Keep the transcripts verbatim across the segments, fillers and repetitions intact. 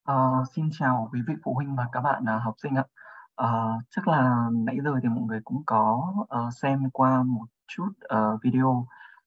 Ờ, Xin chào quý vị phụ huynh và các bạn à, học sinh ạ. Ờ, chắc là nãy giờ thì mọi người cũng có ờ, xem qua một chút ờ, video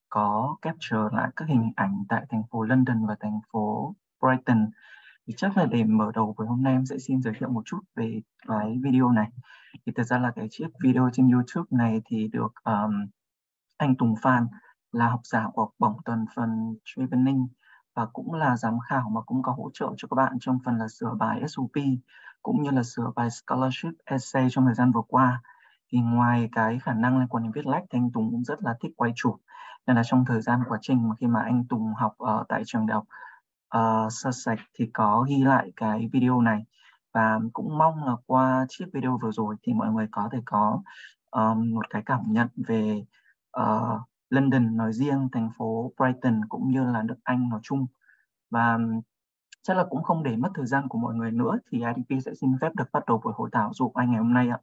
có capture lại các hình ảnh tại thành phố London và thành phố Brighton. Thì chắc là để mở đầu với hôm nay em sẽ xin giới thiệu một chút về cái video này. Thì thật ra là cái chiếc video trên YouTube này thì được ờm, anh Tùng Phan là học giả của học bổng toàn phần Chevening và cũng là giám khảo mà cũng có hỗ trợ cho các bạn trong phần là sửa bài ét ô pê cũng như là sửa bài Scholarship Essay trong thời gian vừa qua. Thì ngoài cái khả năng liên quan đến viết lách thì anh Tùng cũng rất là thích quay chụp. Nên là trong thời gian quá trình mà khi mà anh Tùng học ở tại trường đại học uh, Sussex thì có ghi lại cái video này, và cũng mong là qua chiếc video vừa rồi thì mọi người có thể có um, một cái cảm nhận về uh, London nói riêng, thành phố Brighton cũng như là nước Anh nói chung. Và chắc là cũng không để mất thời gian của mọi người nữa thì i đê pê sẽ xin phép được bắt đầu buổi hội thảo giúp anh ngày hôm nay ạ.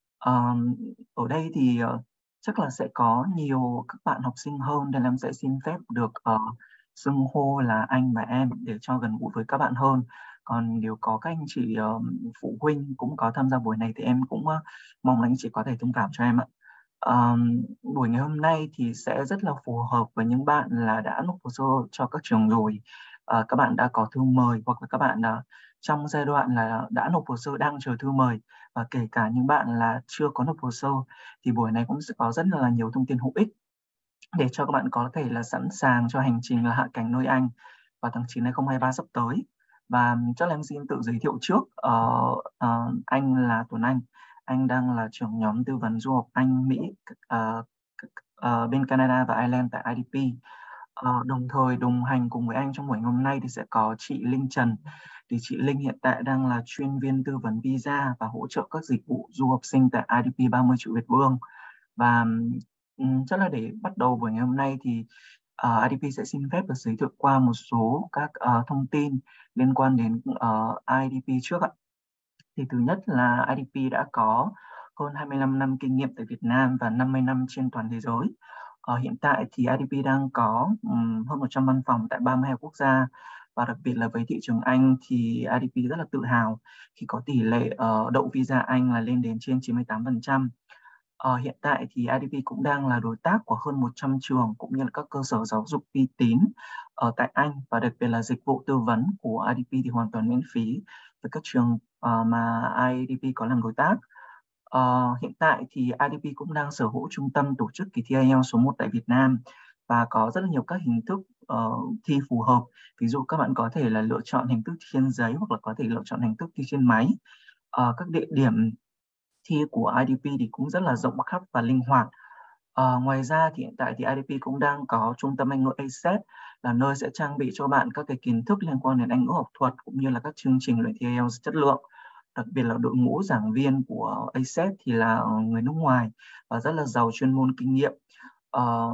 Um, Ở đây thì uh, chắc là sẽ có nhiều các bạn học sinh hơn nên em sẽ xin phép được uh, xưng hô là anh và em để cho gần gũi với các bạn hơn. Còn nếu có các anh chị uh, phụ huynh cũng có tham gia buổi này thì em cũng uh, mong là anh chị có thể thông cảm cho em ạ. Um, buổi ngày hôm nay thì sẽ rất là phù hợp với những bạn là đã nộp hồ sơ cho các trường rồi. Uh, các bạn đã có thư mời hoặc là các bạn uh, trong giai đoạn là đã nộp hồ sơ đang chờ thư mời, và kể cả những bạn là chưa có nộp hồ sơ thì buổi này cũng sẽ có rất là nhiều thông tin hữu ích để cho các bạn có thể là sẵn sàng cho hành trình là hạ cánh nơi Anh vào tháng chín năm hai không hai ba sắp tới. Và chắc là em xin tự giới thiệu trước. Ờ, ờ, anh là Tuấn Anh. Anh đang là trưởng nhóm tư vấn du học Anh, Mỹ ờ, ờ, bên Canada và Ireland tại i đê pê. Ờ, đồng thời đồng hành cùng với anh trong buổi hôm nay thì sẽ có chị Linh Trần. Thì chị Linh hiện tại đang là chuyên viên tư vấn visa và hỗ trợ các dịch vụ du học sinh tại i đê pê ba mươi triệu Việt Vương. Và um, chắc là để bắt đầu buổi ngày hôm nay thì uh, i đê pê sẽ xin phép được giới thiệu qua một số các uh, thông tin liên quan đến uh, i đê pê trước ạ. Thì thứ nhất là i đê pê đã có hơn hai mươi lăm năm kinh nghiệm tại Việt Nam và năm mươi năm trên toàn thế giới. Ờ, hiện tại thì i đê pê đang có um, hơn một trăm văn phòng tại ba mươi hai quốc gia, và đặc biệt là với thị trường Anh thì i đê pê rất là tự hào khi có tỷ lệ uh, đậu visa Anh là lên đến trên chín mươi tám phần trăm. Ờ, hiện tại thì i đê pê cũng đang là đối tác của hơn một trăm trường cũng như là các cơ sở giáo dục uy tín ở tại Anh, và đặc biệt là dịch vụ tư vấn của i đê pê thì hoàn toàn miễn phí với các trường ờ, mà i đê pê có làm đối tác. Ờ, hiện tại thì i đê pê cũng đang sở hữu trung tâm tổ chức kỳ thi ai eo số một tại Việt Nam và có rất là nhiều các hình thức ờ, thi phù hợp. Ví dụ các bạn có thể là lựa chọn hình thức thi trên giấy hoặc là có thể lựa chọn hình thức thi trên máy. Ờ, các địa điểm thi của i đê pê thì cũng rất là rộng khắp và linh hoạt. Ờ, ngoài ra thì hiện tại thì i đê pê cũng đang có trung tâm Anh ngữ a xét là nơi sẽ trang bị cho bạn các cái kiến thức liên quan đến Anh ngữ học thuật cũng như là các chương trình luyện thi ai eo chất lượng. Đặc biệt là đội ngũ giảng viên của a xét thì là người nước ngoài và rất là giàu chuyên môn kinh nghiệm. Ờ,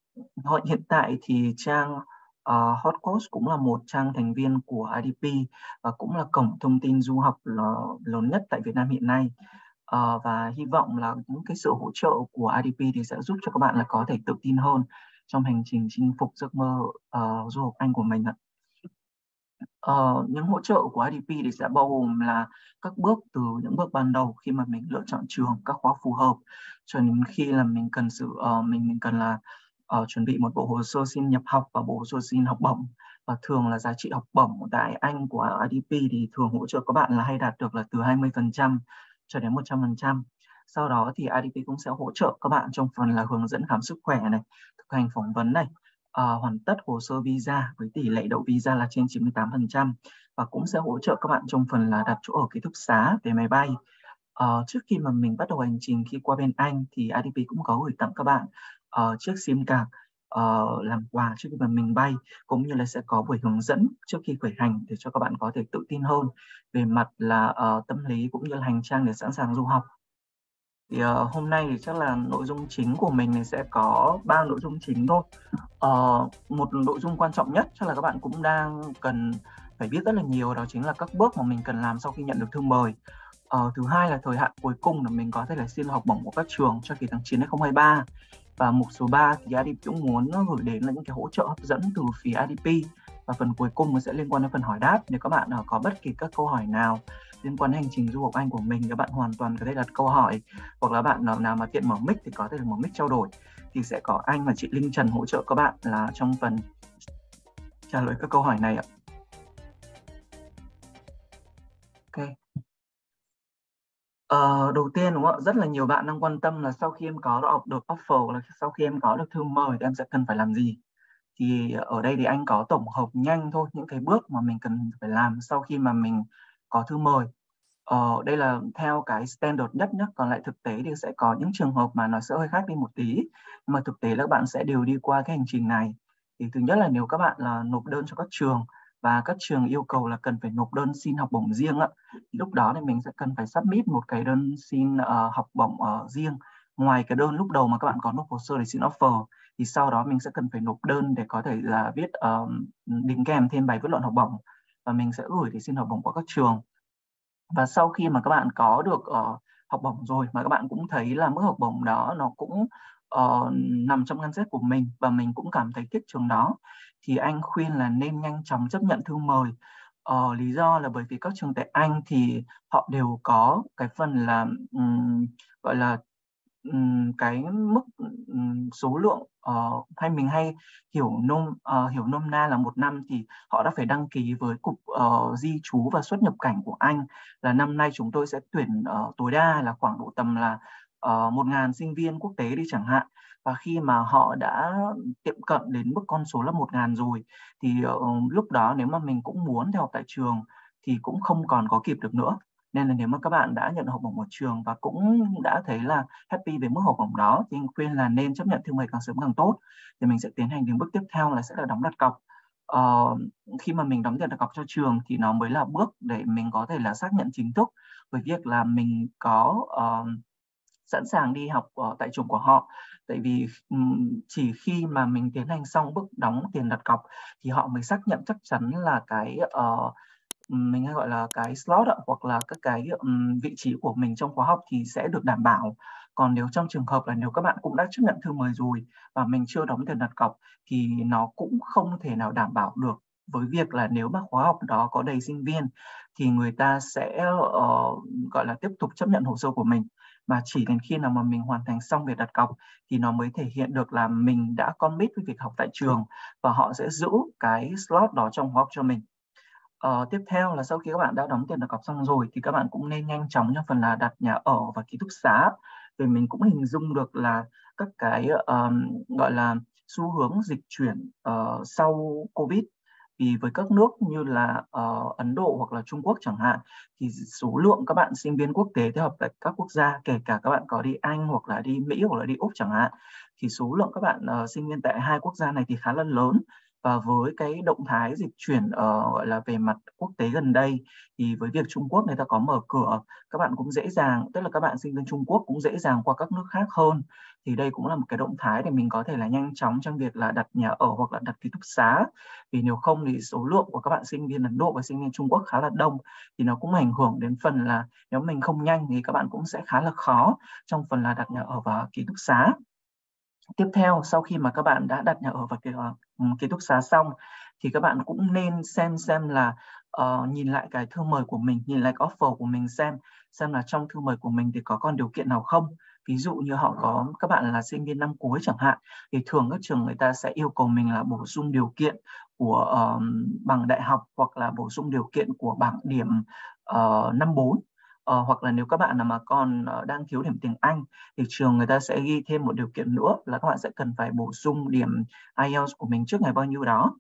Họ hiện tại thì trang uh, Hotcourse cũng là một trang thành viên của i đê pê và cũng là cổng thông tin du học là- lớn nhất tại Việt Nam hiện nay. Ờ, và hy vọng là những cái sự hỗ trợ của i đê pê thì sẽ giúp cho các bạn là có thể tự tin hơn trong hành trình chinh phục giấc mơ uh, du học Anh của mình ạ. Ờ, những hỗ trợ của i đê pê thì sẽ bao gồm là các bước từ những bước ban đầu khi mà mình lựa chọn trường, các khóa phù hợp, cho đến khi là mình cần sự uh, mình, mình cần là uh, chuẩn bị một bộ hồ sơ xin nhập học và bộ hồ sơ xin học bổng. Và thường là giá trị học bổng tại Anh của i đê pê thì thường hỗ trợ các bạn là hay đạt được là từ hai mươi phần trăm cho đến một trăm phần trăm. Sau đó thì i đê pê cũng sẽ hỗ trợ các bạn trong phần là hướng dẫn khám sức khỏe này, thực hành phỏng vấn này, uh, hoàn tất hồ sơ visa với tỷ lệ đậu visa là trên chín mươi tám phần trăm, và cũng sẽ hỗ trợ các bạn trong phần là đặt chỗ ở ký túc xá, vé máy bay. Uh, trước khi mà mình bắt đầu hành trình khi qua bên Anh thì i đê pê cũng có gửi tặng các bạn uh, chiếc sim card uh, làm quà trước khi mà mình bay, cũng như là sẽ có buổi hướng dẫn trước khi khởi hành để cho các bạn có thể tự tin hơn về mặt là uh, tâm lý cũng như là hành trang để sẵn sàng du học. Thì uh, hôm nay thì chắc là nội dung chính của mình thì sẽ có ba nội dung chính thôi. Uh, một nội dung quan trọng nhất chắc là các bạn cũng đang cần phải biết rất là nhiều, đó chính là các bước mà mình cần làm sau khi nhận được thư mời. Uh, thứ hai là thời hạn cuối cùng để mình có thể là xin học bổng của các trường cho kỳ tháng chín năm hai không hai ba. Và mục số ba thì i đê pê cũng muốn gửi đến là những cái hỗ trợ hấp dẫn từ phía i đê pê Và phần cuối cùng nó sẽ liên quan đến phần hỏi đáp. Nếu các bạn uh, có bất kỳ các câu hỏi nào liên quan đến hành trình du học Anh của mình, các bạn hoàn toàn có thể đặt câu hỏi, hoặc là bạn nào, nào mà tiện mở mic thì có thể mở mic trao đổi, thì sẽ có anh và chị Linh Trần hỗ trợ các bạn là trong phần trả lời các câu hỏi này ạ. Ok. Ờ, đầu tiên đúng không ạ? Rất là nhiều bạn đang quan tâm là sau khi em có được, được offer, là sau khi em có được thư mời thì em sẽ cần phải làm gì. Thì ở đây thì anh có tổng hợp nhanh thôi những cái bước mà mình cần phải làm sau khi mà mình có thư mời. Ờ, đây là theo cái standard nhất nhé, còn lại thực tế thì sẽ có những trường hợp mà nó sẽ hơi khác đi một tí, nhưng mà thực tế là các bạn sẽ đều đi qua cái hành trình này. Thì thứ nhất là nếu các bạn là nộp đơn cho các trường và các trường yêu cầu là cần phải nộp đơn xin học bổng riêng ạ, thì lúc đó thì mình sẽ cần phải submit một cái đơn xin uh, học bổng uh, riêng ngoài cái đơn lúc đầu mà các bạn có nộp hồ sơ để xin offer. Thì sau đó mình sẽ cần phải nộp đơn để có thể là viết uh, đính kèm thêm bài viết luận học bổng, và mình sẽ gửi để xin học bổng qua các trường. Và sau khi mà các bạn có được uh, học bổng rồi mà các bạn cũng thấy là mức học bổng đó nó cũng uh, nằm trong ngân sách của mình và mình cũng cảm thấy thích trường đó, thì anh khuyên là nên nhanh chóng chấp nhận thư mời. Uh, lý do là bởi vì các trường tại Anh thì họ đều có cái phần là um, gọi là um, cái mức um, số lượng uh, hay mình hay hiểu nôm uh, hiểu nôm na là một năm thì họ đã phải đăng ký với cục uh, di trú và xuất nhập cảnh của Anh là năm nay chúng tôi sẽ tuyển uh, tối đa là khoảng độ tầm là uh, một nghìn sinh viên quốc tế đi chẳng hạn. Và khi mà họ đã tiệm cận đến mức con số là một nghìn rồi thì uh, lúc đó nếu mà mình cũng muốn theo học tại trường thì cũng không còn có kịp được nữa. Nên là nếu mà các bạn đã nhận học bổng một trường và cũng đã thấy là happy với mức học bổng đó thì anh khuyên là nên chấp nhận thư mời càng sớm càng tốt. Thì mình sẽ tiến hành đến bước tiếp theo là sẽ là đóng đặt cọc. Ờ, khi mà mình đóng tiền đặt cọc cho trường thì nó mới là bước để mình có thể là xác nhận chính thức với việc là mình có uh, sẵn sàng đi học uh, tại trường của họ. Tại vì um, chỉ khi mà mình tiến hành xong bước đóng tiền đặt cọc thì họ mới xác nhận chắc chắn là cái uh, mình hay gọi là cái slot hoặc là các cái um, vị trí của mình trong khóa học thì sẽ được đảm bảo. Còn nếu trong trường hợp là nếu các bạn cũng đã chấp nhận thư mời rồi và mình chưa đóng tiền đặt cọc thì nó cũng không thể nào đảm bảo được với việc là nếu mà khóa học đó có đầy sinh viên thì người ta sẽ uh, gọi là tiếp tục chấp nhận hồ sơ của mình. Mà chỉ đến khi nào mà mình hoàn thành xong việc đặt cọc thì nó mới thể hiện được là mình đã commit với việc học tại trường và họ sẽ giữ cái slot đó trong khóa học cho mình. Ờ, tiếp theo là sau khi các bạn đã đóng tiền đặt cọc xong rồi thì các bạn cũng nên nhanh chóng trong phần là đặt nhà ở và ký túc xá. Vì mình cũng hình dung được là các cái um, gọi là xu hướng dịch chuyển uh, sau Covid. Vì với các nước như là uh, Ấn Độ hoặc là Trung Quốc chẳng hạn thì số lượng các bạn sinh viên quốc tế theo học tại các quốc gia, kể cả các bạn có đi Anh hoặc là đi Mỹ hoặc là đi Úc chẳng hạn, thì số lượng các bạn uh, sinh viên tại hai quốc gia này thì khá là lớn. Và với cái động thái dịch chuyển uh, gọi là về mặt quốc tế gần đây thì với việc Trung Quốc người ta có mở cửa, các bạn cũng dễ dàng, tức là các bạn sinh viên Trung Quốc cũng dễ dàng qua các nước khác hơn. Thì đây cũng là một cái động thái để mình có thể là nhanh chóng trong việc là đặt nhà ở hoặc là đặt ký túc xá. Vì nếu không thì số lượng của các bạn sinh viên Ấn Độ và sinh viên Trung Quốc khá là đông thì nó cũng ảnh hưởng đến phần là nếu mình không nhanh thì các bạn cũng sẽ khá là khó trong phần là đặt nhà ở và ký túc xá. Tiếp theo, sau khi mà các bạn đã đặt nhà ở và ký túc xá xong thì các bạn cũng nên xem xem là uh, nhìn lại cái thư mời của mình, nhìn lại cái offer của mình xem xem là trong thư mời của mình thì có còn điều kiện nào không. Ví dụ như họ có các bạn là sinh viên năm cuối chẳng hạn thì thường các trường người ta sẽ yêu cầu mình là bổ sung điều kiện của uh, bằng đại học hoặc là bổ sung điều kiện của bảng điểm uh, năm bốn. Ờ, hoặc là nếu các bạn nào mà còn uh, đang thiếu điểm tiếng Anh thì trường người ta sẽ ghi thêm một điều kiện nữa là các bạn sẽ cần phải bổ sung điểm ai eo của mình trước ngày bao nhiêu đó.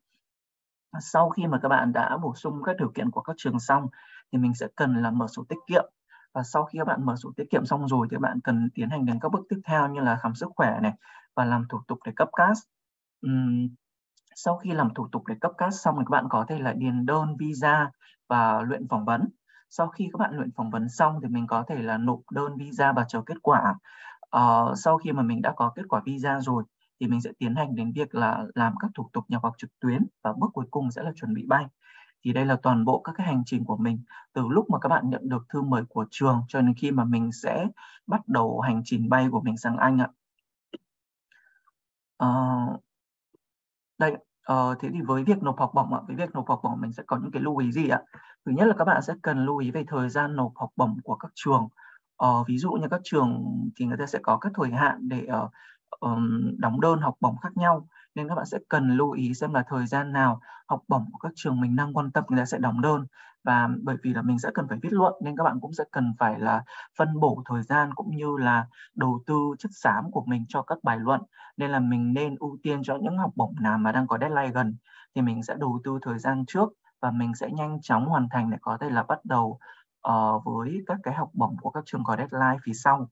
Sau khi mà các bạn đã bổ sung các điều kiện của các trường xong thì mình sẽ cần là mở sổ tiết kiệm. Và sau khi các bạn mở sổ tiết kiệm xong rồi thì các bạn cần tiến hành đến các bước tiếp theo như là khám sức khỏe này và làm thủ tục để cấp cát. Uhm, sau khi làm thủ tục để cấp cát xong thì các bạn có thể là điền đơn visa và luyện phỏng vấn. Sau khi các bạn luyện phỏng vấn xong thì mình có thể là nộp đơn visa và chờ kết quả. Uh, sau khi mà mình đã có kết quả visa rồi thì mình sẽ tiến hành đến việc là làm các thủ tục nhập học trực tuyến và bước cuối cùng sẽ là chuẩn bị bay. Thì đây là toàn bộ các cái hành trình của mình từ lúc mà các bạn nhận được thư mời của trường cho đến khi mà mình sẽ bắt đầu hành trình bay của mình sang Anh ạ. Uh, đây Ờ, thế thì với việc nộp học bổng ạ, với việc nộp học bổng mình sẽ có những cái lưu ý gì ạ? Thứ nhất là các bạn sẽ cần lưu ý về thời gian nộp học bổng của các trường. Ờ, ví dụ như các trường thì người ta sẽ có các thời hạn để ờ, ờm, đóng đơn học bổng khác nhau, nên các bạn sẽ cần lưu ý xem là thời gian nào học bổng của các trường mình đang quan tâm người ta sẽ đóng đơn. Và bởi vì là mình sẽ cần phải viết luận nên các bạn cũng sẽ cần phải là phân bổ thời gian cũng như là đầu tư chất xám của mình cho các bài luận. Nên là mình nên ưu tiên cho những học bổng nào mà đang có deadline gần thì mình sẽ đầu tư thời gian trước và mình sẽ nhanh chóng hoàn thành để có thể là bắt đầu ờ, với các cái học bổng của các trường có deadline phía sau.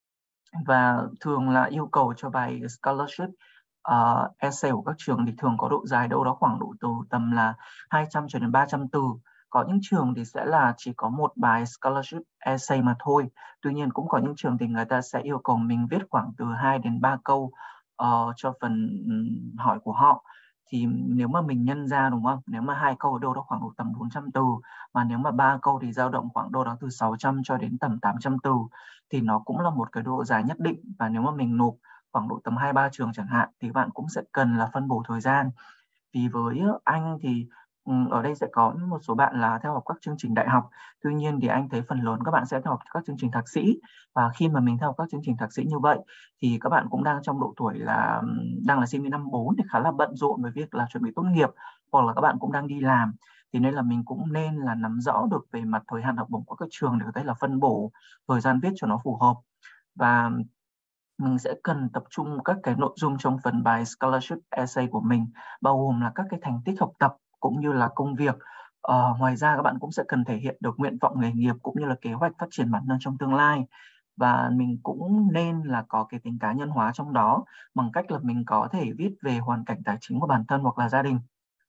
Và thường là yêu cầu cho bài scholarship uh, essay của các trường thì thường có độ dài đâu đó khoảng độ từ tầm là hai trăm cho đến ba trăm từ. Có những trường thì sẽ là chỉ có một bài scholarship essay mà thôi. Tuy nhiên cũng có những trường thì người ta sẽ yêu cầu mình viết khoảng từ hai đến ba câu uh, cho phần um, hỏi của họ. Thì nếu mà mình nhân ra đúng không? Nếu mà hai câu ở đâu đó khoảng độ tầm bốn trăm từ, mà nếu mà ba câu thì dao động khoảng đâu đó từ sáu trăm cho đến tầm tám trăm từ, thì nó cũng là một cái độ dài nhất định. Và nếu mà mình nộp khoảng độ tầm hai ba trường chẳng hạn thì bạn cũng sẽ cần là phân bổ thời gian. Vì với anh thì ừ, ở đây sẽ có một số bạn là theo học các chương trình đại học, tuy nhiên thì anh thấy phần lớn các bạn sẽ theo học các chương trình thạc sĩ. Và khi mà mình theo học các chương trình thạc sĩ như vậy thì các bạn cũng đang trong độ tuổi là đang là sinh viên năm bốn thì khá là bận rộn với việc là chuẩn bị tốt nghiệp, hoặc là các bạn cũng đang đi làm. Thì nên là mình cũng nên là nắm rõ được về mặt thời hạn học bổng của các trường để có thể là phân bổ thời gian viết cho nó phù hợp. Và mình sẽ cần tập trung các cái nội dung trong phần bài scholarship essay của mình, bao gồm là các cái thành tích học tập cũng như là công việc. Ờ, ngoài ra các bạn cũng sẽ cần thể hiện được nguyện vọng nghề nghiệp cũng như là kế hoạch phát triển bản thân trong tương lai. Và mình cũng nên là có cái tính cá nhân hóa trong đó bằng cách là mình có thể viết về hoàn cảnh tài chính của bản thân hoặc là gia đình.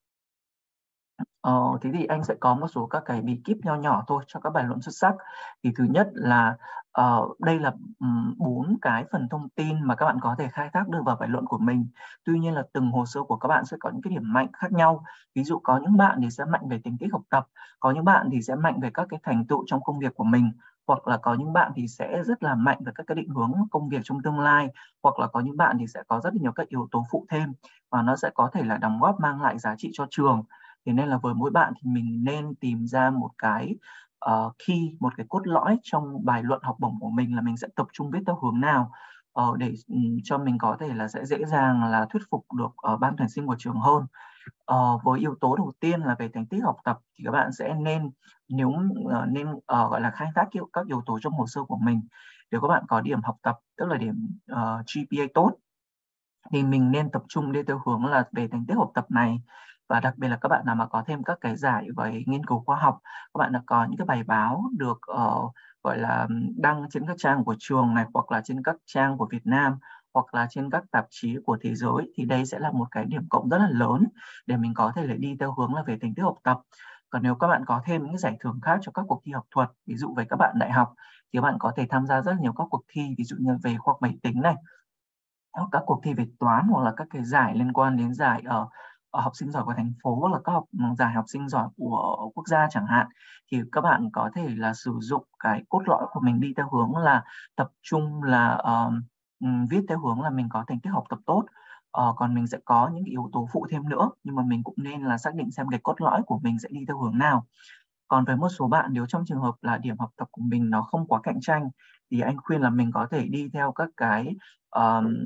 Ờ, thế thì anh sẽ có một số các cái bí kíp nho nhỏ thôi cho các bài luận xuất sắc. Thì thứ nhất là ờ, đây là bốn cái phần thông tin mà các bạn có thể khai thác được vào bài luận của mình. Tuy nhiên là từng hồ sơ của các bạn sẽ có những cái điểm mạnh khác nhau. Ví dụ có những bạn thì sẽ mạnh về thành tích học tập, có những bạn thì sẽ mạnh về các cái thành tựu trong công việc của mình, hoặc là có những bạn thì sẽ rất là mạnh về các cái định hướng công việc trong tương lai, hoặc là có những bạn thì sẽ có rất là nhiều các yếu tố phụ thêm và nó sẽ có thể là đóng góp mang lại giá trị cho trường. Thế nên là với mỗi bạn thì mình nên tìm ra một cái uh, key, một cái cốt lõi trong bài luận học bổng của mình là mình sẽ tập trung viết theo hướng nào uh, để um, cho mình có thể là sẽ dễ dàng là thuyết phục được uh, ban tuyển sinh của trường hơn. Uh, với yếu tố đầu tiên là về thành tích học tập thì các bạn sẽ nên nếu uh, nên uh, gọi là khai thác các yếu tố trong hồ sơ của mình. Nếu các bạn có điểm học tập tức là điểm uh, giê pê a tốt thì mình nên tập trung đi theo hướng là về thành tích học tập này. Và đặc biệt là các bạn nào mà có thêm các cái giải về nghiên cứu khoa học, các bạn đã có những cái bài báo được uh, gọi là đăng trên các trang của trường này, hoặc là trên các trang của Việt Nam, hoặc là trên các tạp chí của thế giới, thì đây sẽ là một cái điểm cộng rất là lớn để mình có thể là đi theo hướng là về thành tích học tập. Còn nếu các bạn có thêm những giải thưởng khác cho các cuộc thi học thuật, ví dụ với các bạn đại học thì các bạn có thể tham gia rất nhiều các cuộc thi, ví dụ như về khoa học máy tính này, các cuộc thi về toán, hoặc là các cái giải liên quan đến giải ở, ở học sinh giỏi của thành phố, hoặc là các học giải học sinh giỏi của quốc gia chẳng hạn, thì các bạn có thể là sử dụng cái cốt lõi của mình đi theo hướng là tập trung là uh, viết theo hướng là mình có thành tích học tập tốt. Uh, còn mình sẽ có những yếu tố phụ thêm nữa, nhưng mà mình cũng nên là xác định xem cái cốt lõi của mình sẽ đi theo hướng nào. Còn với một số bạn, nếu trong trường hợp là điểm học tập của mình nó không quá cạnh tranh thì anh khuyên là mình có thể đi theo các cái um,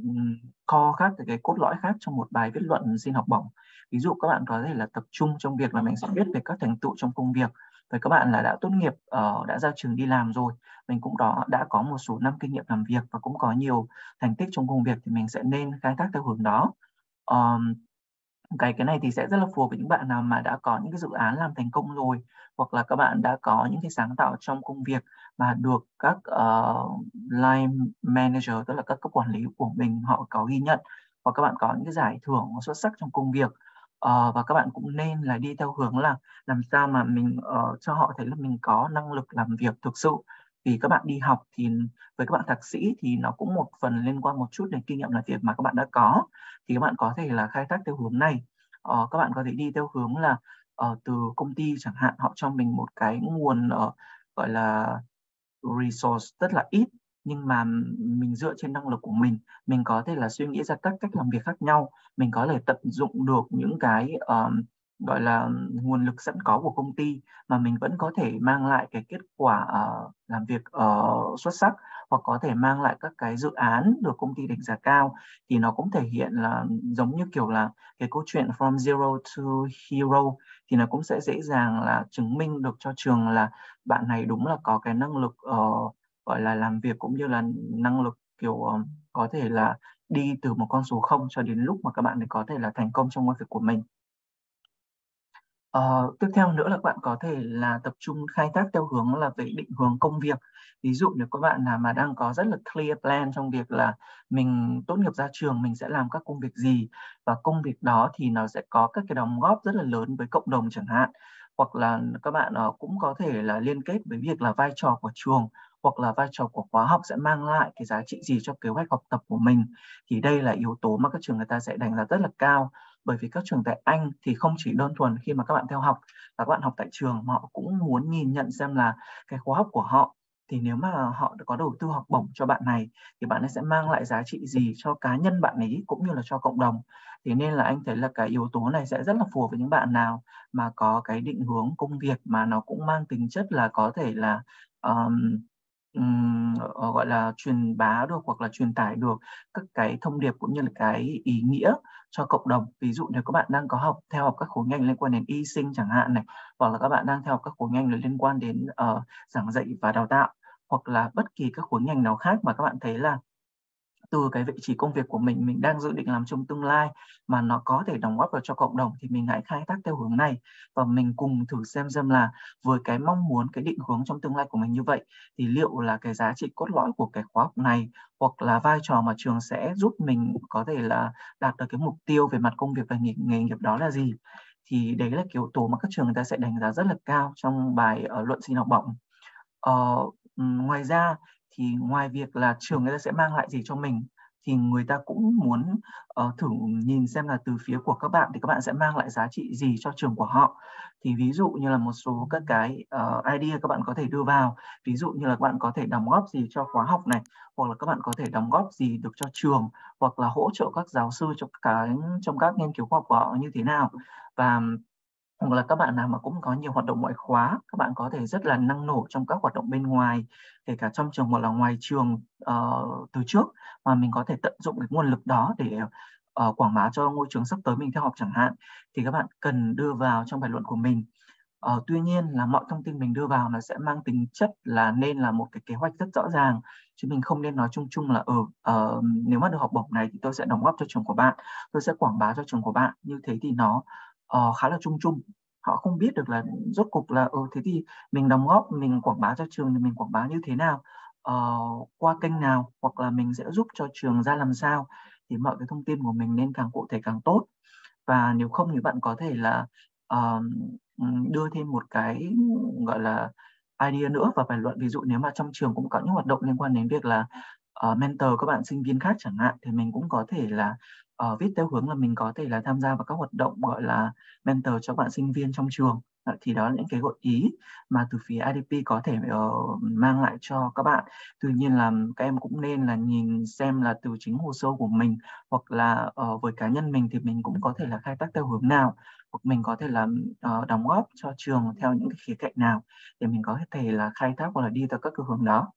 core khác, cái cốt lõi khác trong một bài viết luận xin học bổng. Ví dụ các bạn có thể là tập trung trong việc là mình sẽ viết về các thành tựu trong công việc. Với các bạn là đã tốt nghiệp, uh, đã ra trường đi làm rồi, mình cũng đó đã có một số năm kinh nghiệm làm việc và cũng có nhiều thành tích trong công việc, thì mình sẽ nên khai thác theo hướng đó. Um, cái cái này thì sẽ rất là phù hợp với những bạn nào mà đã có những cái dự án làm thành công rồi, hoặc là các bạn đã có những cái sáng tạo trong công việc mà được các uh, line manager, tức là các cấp quản lý của mình họ có ghi nhận, hoặc các bạn có những cái giải thưởng xuất sắc trong công việc. Uh, và các bạn cũng nên là đi theo hướng là làm sao mà mình uh, cho họ thấy là mình có năng lực làm việc thực sự. Vì các bạn đi học thì với các bạn thạc sĩ thì nó cũng một phần liên quan một chút đến kinh nghiệm làm việc mà các bạn đã có, thì các bạn có thể là khai thác theo hướng này. Ờ, các bạn có thể đi theo hướng là uh, từ công ty chẳng hạn họ cho mình một cái nguồn uh, gọi là resource rất là ít, nhưng mà mình dựa trên năng lực của mình, mình có thể là suy nghĩ ra các cách làm việc khác nhau, mình có thể tận dụng được những cái, ờ, gọi là, nguồn lực sẵn có của công ty mà mình vẫn có thể mang lại cái kết quả, ờ, làm việc, ờ, xuất sắc, hoặc có thể mang lại các cái dự án được công ty đánh giá cao. Thì nó cũng thể hiện là giống như, kiểu là, cái câu chuyện From Zero to Hero, thì nó cũng sẽ dễ dàng là chứng minh được cho trường là bạn này đúng là có cái năng lực, ờ, gọi là, làm việc cũng như là năng lực, kiểu, ờ, có thể là đi từ một con số không cho đến lúc mà các bạn ấy có thể là thành công trong công việc của mình. Ờ, tiếp theo nữa là bạn có thể là tập trung khai thác theo hướng là về định hướng công việc. Ví dụ nếu có bạn nào mà đang có rất là clear plan trong việc là mình tốt nghiệp ra trường mình sẽ làm các công việc gì, và công việc đó thì nó sẽ có các cái đóng góp rất là lớn với cộng đồng chẳng hạn. Hoặc là các bạn, ờ, cũng có thể là liên kết với việc là vai trò của trường, hoặc là vai trò của khóa học sẽ mang lại cái giá trị gì cho kế hoạch học tập của mình. Thì đây là yếu tố mà các trường người ta sẽ đánh giá rất là cao. Bởi vì các trường tại Anh thì không chỉ đơn thuần khi mà các bạn theo học và các bạn học tại trường mà họ cũng muốn nhìn nhận xem là cái khóa học của họ, thì nếu mà họ có đầu tư học bổng cho bạn này thì bạn ấy sẽ mang lại giá trị gì cho cá nhân bạn ấy cũng như là cho cộng đồng. Thế nên là anh thấy là cái yếu tố này sẽ rất là phù hợp với những bạn nào mà có cái định hướng công việc mà nó cũng mang tính chất là có thể là, ờm, ừm, ờ, gọi là, truyền bá được hoặc là truyền tải được các cái thông điệp cũng như là cái ý nghĩa cho cộng đồng. Ví dụ nếu các bạn đang có học theo học các khối ngành liên quan đến y sinh chẳng hạn này, hoặc là các bạn đang theo học các khối ngành liên quan đến, ờ, giảng dạy và đào tạo, hoặc là bất kỳ các khối ngành nào khác mà các bạn thấy là từ cái vị trí công việc của mình, mình đang dự định làm trong tương lai mà nó có thể đóng góp vào cho cộng đồng thì mình hãy khai thác theo hướng này. Và mình cùng thử xem xem là với cái mong muốn, cái định hướng trong tương lai của mình như vậy, thì liệu là cái giá trị cốt lõi của cái khóa học này, hoặc là vai trò mà trường sẽ giúp mình có thể là đạt được cái mục tiêu về mặt công việc và nghề nghề nghiệp đó là gì. Thì đấy là cái yếu tố mà các trường người ta sẽ đánh giá rất là cao trong bài, ờ, luận xin học bổng. Ờ, ừm, ngoài ra thì ngoài việc là trường người ta sẽ mang lại gì cho mình, thì người ta cũng muốn, ờ, thử nhìn xem là từ phía của các bạn thì các bạn sẽ mang lại giá trị gì cho trường của họ. Thì ví dụ như là một số các cái, ờ, idea các bạn có thể đưa vào, ví dụ như là các bạn có thể đóng góp gì cho khóa học này, hoặc là các bạn có thể đóng góp gì được cho trường, hoặc là hỗ trợ các giáo sư trong cái trong các nghiên cứu khoa học của họ như thế nào. Và hoặc là các bạn nào mà cũng có nhiều hoạt động ngoại khóa, các bạn có thể rất là năng nổ trong các hoạt động bên ngoài, kể cả trong trường hoặc là ngoài trường, ờ, từ trước, mà mình có thể tận dụng cái nguồn lực đó để, ờ, quảng bá cho ngôi trường sắp tới mình theo học chẳng hạn, thì các bạn cần đưa vào trong bài luận của mình. Ờ, tuy nhiên là mọi thông tin mình đưa vào nó sẽ mang tính chất là nên là một cái kế hoạch rất rõ ràng, chứ mình không nên nói chung chung là, ừ, ờ, nếu mà được học bổng này thì tôi sẽ đóng góp cho trường của bạn, tôi sẽ quảng bá cho trường của bạn. Như thế thì nó, ờ, khá là chung chung. Họ không biết được là rốt cuộc là, ừ, thế thì mình đóng góp, mình quảng bá cho trường thì mình quảng bá như thế nào, ờ, qua kênh nào, hoặc là mình sẽ giúp cho trường ra làm sao. Thì mọi cái thông tin của mình nên càng cụ thể càng tốt. Và nếu không thì bạn có thể là, ờm, ừm, đưa thêm một cái, gọi là, idea nữa vào bài luận. Ví dụ nếu mà trong trường cũng có những hoạt động liên quan đến việc là, ờ, mentor các bạn sinh viên khác chẳng hạn, thì mình cũng có thể là, ờ, viết theo hướng là mình có thể là tham gia vào các hoạt động, gọi là, mentor cho bạn sinh viên trong trường. Ờ, thì đó là những cái gợi ý mà từ phía i đê pê có thể, ờ, mang lại cho các bạn. Tuy nhiên là các em cũng nên là nhìn xem là từ chính hồ sơ của mình, hoặc là, ờ, với cá nhân mình thì mình cũng có thể là khai thác theo hướng nào, hoặc mình có thể là, ờ, đóng góp cho trường theo những cái khía cạnh nào để mình có thể là khai thác hoặc là đi theo các cái hướng đó.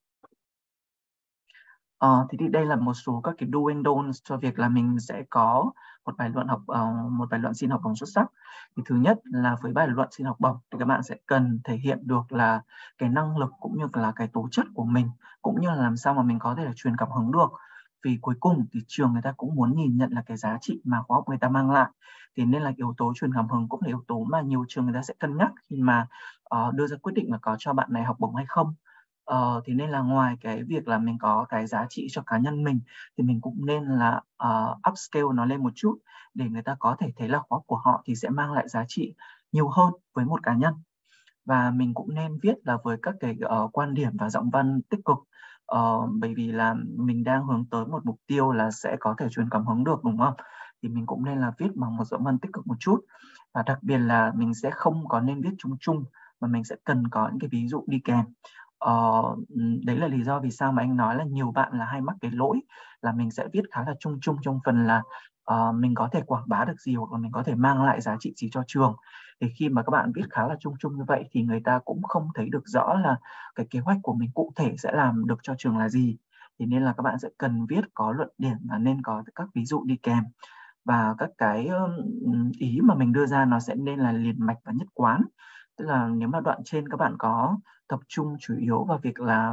Ờ, thế thì đây là một số các cái do and don'ts cho việc là mình sẽ có một bài luận học ờ, một bài luận xin học bổng xuất sắc. Thì thứ nhất là với bài luận xin học bổng thì các bạn sẽ cần thể hiện được là cái năng lực cũng như là cái tố chất của mình, cũng như là làm sao mà mình có thể là truyền cảm hứng được. Vì cuối cùng thì trường người ta cũng muốn nhìn nhận là cái giá trị mà khóa học người ta mang lại. Thế nên là yếu tố truyền cảm hứng cũng là yếu tố mà nhiều trường người ta sẽ cân nhắc khi mà, ờ, đưa ra quyết định là có cho bạn này học bổng hay không. Ờ, thế nên là ngoài cái việc là mình có cái giá trị cho cá nhân mình, thì mình cũng nên là, ờ, upscale nó lên một chút để người ta có thể thấy là khóa của họ thì sẽ mang lại giá trị nhiều hơn với một cá nhân. Và mình cũng nên viết là với các cái, ờ, quan điểm và giọng văn tích cực, ờ, bởi vì là mình đang hướng tới một mục tiêu là sẽ có thể truyền cảm hứng được, đúng không? Thì mình cũng nên là viết bằng một giọng văn tích cực một chút. Và đặc biệt là mình sẽ không có nên viết chung chung, mà mình sẽ cần có những cái ví dụ đi kèm. Ờ, đấy là lý do vì sao mà anh nói là nhiều bạn là hay mắc cái lỗi là mình sẽ viết khá là chung chung trong phần là ờ, mình có thể quảng bá được gì hoặc là mình có thể mang lại giá trị gì cho trường. Thì khi mà các bạn viết khá là chung chung như vậy thì người ta cũng không thấy được rõ là cái kế hoạch của mình cụ thể sẽ làm được cho trường là gì. Thì nên là các bạn sẽ cần viết có luận điểm và nên có các ví dụ đi kèm. Và các cái um, ý mà mình đưa ra nó sẽ nên là liền mạch và nhất quán. Tức là nếu mà đoạn trên các bạn có tập trung chủ yếu vào việc là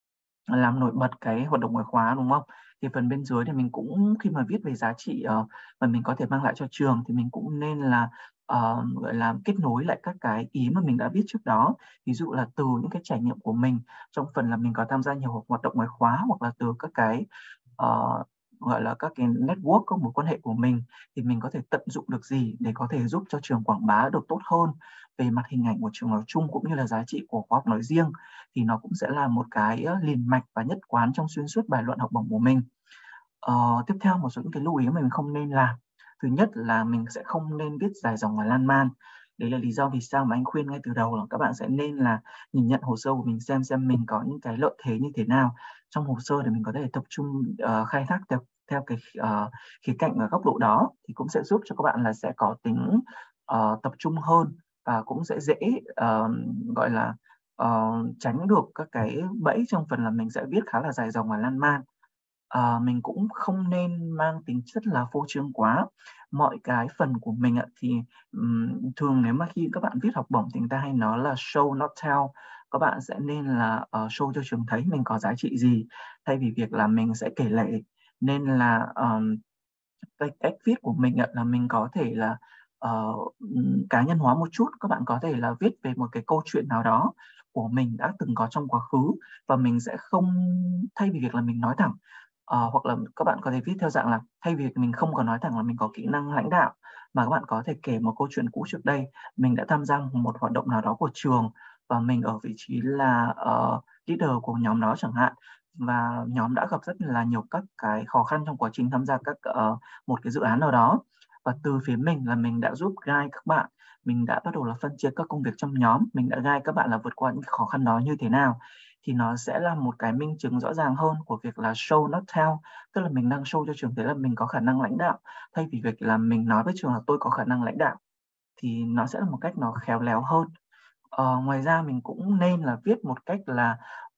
làm nổi bật cái hoạt động ngoại khóa, đúng không? Thì phần bên dưới thì mình cũng khi mà viết về giá trị uh, mà mình có thể mang lại cho trường thì mình cũng nên là uh, gọi là kết nối lại các cái ý mà mình đã viết trước đó. Ví dụ là từ những cái trải nghiệm của mình trong phần là mình có tham gia nhiều hoạt động ngoại khóa, hoặc là từ các cái uh, gọi là các cái network, các mối quan hệ của mình, thì mình có thể tận dụng được gì để có thể giúp cho trường quảng bá được tốt hơn về mặt hình ảnh của trường nói chung cũng như là giá trị của khóa học nói riêng. Thì nó cũng sẽ là một cái liền mạch và nhất quán trong xuyên suốt bài luận học bổng của mình. Ờ, tiếp theo một số những cái lưu ý mà mình không nên làm. Thứ nhất là mình sẽ không nên viết dài dòng và lan man. Đấy là lý do vì sao mà anh khuyên ngay từ đầu là các bạn sẽ nên là nhìn nhận hồ sơ của mình, xem xem mình có những cái lợi thế như thế nào trong hồ sơ để mình có thể tập trung uh, khai thác theo theo cái uh, khía cạnh và góc độ đó, thì cũng sẽ giúp cho các bạn là sẽ có tính uh, tập trung hơn và cũng sẽ dễ uh, gọi là uh, tránh được các cái bẫy trong phần là mình sẽ viết khá là dài dòng và lan man. À, mình cũng không nên mang tính chất là phô trương quá. Mọi cái phần của mình ạ, thì um, thường nếu mà khi các bạn viết học bổng thì người ta hay nói là show not tell. Các bạn sẽ nên là uh, show cho trường thấy mình có giá trị gì, thay vì việc là mình sẽ kể lể. Nên là um, cái cách viết của mình ạ, là mình có thể là uh, cá nhân hóa một chút. Các bạn có thể là viết về một cái câu chuyện nào đó của mình đã từng có trong quá khứ, và mình sẽ không, thay vì việc là mình nói thẳng, uh, hoặc là các bạn có thể viết theo dạng là thay vì việc mình không có nói thẳng là mình có kỹ năng lãnh đạo, mà các bạn có thể kể một câu chuyện cũ trước đây mình đã tham gia một hoạt động nào đó của trường và mình ở vị trí là uh, leader của nhóm đó chẳng hạn, và nhóm đã gặp rất là nhiều các cái khó khăn trong quá trình tham gia các uh, một cái dự án nào đó, và từ phía mình là mình đã giúp guide các bạn, mình đã bắt đầu là phân chia các công việc trong nhóm, mình đã guide các bạn là vượt qua những khó khăn đó như thế nào, thì nó sẽ là một cái minh chứng rõ ràng hơn của việc là show not tell. Tức là mình đang show cho trường thấy là mình có khả năng lãnh đạo, thay vì việc là mình nói với trường là tôi có khả năng lãnh đạo, thì nó sẽ là một cách nó khéo léo hơn. Ờ, ngoài ra mình cũng nên là viết một cách là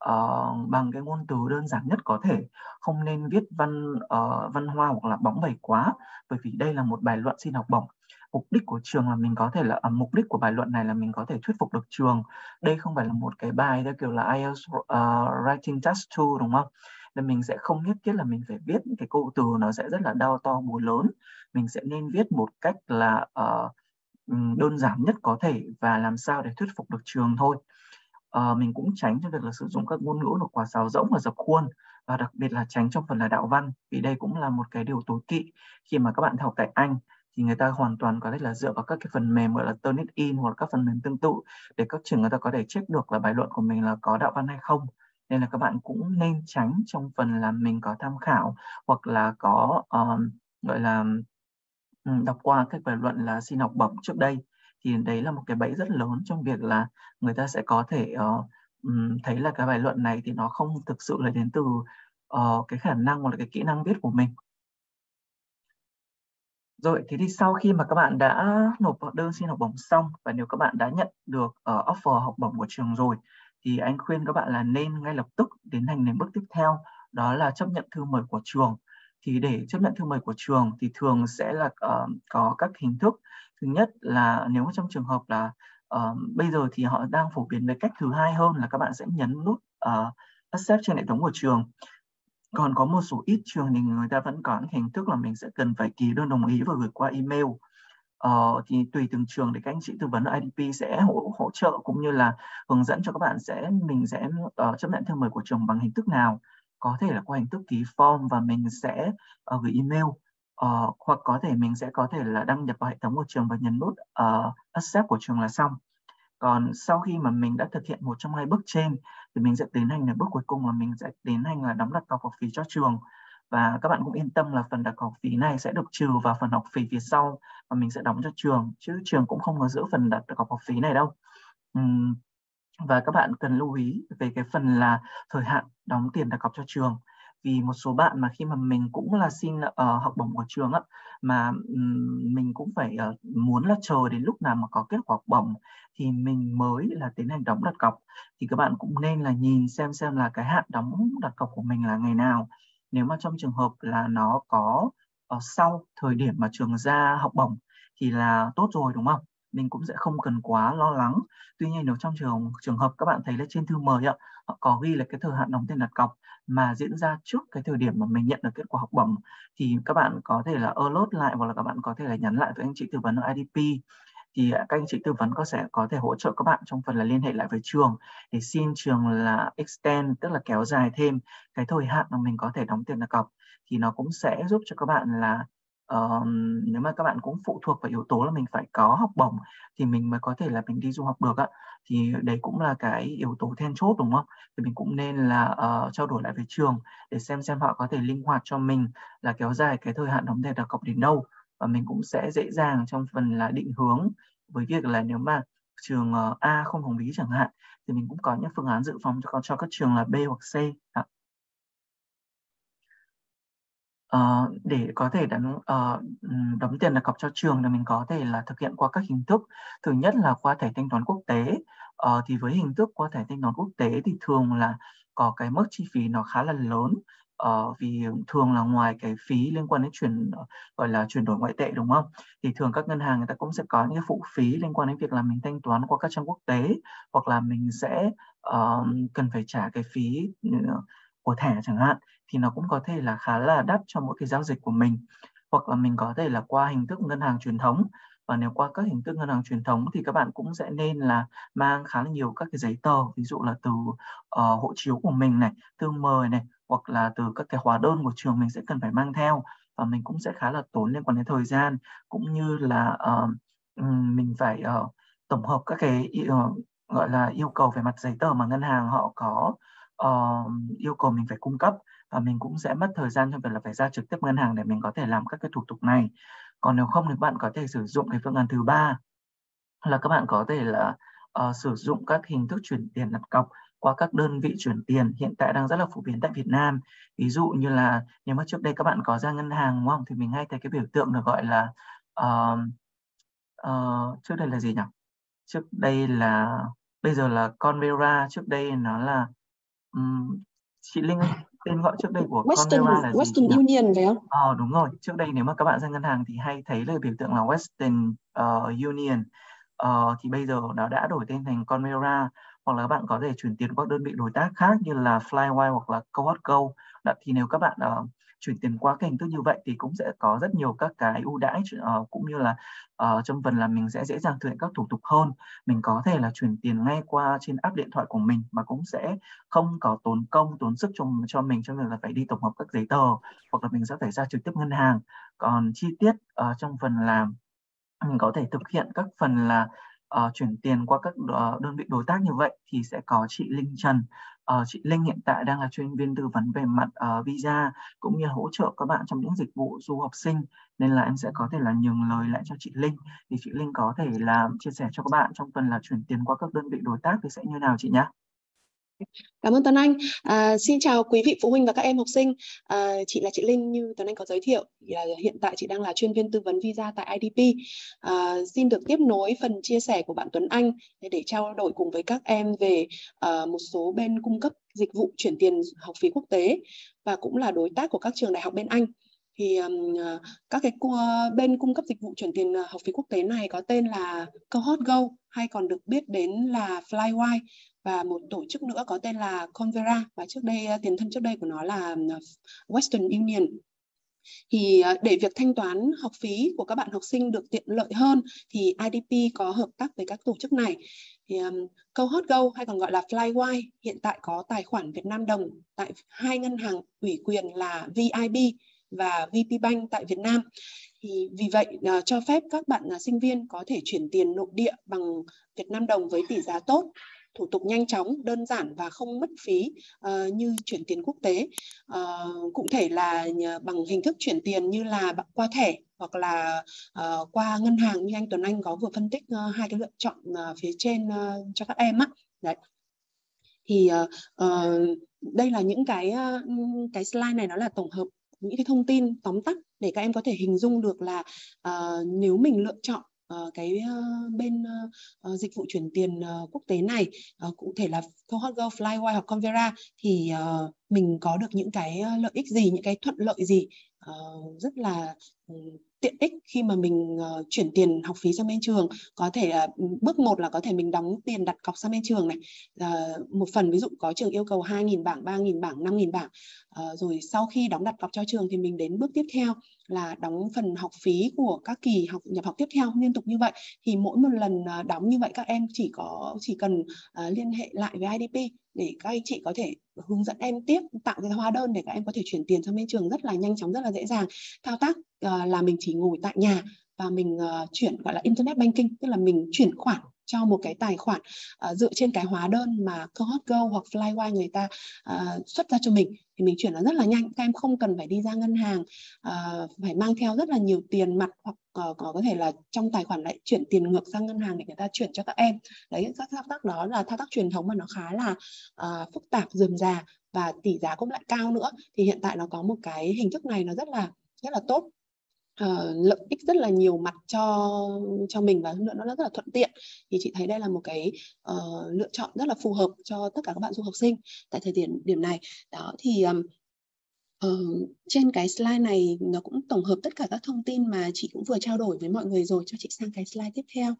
uh, bằng cái ngôn từ đơn giản nhất có thể, không nên viết văn uh, văn hoa hoặc là bóng bẩy quá, bởi vì đây là một bài luận xin học bổng. Mục đích của trường là mình có thể là uh, mục đích của bài luận này là mình có thể thuyết phục được trường. Đây không phải là một cái bài theo kiểu là ai eo uh, Writing Test hai, đúng không? Nên mình sẽ không nhất thiết là mình phải viết những cái câu từ nó sẽ rất là đao to búa lớn. Mình sẽ nên viết một cách là uh, đơn giản nhất có thể và làm sao để thuyết phục được trường thôi. Ờ, mình cũng tránh cho việc là sử dụng các ngôn ngữ là quá sáo rỗng và dập khuôn, và đặc biệt là tránh trong phần là đạo văn, vì đây cũng là một cái điều tối kỵ khi mà các bạn học tại Anh, thì người ta hoàn toàn có thể là dựa vào các cái phần mềm gọi là Turnitin hoặc các phần mềm tương tự để các trường người ta có thể check được là bài luận của mình là có đạo văn hay không. Nên là các bạn cũng nên tránh trong phần là mình có tham khảo hoặc là có um, gọi là ừ, đọc qua các bài luận là xin học bổng trước đây, thì đấy là một cái bẫy rất lớn trong việc là người ta sẽ có thể uh, um, thấy là cái bài luận này thì nó không thực sự là đến từ uh, cái khả năng hoặc là cái kỹ năng viết của mình. Rồi, thế thì sau khi mà các bạn đã nộp đơn xin học bổng xong, và nếu các bạn đã nhận được uh, offer học bổng của trường rồi, thì anh khuyên các bạn là nên ngay lập tức tiến hành đến bước tiếp theo, đó là chấp nhận thư mời của trường. Thì để chấp nhận thư mời của trường thì thường sẽ là uh, có các hình thức. Thứ nhất là nếu trong trường hợp là uh, bây giờ thì họ đang phổ biến cái cách thứ hai hơn, là các bạn sẽ nhấn nút uh, accept trên hệ thống của trường. Còn có một số ít trường thì người ta vẫn có hình thức là mình sẽ cần phải ký đơn đồng ý và gửi qua email. Ờ, thì tùy từng trường để các anh chị tư vấn ở i đê pê sẽ hỗ, hỗ trợ cũng như là hướng dẫn cho các bạn sẽ mình sẽ uh, chấp nhận thư mời của trường bằng hình thức nào. Có thể là qua hình thức ký form và mình sẽ uh, gửi email, uh, hoặc có thể mình sẽ có thể là đăng nhập vào hệ thống của trường và nhấn nút uh, accept của trường là xong. Còn sau khi mà mình đã thực hiện một trong hai bước trên thì mình sẽ tiến hành là bước cuối cùng là mình sẽ tiến hành là đóng đặt cọc học phí cho trường. Và các bạn cũng yên tâm là phần đặt cọc học phí này sẽ được trừ vào phần học phí phía sau và mình sẽ đóng cho trường, chứ trường cũng không có giữ phần đặt cọc học phí này đâu. Uhm, Và các bạn cần lưu ý về cái phần là thời hạn đóng tiền đặt cọc cho trường. Vì một số bạn mà khi mà mình cũng là xin, ờ, học bổng của trường á, mà, ừm, mình cũng phải, ờ, muốn là chờ đến lúc nào mà có kết quả học bổng thì mình mới là tiến hành đóng đặt cọc. Thì các bạn cũng nên là nhìn xem xem là cái hạn đóng đặt cọc của mình là ngày nào. Nếu mà trong trường hợp là nó có, ờ, sau thời điểm mà trường ra học bổng thì là tốt rồi, đúng không? Mình cũng sẽ không cần quá lo lắng. Tuy nhiên nếu trong trường trường hợp các bạn thấy là trên thư mời ạ, họ có ghi là cái thời hạn đóng tiền đặt cọc mà diễn ra trước cái thời điểm mà mình nhận được kết quả học bổng, thì các bạn có thể là alert lại hoặc là các bạn có thể là nhắn lại với anh chị tư vấn ở i đê pê. Thì, à, các anh chị tư vấn có sẽ có thể hỗ trợ các bạn trong phần là liên hệ lại với trường để xin trường là extend, tức là kéo dài thêm cái thời hạn mà mình có thể đóng tiền đặt cọc. Thì nó cũng sẽ giúp cho các bạn là, ờm, nếu mà các bạn cũng phụ thuộc vào yếu tố là mình phải có học bổng thì mình mới có thể là mình đi du học được ạ. Thì đấy cũng là cái yếu tố then chốt, đúng không? Thì mình cũng nên là, ờ, trao đổi lại với trường để xem xem họ có thể linh hoạt cho mình là kéo dài cái thời hạn đóng tiền đặt cọc đến đâu. Và mình cũng sẽ dễ dàng trong phần là định hướng với việc là nếu mà trường, ờ, A không đồng ý chẳng hạn, thì mình cũng có những phương án dự phòng cho cho các trường là B hoặc C ạ. Ờ, để có thể đóng, ờ, ừm, đóng tiền đặt cọc cho trường thì mình có thể là thực hiện qua các hình thức. Thứ nhất là qua thẻ thanh toán quốc tế. Ờ, thì với hình thức qua thẻ thanh toán quốc tế thì thường là có cái mức chi phí nó khá là lớn. Ờ, vì thường là ngoài cái phí liên quan đến chuyển, ờ, gọi là, chuyển đổi ngoại tệ, đúng không? Thì thường các ngân hàng người ta cũng sẽ có những cái phụ phí liên quan đến việc là mình thanh toán qua các trang quốc tế, hoặc là mình sẽ, ờ, cần phải trả cái phí, ờ, của thẻ chẳng hạn. Thì nó cũng có thể là khá là đắt cho mỗi cái giao dịch của mình. Hoặc là mình có thể là qua hình thức ngân hàng truyền thống, và nếu qua các hình thức ngân hàng truyền thống thì các bạn cũng sẽ nên là mang khá là nhiều các cái giấy tờ, ví dụ là từ, ờ, hộ chiếu của mình này, thư mời này, hoặc là từ các cái hóa đơn của trường mình sẽ cần phải mang theo. Và mình cũng sẽ khá là tốn liên quan đến thời gian, cũng như là, ờ, ừm, mình phải, ờ, tổng hợp các cái y ờ, gọi là, yêu cầu về mặt giấy tờ mà ngân hàng họ có, ờ, yêu cầu mình phải cung cấp. Và mình cũng sẽ mất thời gian trong việc là phải ra trực tiếp ngân hàng để mình có thể làm các cái thủ tục này. Còn nếu không thì bạn có thể sử dụng cái phương án thứ ba là các bạn có thể là, ờ, sử dụng các hình thức chuyển tiền đặt cọc qua các đơn vị chuyển tiền hiện tại đang rất là phổ biến tại Việt Nam. Ví dụ như là nếu mà trước đây các bạn có ra ngân hàng, đúng không? Thì mình hay thấy cái biểu tượng được gọi là, ờm, ờ, trước đây là gì nhỉ? Trước đây là bây giờ là Convera, trước đây nó là, ừm, chị Linh ơi, tên gọi trước đây của Western Convera là gì chị Western nhỉ? Union phải không? Ờ, đúng rồi. Trước đây nếu mà các bạn ra ngân hàng thì hay thấy là biểu tượng là Western, ờ, Union. Ờ, thì bây giờ nó đã đổi tên thành Convera, hoặc là các bạn có thể chuyển tiền qua đơn vị đối tác khác như là Flywire hoặc là Cohort Go. Đó, thì nếu các bạn, ờ, chuyển tiền qua cái hình thức như vậy thì cũng sẽ có rất nhiều các cái ưu đãi, ờ, cũng như là, ờ, trong phần là mình sẽ dễ dàng thực hiện các thủ tục hơn. Mình có thể là chuyển tiền ngay qua trên app điện thoại của mình mà cũng sẽ không có tốn công, tốn sức cho cho mình trong việc là phải đi tổng hợp các giấy tờ, hoặc là mình sẽ phải ra trực tiếp ngân hàng. Còn chi tiết, ờ, trong phần là mình có thể thực hiện các phần là, ờ, chuyển tiền qua các đ ờ, đơn vị đối tác như vậy thì sẽ có chị Linh Trần. Ờ, chị Linh hiện tại đang là chuyên viên tư vấn về mặt, ờ, visa, cũng như là hỗ trợ các bạn trong những dịch vụ du học sinh, nên là em sẽ có thể là nhường lời lại cho chị Linh. Thì chị Linh có thể là chia sẻ cho các bạn trong phần là chuyển tiền qua các đơn vị đối tác thì sẽ như nào chị nhá? Cảm ơn Tuấn Anh. À, xin chào quý vị phụ huynh và các em học sinh. À, chị là chị Linh như Tuấn Anh có giới thiệu. Thì là hiện tại chị đang là chuyên viên tư vấn visa tại i đê pê. À, xin được tiếp nối phần chia sẻ của bạn Tuấn Anh để, để trao đổi cùng với các em về uh, một số bên cung cấp dịch vụ chuyển tiền học phí quốc tế và cũng là đối tác của các trường đại học bên Anh. Thì um, các cái bên cung cấp dịch vụ chuyển tiền học phí quốc tế này có tên là Cohort Go hay còn được biết đến là Flywire, và một tổ chức nữa có tên là Convera, và trước đây tiền thân trước đây của nó là Western Union. Thì để việc thanh toán học phí của các bạn học sinh được tiện lợi hơn thì i đê pê có hợp tác với các tổ chức này. Thì um, Cohort Go hay còn gọi là Flywire hiện tại có tài khoản Việt Nam đồng tại hai ngân hàng ủy quyền là vê i bê và vê pê Bank tại Việt Nam. Thì vì vậy uh, cho phép các bạn uh, sinh viên có thể chuyển tiền nội địa bằng Việt Nam đồng với tỷ giá tốt, thủ tục nhanh chóng, đơn giản và không mất phí uh, như chuyển tiền quốc tế. Uh, cụ thể là bằng hình thức chuyển tiền như là qua thẻ hoặc là uh, qua ngân hàng như anh Tuấn Anh có vừa phân tích uh, hai cái lựa chọn uh, phía trên uh, cho các em á. Đấy. Thì uh, uh, đây là những cái uh, cái slide này nó là tổng hợp những cái thông tin tóm tắt để các em có thể hình dung được là uh, nếu mình lựa chọn uh, cái uh, bên uh, dịch vụ chuyển tiền uh, quốc tế này, uh, cụ thể là Cohort Go, Flywire hoặc Convera, thì uh, mình có được những cái lợi ích gì, những cái thuận lợi gì uh, rất là um, tiện ích khi mà mình uh, chuyển tiền học phí sang bên trường. Có thể uh, bước một là có thể mình đóng tiền đặt cọc sang bên trường này, uh, một phần ví dụ có trường yêu cầu hai nghìn bảng, ba nghìn bảng, năm nghìn bảng, uh, rồi sau khi đóng đặt cọc cho trường thì mình đến bước tiếp theo là đóng phần học phí của các kỳ học nhập học tiếp theo liên tục như vậy. Thì mỗi một lần uh, đóng như vậy các em chỉ có chỉ cần uh, liên hệ lại với i đê pê để các anh chị có thể hướng dẫn em tiếp, tạo cái hóa đơn để các em có thể chuyển tiền sang bên trường rất là nhanh chóng, rất là dễ dàng. Thao tác uh, là mình chỉ ngồi tại nhà và mình uh, chuyển, gọi là internet banking, tức là mình chuyển khoản cho một cái tài khoản uh, dựa trên cái hóa đơn mà Cohort Go hoặc Flywire người ta uh, xuất ra cho mình, thì mình chuyển nó rất là nhanh. Các em không cần phải đi ra ngân hàng, uh, phải mang theo rất là nhiều tiền mặt, hoặc uh, có thể là trong tài khoản lại chuyển tiền ngược sang ngân hàng để người ta chuyển cho các em. Đấy, các thao tác đó là thao tác truyền thống mà nó khá là uh, phức tạp, rườm rà và tỷ giá cũng lại cao nữa. Thì hiện tại nó có một cái hình thức này nó rất là rất là tốt. Uh, lợi ích rất là nhiều mặt cho cho mình, và hơn nữa nó rất là thuận tiện. Thì chị thấy đây là một cái uh, lựa chọn rất là phù hợp cho tất cả các bạn du học sinh tại thời điểm điểm này. Đó thì um, uh, trên cái slide này nó cũng tổng hợp tất cả các thông tin mà chị cũng vừa trao đổi với mọi người rồi. Cho chị sang cái slide tiếp theo.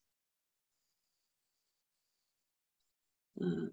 Uh,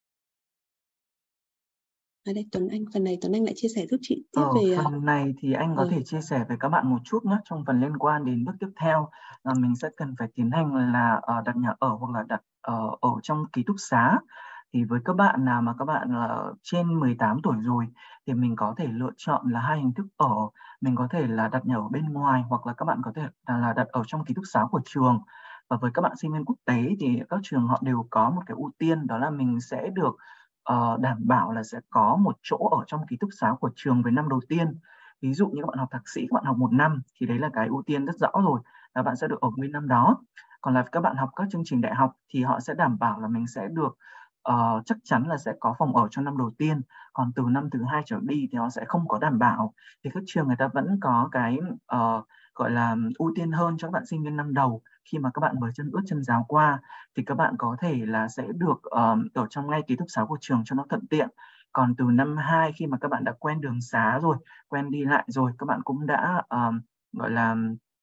À đây, Tuấn Anh, phần này Tuấn Anh lại chia sẻ giúp chị tiếp Ở về phần này thì anh có uh, thể chia sẻ với các bạn một chút nhé. Trong phần liên quan đến bước tiếp theo là mình sẽ cần phải tiến hành là uh, đặt nhà ở hoặc là đặt uh, ở trong ký túc xá. Thì với các bạn nào mà các bạn là trên mười tám tuổi rồi thì mình có thể lựa chọn là hai hình thức ở. Mình có thể là đặt nhà ở bên ngoài, hoặc là các bạn có thể là đặt ở trong ký túc xá của trường. Và với các bạn sinh viên quốc tế thì các trường họ đều có một cái ưu tiên, đó là mình sẽ được uh, đảm bảo là sẽ có một chỗ ở trong ký túc xá của trường với năm đầu tiên. Ví dụ như các bạn học thạc sĩ, các bạn học một năm thì đấy là cái ưu tiên rất rõ rồi, là bạn sẽ được ở nguyên năm đó. Còn là các bạn học các chương trình đại học thì họ sẽ đảm bảo là mình sẽ được uh, chắc chắn là sẽ có phòng ở cho năm đầu tiên. Còn từ năm thứ hai trở đi thì họ sẽ không có đảm bảo. Thì các trường người ta vẫn có cái uh, gọi là ưu tiên hơn cho các bạn sinh viên năm đầu. Khi mà các bạn mới chân ướt chân ráo qua thì các bạn có thể là sẽ được uh, ở trong ngay ký túc xá của trường cho nó thuận tiện. Còn từ năm hai, khi mà các bạn đã quen đường xá rồi, quen đi lại rồi, các bạn cũng đã uh, gọi là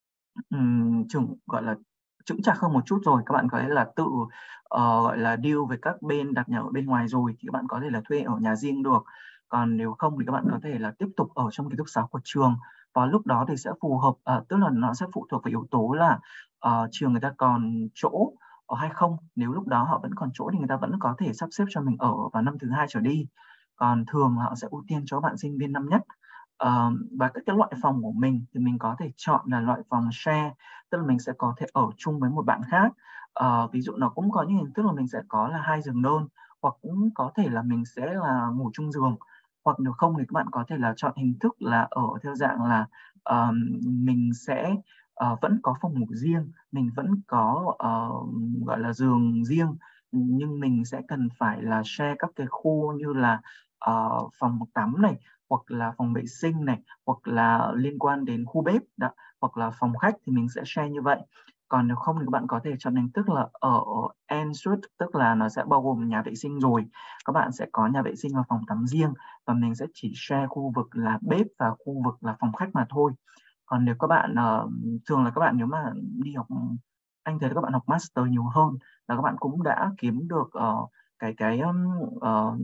um, chừng gọi là chững chạc hơn một chút rồi, các bạn có thể là tự uh, gọi là deal với các bên đặt nhà ở bên ngoài rồi, thì các bạn có thể là thuê ở nhà riêng được. Còn nếu không thì các bạn có thể là tiếp tục ở trong ký túc xá của trường. Và lúc đó thì sẽ phù hợp, uh, tức là nó sẽ phụ thuộc vào yếu tố là uh, trường người ta còn chỗ ở hay không. Nếu lúc đó họ vẫn còn chỗ thì người ta vẫn có thể sắp xếp cho mình ở vào năm thứ hai trở đi. Còn thường họ sẽ ưu tiên cho bạn sinh viên năm nhất. Uh, và các cái loại phòng của mình thì mình có thể chọn là loại phòng share, tức là mình sẽ có thể ở chung với một bạn khác. Uh, ví dụ nó cũng có những hình thức là mình sẽ có là hai giường đơn, hoặc cũng có thể là mình sẽ là ngủ chung giường. Hoặc nếu không thì các bạn có thể là chọn hình thức là ở theo dạng là uh, mình sẽ uh, vẫn có phòng ngủ riêng, mình vẫn có uh, gọi là giường riêng, nhưng mình sẽ cần phải là share các cái khu như là uh, phòng tắm này, hoặc là phòng vệ sinh này, hoặc là liên quan đến khu bếp đó, hoặc là phòng khách thì mình sẽ share như vậy. Còn nếu không thì các bạn có thể chọn hình thức là ở en-suite, tức là nó sẽ bao gồm nhà vệ sinh rồi. Các bạn sẽ có nhà vệ sinh và phòng tắm riêng, và mình sẽ chỉ share khu vực là bếp và khu vực là phòng khách mà thôi. Còn nếu các bạn uh, thường là các bạn nếu mà đi học, anh thấy các bạn học master nhiều hơn là các bạn cũng đã kiếm được uh, cái cái uh,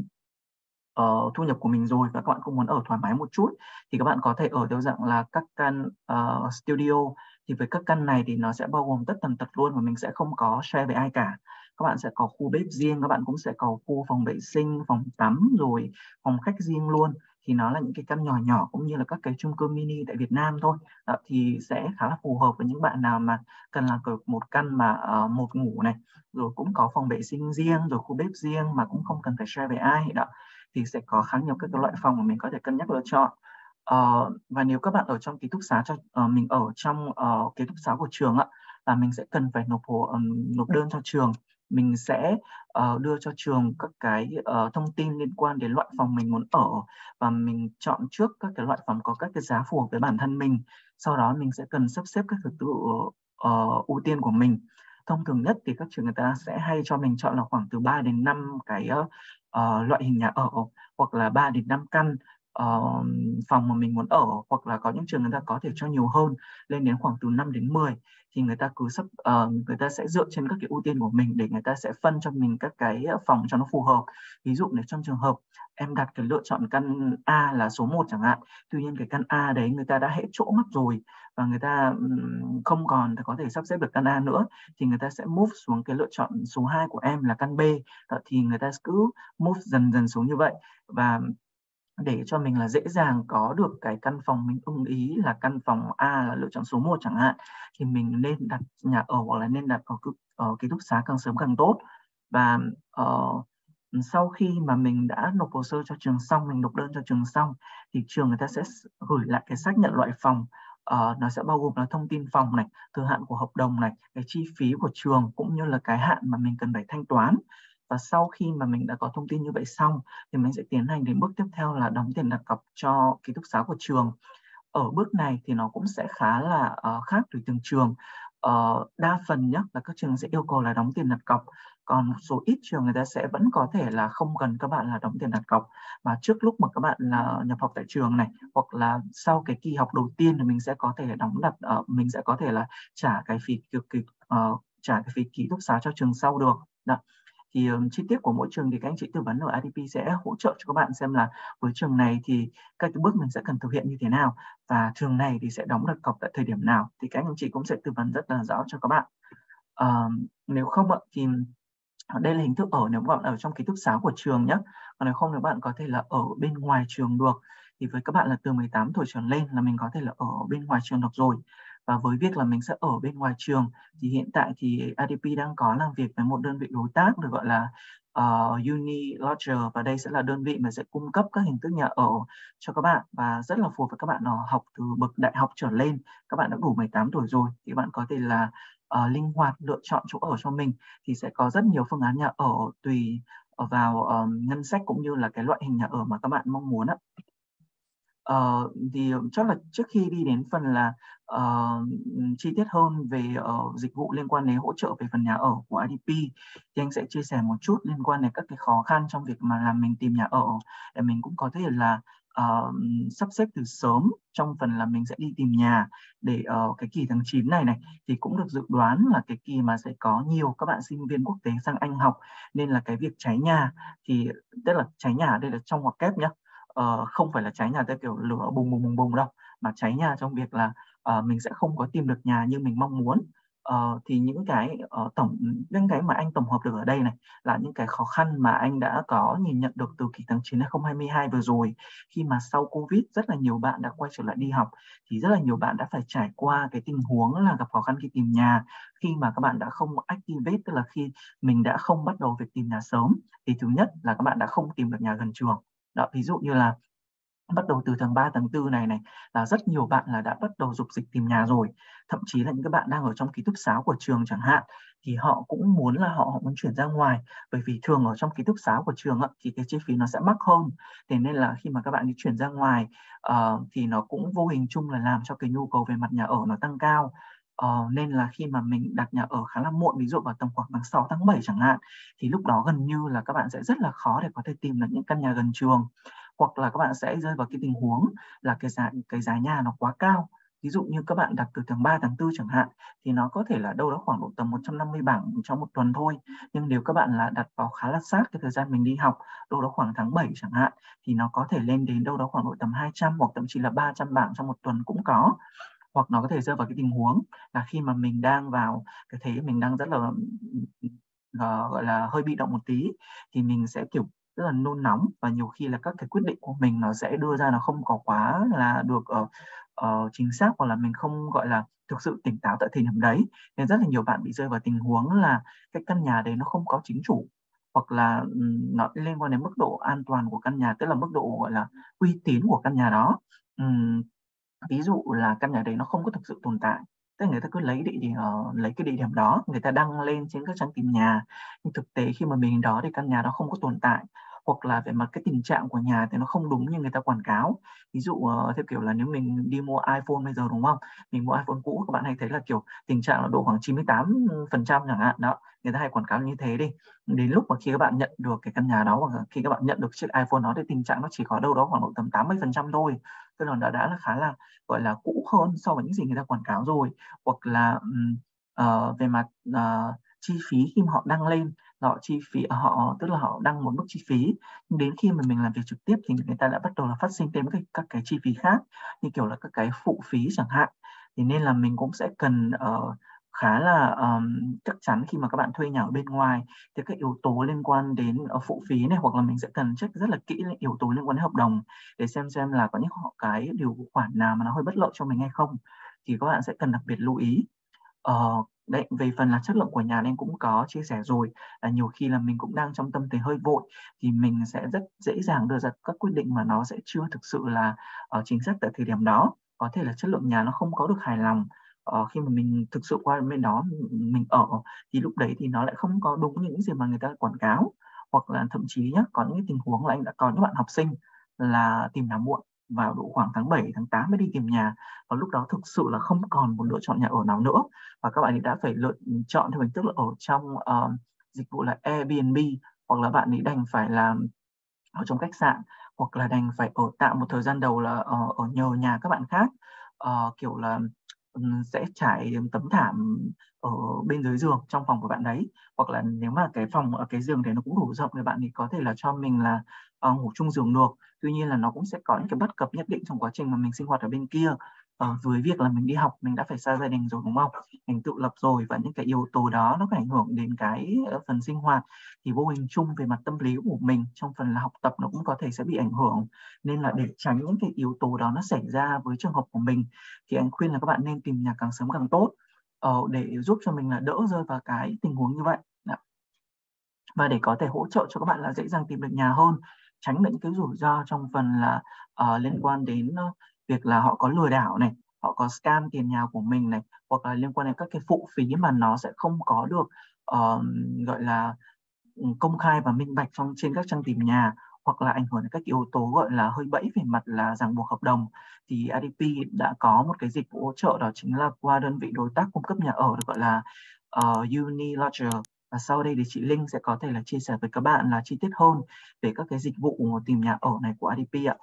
uh, thu nhập của mình rồi, và các bạn cũng muốn ở thoải mái một chút thì các bạn có thể ở theo dạng là các căn uh, studio. Thì với các căn này thì nó sẽ bao gồm tất tần tật luôn, và mình sẽ không có share với ai cả. Các bạn sẽ có khu bếp riêng, các bạn cũng sẽ có khu phòng vệ sinh, phòng tắm, rồi phòng khách riêng luôn. Thì nó là những cái căn nhỏ nhỏ cũng như là các cái chung cư mini tại Việt Nam thôi. Đó, thì sẽ khá là phù hợp với những bạn nào mà cần là một căn mà uh, một ngủ này, rồi cũng có phòng vệ sinh riêng, rồi khu bếp riêng mà cũng không cần phải share với ai. Đó thì sẽ có khá nhiều các cái loại phòng mà mình có thể cân nhắc lựa chọn. Uh, và nếu các bạn ở trong ký túc xá cho uh, mình ở trong uh, ký túc xá của trường ạ, là mình sẽ cần phải nộp hồ, um, nộp đơn cho trường mình sẽ uh, đưa cho trường các cái uh, thông tin liên quan đến loại phòng mình muốn ở, và mình chọn trước các cái loại phòng có các cái giá phù hợp với bản thân mình. Sau đó mình sẽ cần sắp xếp các thứ tự uh, ưu tiên của mình. Thông thường nhất thì các trường người ta sẽ hay cho mình chọn là khoảng từ ba đến năm cái uh, loại hình nhà ở, hoặc là ba đến năm căn uh, phòng mà mình muốn ở, hoặc là có những trường người ta có thể cho nhiều hơn, lên đến khoảng từ năm đến mười. Thì người ta cứ sắp uh, người ta sẽ dựa trên các cái ưu tiên của mình để người ta sẽ phân cho mình các cái phòng cho nó phù hợp. Ví dụ nếu trong trường hợp em đặt cái lựa chọn căn A là số một chẳng hạn, tuy nhiên cái căn A đấy người ta đã hết chỗ mất rồi và người ta um, không còn có thể sắp xếp được căn A nữa, thì người ta sẽ move xuống cái lựa chọn số hai của em là căn B. Đó, thì người ta cứ move dần dần xuống như vậy, và để cho mình là dễ dàng có được cái căn phòng mình ưng ý là căn phòng A là lựa chọn số một chẳng hạn, thì mình nên đặt nhà ở hoặc là nên đặt ở, ở ký túc xá càng sớm càng tốt. Và uh, sau khi mà mình đã nộp hồ sơ cho trường xong, mình nộp đơn cho trường xong, thì trường người ta sẽ gửi lại cái xác nhận loại phòng. Uh, nó sẽ bao gồm là thông tin phòng này, thời hạn của hợp đồng này, cái chi phí của trường, cũng như là cái hạn mà mình cần phải thanh toán. Và sau khi mà mình đã có thông tin như vậy xong, thì mình sẽ tiến hành đến bước tiếp theo là đóng tiền đặt cọc cho ký túc xá của trường. Ở bước này thì nó cũng sẽ khá là uh, khác tùy từng trường. Uh, đa phần nhé là các trường sẽ yêu cầu là đóng tiền đặt cọc, còn một số ít trường người ta sẽ vẫn có thể là không cần các bạn là đóng tiền đặt cọc, mà trước lúc mà các bạn là nhập học tại trường này, hoặc là sau cái kỳ học đầu tiên thì mình sẽ có thể đóng đặt uh, mình sẽ có thể là trả cái phí cực kỳ uh, trả cái phí ký túc xá cho trường sau được. Đó. Thì um, chi tiết của mỗi trường thì các anh chị tư vấn ở i đê pê sẽ hỗ trợ cho các bạn xem là với trường này thì các cái bước mình sẽ cần thực hiện như thế nào, và trường này thì sẽ đóng đặt cọc tại thời điểm nào, thì các anh chị cũng sẽ tư vấn rất là rõ cho các bạn. Uh, nếu không ạ thì đây là hình thức ở nếu các bạn ở trong ký túc xá của trường nhé. Còn nếu không thì bạn có thể là ở bên ngoài trường được. Thì với các bạn là từ mười tám tuổi trở lên là mình có thể là ở bên ngoài trường được rồi. Và với việc là mình sẽ ở bên ngoài trường thì hiện tại thì i đê pê đang có làm việc với một đơn vị đối tác được gọi là uh, Unilodger, và đây sẽ là đơn vị mà sẽ cung cấp các hình thức nhà ở cho các bạn và rất là phù hợp với các bạn học từ bậc đại học trở lên. Các bạn đã đủ mười tám tuổi rồi thì bạn có thể là uh, linh hoạt lựa chọn chỗ ở cho mình, thì sẽ có rất nhiều phương án nhà ở tùy vào um, ngân sách cũng như là cái loại hình nhà ở mà các bạn mong muốn ạ. Uh, thì chắc là trước khi đi đến phần là uh, chi tiết hơn về uh, dịch vụ liên quan đến hỗ trợ về phần nhà ở của i đê pê, thì anh sẽ chia sẻ một chút liên quan đến các cái khó khăn trong việc mà làm mình tìm nhà ở, để mình cũng có thể là uh, sắp xếp từ sớm trong phần là mình sẽ đi tìm nhà. Để uh, cái kỳ tháng chín này này thì cũng được dự đoán là cái kỳ mà sẽ có nhiều các bạn sinh viên quốc tế sang Anh học, nên là cái việc cháy nhà thì tức là cháy nhà ở đây là trong ngoặc kép nhé. Uh, không phải là cháy nhà theo kiểu lửa bùng bùng bùng bùng đâu, mà cháy nhà trong việc là uh, mình sẽ không có tìm được nhà như mình mong muốn. Uh, thì những cái uh, tổng những cái mà anh tổng hợp được ở đây này là những cái khó khăn mà anh đã có nhìn nhận được từ kỳ tháng chín hai không hai hai vừa rồi, khi mà sau Covid rất là nhiều bạn đã quay trở lại đi học, thì rất là nhiều bạn đã phải trải qua cái tình huống là gặp khó khăn khi tìm nhà, khi mà các bạn đã không activate, tức là khi mình đã không bắt đầu việc tìm nhà sớm, thì thứ nhất là các bạn đã không tìm được nhà gần trường. Đó, ví dụ như là bắt đầu từ tháng ba, tháng tư này này là rất nhiều bạn là đã bắt đầu dục dịch tìm nhà rồi. Thậm chí là những các bạn đang ở trong ký túc xá của trường chẳng hạn, thì họ cũng muốn là họ, họ muốn chuyển ra ngoài, bởi vì thường ở trong ký túc xá của trường thì cái chi phí nó sẽ mắc hơn. Thế nên là khi mà các bạn đi chuyển ra ngoài uh, thì nó cũng vô hình chung là làm cho cái nhu cầu về mặt nhà ở nó tăng cao. Uh, nên là khi mà mình đặt nhà ở khá là muộn, ví dụ vào tầm khoảng tháng sáu, tháng bảy chẳng hạn, thì lúc đó gần như là các bạn sẽ rất là khó để có thể tìm được những căn nhà gần trường, hoặc là các bạn sẽ rơi vào cái tình huống là cái giá cái giá nhà nó quá cao. Ví dụ như các bạn đặt từ tháng ba, tháng tư chẳng hạn, thì nó có thể là đâu đó khoảng độ tầm một trăm năm mươi bảng trong một tuần thôi. Nhưng nếu các bạn là đặt vào khá là sát cái thời gian mình đi học, đâu đó khoảng tháng bảy chẳng hạn, thì nó có thể lên đến đâu đó khoảng độ tầm hai trăm hoặc thậm chí là ba trăm bảng trong một tuần cũng có. Hoặc nó có thể rơi vào cái tình huống là khi mà mình đang vào cái thế mình đang rất là uh, gọi là hơi bị động một tí, thì mình sẽ kiểu rất là nôn nóng, và nhiều khi là các cái quyết định của mình nó sẽ đưa ra nó không có quá là được uh, uh, chính xác, hoặc là mình không gọi là thực sự tỉnh táo tại thời điểm đấy. Nên rất là nhiều bạn bị rơi vào tình huống là cái căn nhà đấy nó không có chính chủ, hoặc là um, nó liên quan đến mức độ an toàn của căn nhà, tức là mức độ gọi là uy tín của căn nhà đó. Um, ví dụ là căn nhà đấy nó không có thực sự tồn tại, Tức là người ta cứ lấy địa điểm uh, lấy cái địa điểm đó, người ta đăng lên trên các trang tìm nhà, nhưng thực tế khi mà mình đến đó thì căn nhà đó không có tồn tại, hoặc là về mặt cái tình trạng của nhà thì nó không đúng như người ta quảng cáo. Ví dụ uh, theo kiểu là nếu mình đi mua iPhone bây giờ đúng không, mình mua iPhone cũ, các bạn hay thấy là kiểu tình trạng là độ khoảng chín mươi tám phần trăm chẳng hạn đó, người ta hay quảng cáo như thế đi. Đến lúc mà khi các bạn nhận được cái căn nhà đó, hoặc là khi các bạn nhận được chiếc iPhone đó, thì tình trạng nó chỉ có đâu đó khoảng độ tầm tám mươi phần trăm thôi, tức là đã đã là khá là gọi là cũ hơn so với những gì người ta quảng cáo rồi. Hoặc là um, uh, về mặt uh, chi phí khi mà họ đăng lên, họ chi phí họ tức là họ đăng một mức chi phí, nhưng đến khi mà mình làm việc trực tiếp thì người ta đã bắt đầu là phát sinh thêm các, các cái chi phí khác, như kiểu là các cái phụ phí chẳng hạn. Thì nên là mình cũng sẽ cần uh, khá là um, chắc chắn khi mà các bạn thuê nhà ở bên ngoài thì các yếu tố liên quan đến uh, phụ phí này, hoặc là mình sẽ cần check rất là kỹ những yếu tố liên quan đến hợp đồng để xem xem là có những cái điều khoản nào mà nó hơi bất lợi cho mình hay không, thì các bạn sẽ cần đặc biệt lưu ý. Ờ, đấy, về phần là chất lượng của nhà nên cũng có chia sẻ rồi, là nhiều khi là mình cũng đang trong tâm thế hơi vội, thì mình sẽ rất dễ dàng đưa ra các quyết định mà nó sẽ chưa thực sự là uh, chính xác tại thời điểm đó. Có thể là chất lượng nhà nó không có được hài lòng. Ờ, khi mà mình thực sự qua bên đó mình ở thì lúc đấy thì nó lại không có đúng những gì mà người ta quảng cáo. Hoặc là thậm chí nhá, có những tình huống là anh đã có những bạn học sinh là tìm nhà muộn vào độ khoảng tháng bảy, tháng tám mới đi tìm nhà, và lúc đó thực sự là không còn một lựa chọn nhà ở nào nữa, và các bạn ấy đã phải lựa chọn theo hình thức là ở trong uh, dịch vụ là Airbnb, hoặc là bạn ấy đành phải làm ở trong khách sạn, hoặc là đành phải ở tạm một thời gian đầu là ở, ở nhờ nhà các bạn khác. Ờ, kiểu là um, sẽ trải tấm thảm ở bên dưới giường trong phòng của bạn đấy, hoặc là nếu mà cái phòng ở cái giường đấy nó cũng đủ rộng thì bạn ấy có thể là cho mình là uh, ngủ chung giường được. Tuy nhiên là nó cũng sẽ có những cái bất cập nhất định trong quá trình mà mình sinh hoạt ở bên kia. Ờ, với việc là mình đi học, mình đã phải xa gia đình rồi đúng không, mình tự lập rồi, và những cái yếu tố đó nó có ảnh hưởng đến cái phần sinh hoạt, thì vô hình chung về mặt tâm lý của mình trong phần là học tập nó cũng có thể sẽ bị ảnh hưởng. Nên là để tránh những cái yếu tố đó nó xảy ra với trường hợp của mình, thì anh khuyên là các bạn nên tìm nhà càng sớm càng tốt, ờ, để giúp cho mình là đỡ rơi vào cái tình huống như vậy. Đó. Và để có thể hỗ trợ cho các bạn là dễ dàng tìm được nhà hơn, tránh được những cái rủi ro trong phần là uh, liên quan đến uh, việc là họ có lừa đảo này, họ có scam tiền nhà của mình này, hoặc là liên quan đến các cái phụ phí mà nó sẽ không có được uh, gọi là công khai và minh bạch trong trên các trang tìm nhà, hoặc là ảnh hưởng đến các yếu tố gọi là hơi bẫy về mặt là ràng buộc hợp đồng. Thì i đê pê đã có một cái dịch vụ hỗ trợ, đó chính là qua đơn vị đối tác cung cấp nhà ở được gọi là uh, Unilodger. Và sau đây thì chị Linh sẽ có thể là chia sẻ với các bạn là chi tiết hơn về các cái dịch vụ tìm nhà ở này của i đê pê ạ.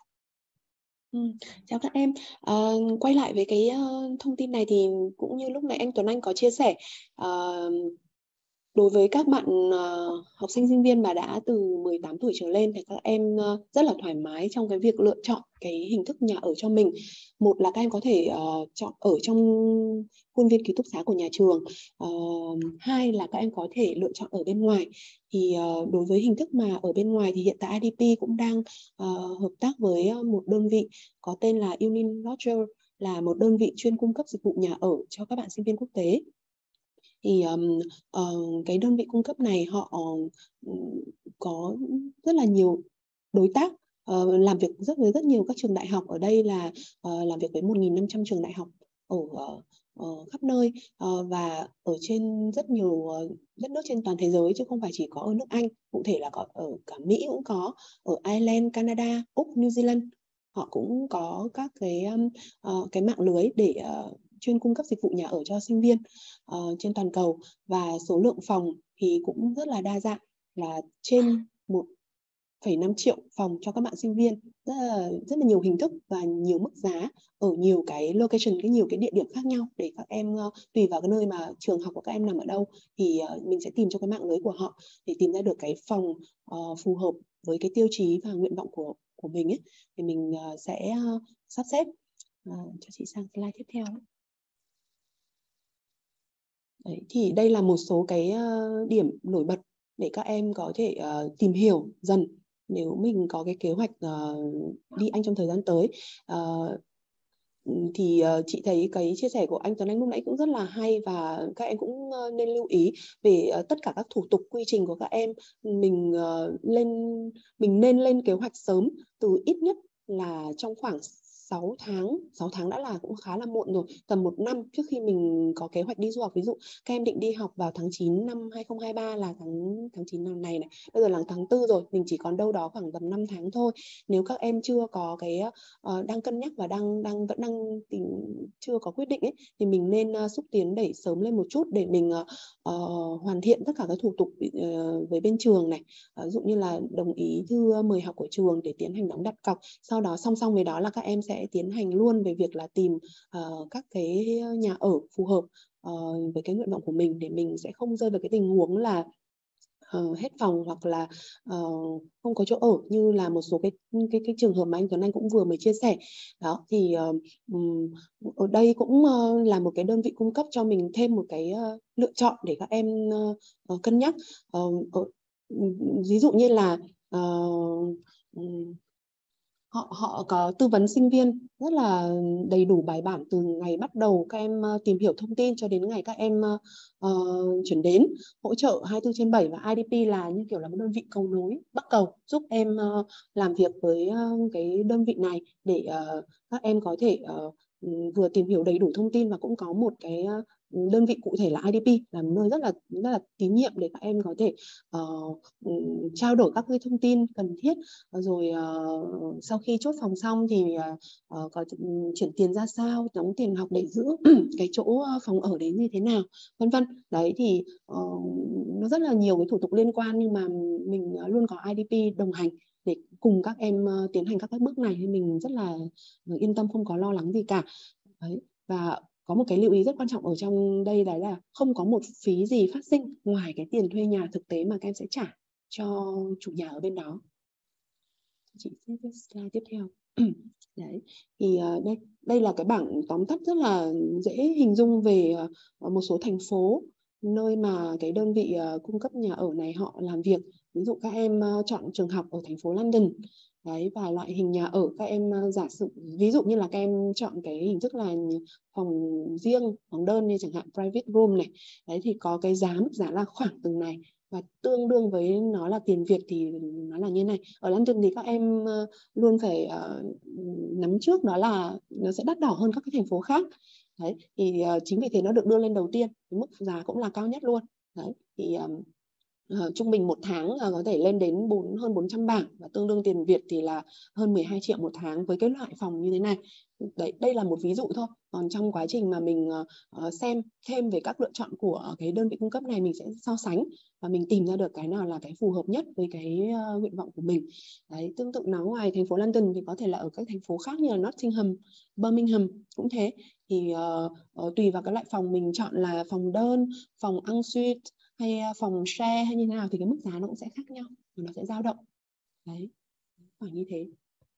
Ừ, chào các em. À, quay lại với cái uh, thông tin này thì cũng như lúc nãy anh Tuấn Anh có chia sẻ, uh, đối với các bạn uh, học sinh sinh viên mà đã từ mười tám tuổi trở lên thì các em uh, rất là thoải mái trong cái việc lựa chọn cái hình thức nhà ở cho mình. Một là các em có thể uh, chọn ở trong khuôn viên ký túc xá của nhà trường. Uh, hai là các em có thể lựa chọn ở bên ngoài. Thì uh, đối với hình thức mà ở bên ngoài thì hiện tại i đê pê cũng đang uh, hợp tác với một đơn vị có tên là Unilodger, là một đơn vị chuyên cung cấp dịch vụ nhà ở cho các bạn sinh viên quốc tế. Thì um, uh, cái đơn vị cung cấp này họ um, có rất là nhiều đối tác, uh, làm việc rất với rất nhiều các trường đại học. Ở đây là uh, làm việc với một nghìn năm trăm trường đại học ở uh, uh, khắp nơi, uh, và ở trên rất nhiều uh, đất nước trên toàn thế giới, chứ không phải chỉ có ở nước Anh. Cụ thể là có ở cả Mỹ cũng có, ở Ireland, Canada, Úc, New Zealand. Họ cũng có các cái um, uh, cái mạng lưới để uh, chuyên cung cấp dịch vụ nhà ở cho sinh viên uh, trên toàn cầu. Và số lượng phòng thì cũng rất là đa dạng, là trên một phẩy năm triệu phòng cho các bạn sinh viên, rất là, rất là nhiều hình thức và nhiều mức giá ở nhiều cái location, cái nhiều cái địa điểm khác nhau, để các em uh, tùy vào cái nơi mà trường học của các em nằm ở đâu thì uh, mình sẽ tìm cho cái mạng lưới của họ để tìm ra được cái phòng uh, phù hợp với cái tiêu chí và nguyện vọng của của mình ấy, thì mình uh, sẽ uh, sắp xếp. Uh, cho chị sang slide tiếp theo ấy. Đấy, thì đây là một số cái uh, điểm nổi bật để các em có thể uh, tìm hiểu dần nếu mình có cái kế hoạch uh, đi Anh trong thời gian tới. Uh, thì uh, chị thấy cái chia sẻ của anh Tuấn Anh lúc nãy cũng rất là hay, và các em cũng uh, nên lưu ý về uh, tất cả các thủ tục quy trình của các em. Mình uh, lên mình nên lên kế hoạch sớm, từ ít nhất là trong khoảng sáu tháng, sáu tháng đã là cũng khá là muộn rồi, tầm một năm trước khi mình có kế hoạch đi du học. Ví dụ các em định đi học vào tháng chín năm hai không hai ba là tháng tháng chín năm này này, bây giờ là tháng tư rồi, mình chỉ còn đâu đó khoảng tầm năm tháng thôi. Nếu các em chưa có cái uh, đang cân nhắc và đang đang vẫn đang tìm, chưa có quyết định ấy, thì mình nên uh, xúc tiến đẩy sớm lên một chút để mình uh, uh, hoàn thiện tất cả các thủ tục uh, với bên trường này, uh, ví dụ như là đồng ý thư mời học của trường để tiến hành đóng đặt cọc. Sau đó song song với đó là các em sẽ tiến hành luôn về việc là tìm uh, các cái nhà ở phù hợp uh, với cái nguyện vọng của mình, để mình sẽ không rơi vào cái tình huống là Uh, hết phòng hoặc là uh, không có chỗ ở như là một số cái cái cái trường hợp mà anh Tuấn Anh cũng vừa mới chia sẻ đó. Thì uh, um, ở đây cũng uh, là một cái đơn vị cung cấp cho mình thêm một cái uh, lựa chọn để các em uh, uh, cân nhắc. Uh, uh, ví dụ như là uh, um, họ họ có tư vấn sinh viên rất là đầy đủ bài bản từ ngày bắt đầu các em uh, tìm hiểu thông tin cho đến ngày các em uh, uh, chuyển đến, hỗ trợ hai mươi tư trên bảy. Và i đê pê là như kiểu là một đơn vị cầu nối, bắc cầu, giúp em uh, làm việc với uh, cái đơn vị này để uh, các em có thể uh, vừa tìm hiểu đầy đủ thông tin và cũng có một cái uh, đơn vị cụ thể là i đê pê, là một nơi rất là rất là tín nhiệm để các em có thể uh, trao đổi các cái thông tin cần thiết. Rồi uh, sau khi chốt phòng xong thì uh, có chuyển tiền ra sao, đóng tiền học để giữ cái chỗ phòng ở đấy như thế nào, vân vân. Đấy thì uh, nó rất là nhiều cái thủ tục liên quan, nhưng mà mình luôn có i đê pê đồng hành để cùng các em uh, tiến hành các cái bước này, thì mình rất là yên tâm, không có lo lắng gì cả. Đấy. Và có một cái lưu ý rất quan trọng ở trong đây, đấy là không có một phí gì phát sinh ngoài cái tiền thuê nhà thực tế mà các em sẽ trả cho chủ nhà ở bên đó. Chị sẽ viết slide tiếp theo. Đấy thì uh, đây đây là cái bảng tóm tắt rất là dễ hình dung về uh, một số thành phố nơi mà cái đơn vị uh, cung cấp nhà ở này họ làm việc. Ví dụ các em uh, chọn trường học ở thành phố London. Đấy, và loại hình nhà ở các em uh, giả sử ví dụ như là các em chọn cái hình thức là phòng riêng, phòng đơn như chẳng hạn private room này. Đấy thì có cái giá mức giá là khoảng từng này, và tương đương với nó là tiền Việt thì nó là như này. Ở London thì các em uh, luôn phải uh, nắm trước đó là nó sẽ đắt đỏ hơn các cái thành phố khác. Đấy thì uh, chính vì thế nó được đưa lên đầu tiên, cái mức giá cũng là cao nhất luôn. Đấy thì um, uh, trung bình một tháng uh, có thể lên đến bốn, hơn bốn trăm bảng, và tương đương tiền Việt thì là hơn mười hai triệu một tháng với cái loại phòng như thế này. Đấy, đây là một ví dụ thôi. Còn trong quá trình mà mình uh, xem thêm về các lựa chọn của cái đơn vị cung cấp này, mình sẽ so sánh và mình tìm ra được cái nào là cái phù hợp nhất với cái uh, nguyện vọng của mình. Đấy, tương tự nó ngoài thành phố London thì có thể là ở các thành phố khác như là Nottingham, Birmingham cũng thế. Thì uh, uh, tùy vào cái loại phòng mình chọn là phòng đơn, phòng ensuite hay phòng share hay như thế nào, thì cái mức giá nó cũng sẽ khác nhau và nó sẽ dao động. Đấy, khoảng như thế.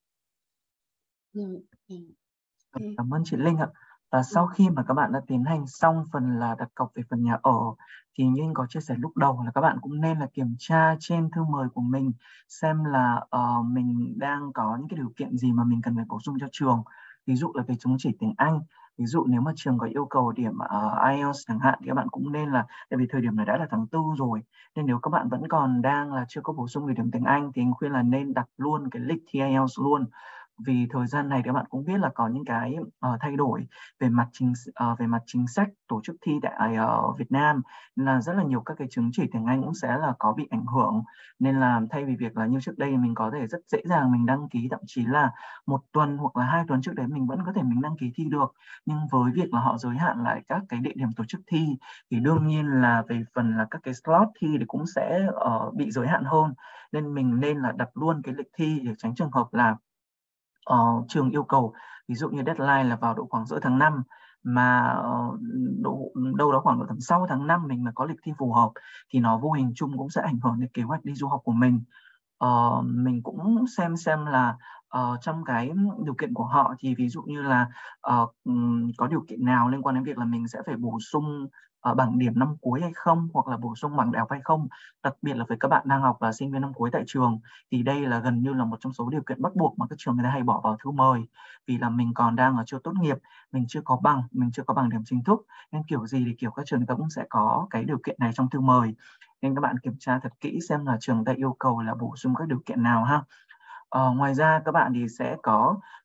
Rồi. Okay. Cảm ơn chị Linh ạ. Và sau khi mà các bạn đã tiến hành xong phần là đặt cọc về phần nhà ở, thì như anh có chia sẻ lúc đầu là các bạn cũng nên là kiểm tra trên thư mời của mình xem là uh, mình đang có những cái điều kiện gì mà mình cần phải bổ sung cho trường. Ví dụ là về chứng chỉ tiếng Anh. Ví dụ nếu mà trường có yêu cầu điểm uh, ai eo chẳng hạn, thì các bạn cũng nên là, tại vì thời điểm này đã là tháng tư rồi, nên nếu các bạn vẫn còn đang là chưa có bổ sung về điểm tiếng Anh thì anh khuyên là nên đặt luôn cái lịch thi ai eo luôn. Vì thời gian này các bạn cũng biết là có những cái uh, thay đổi về mặt chính uh, về mặt chính sách tổ chức thi tại uh, Việt Nam, nên là rất là nhiều các cái chứng chỉ tiếng Anh cũng sẽ là có bị ảnh hưởng. Nên là thay vì việc là như trước đây mình có thể rất dễ dàng mình đăng ký, thậm chí là một tuần hoặc là hai tuần trước đấy mình vẫn có thể mình đăng ký thi được, nhưng với việc là họ giới hạn lại các cái địa điểm tổ chức thi thì đương nhiên là về phần là các cái slot thi thì cũng sẽ uh, bị giới hạn hơn. Nên mình nên là đặt luôn cái lịch thi để tránh trường hợp là Uh, trường yêu cầu ví dụ như deadline là vào độ khoảng giữa tháng năm, mà uh, độ, đâu đó khoảng độ tầm sau tháng năm mình mà có lịch thi phù hợp thì nó vô hình chung cũng sẽ ảnh hưởng đến kế hoạch đi du học của mình. Uh, mình cũng xem xem là uh, trong cái điều kiện của họ thì ví dụ như là uh, có điều kiện nào liên quan đến việc là mình sẽ phải bổ sung uh, bảng điểm năm cuối hay không, hoặc là bổ sung bảng đại học hay không. Đặc biệt là với các bạn đang học và sinh viên năm cuối tại trường thì đây là gần như là một trong số điều kiện bắt buộc mà các trường người ta hay bỏ vào thư mời, vì là mình còn đang ở chưa tốt nghiệp, mình chưa có bằng, mình chưa có bằng điểm chính thức, nên kiểu gì thì kiểu các trường người ta cũng sẽ có cái điều kiện này trong thư mời. Nên các bạn kiểm tra thật kỹ xem là trường ta yêu cầu là bổ sung các điều kiện nào ha. Ờ, ngoài ra các bạn thì sẽ có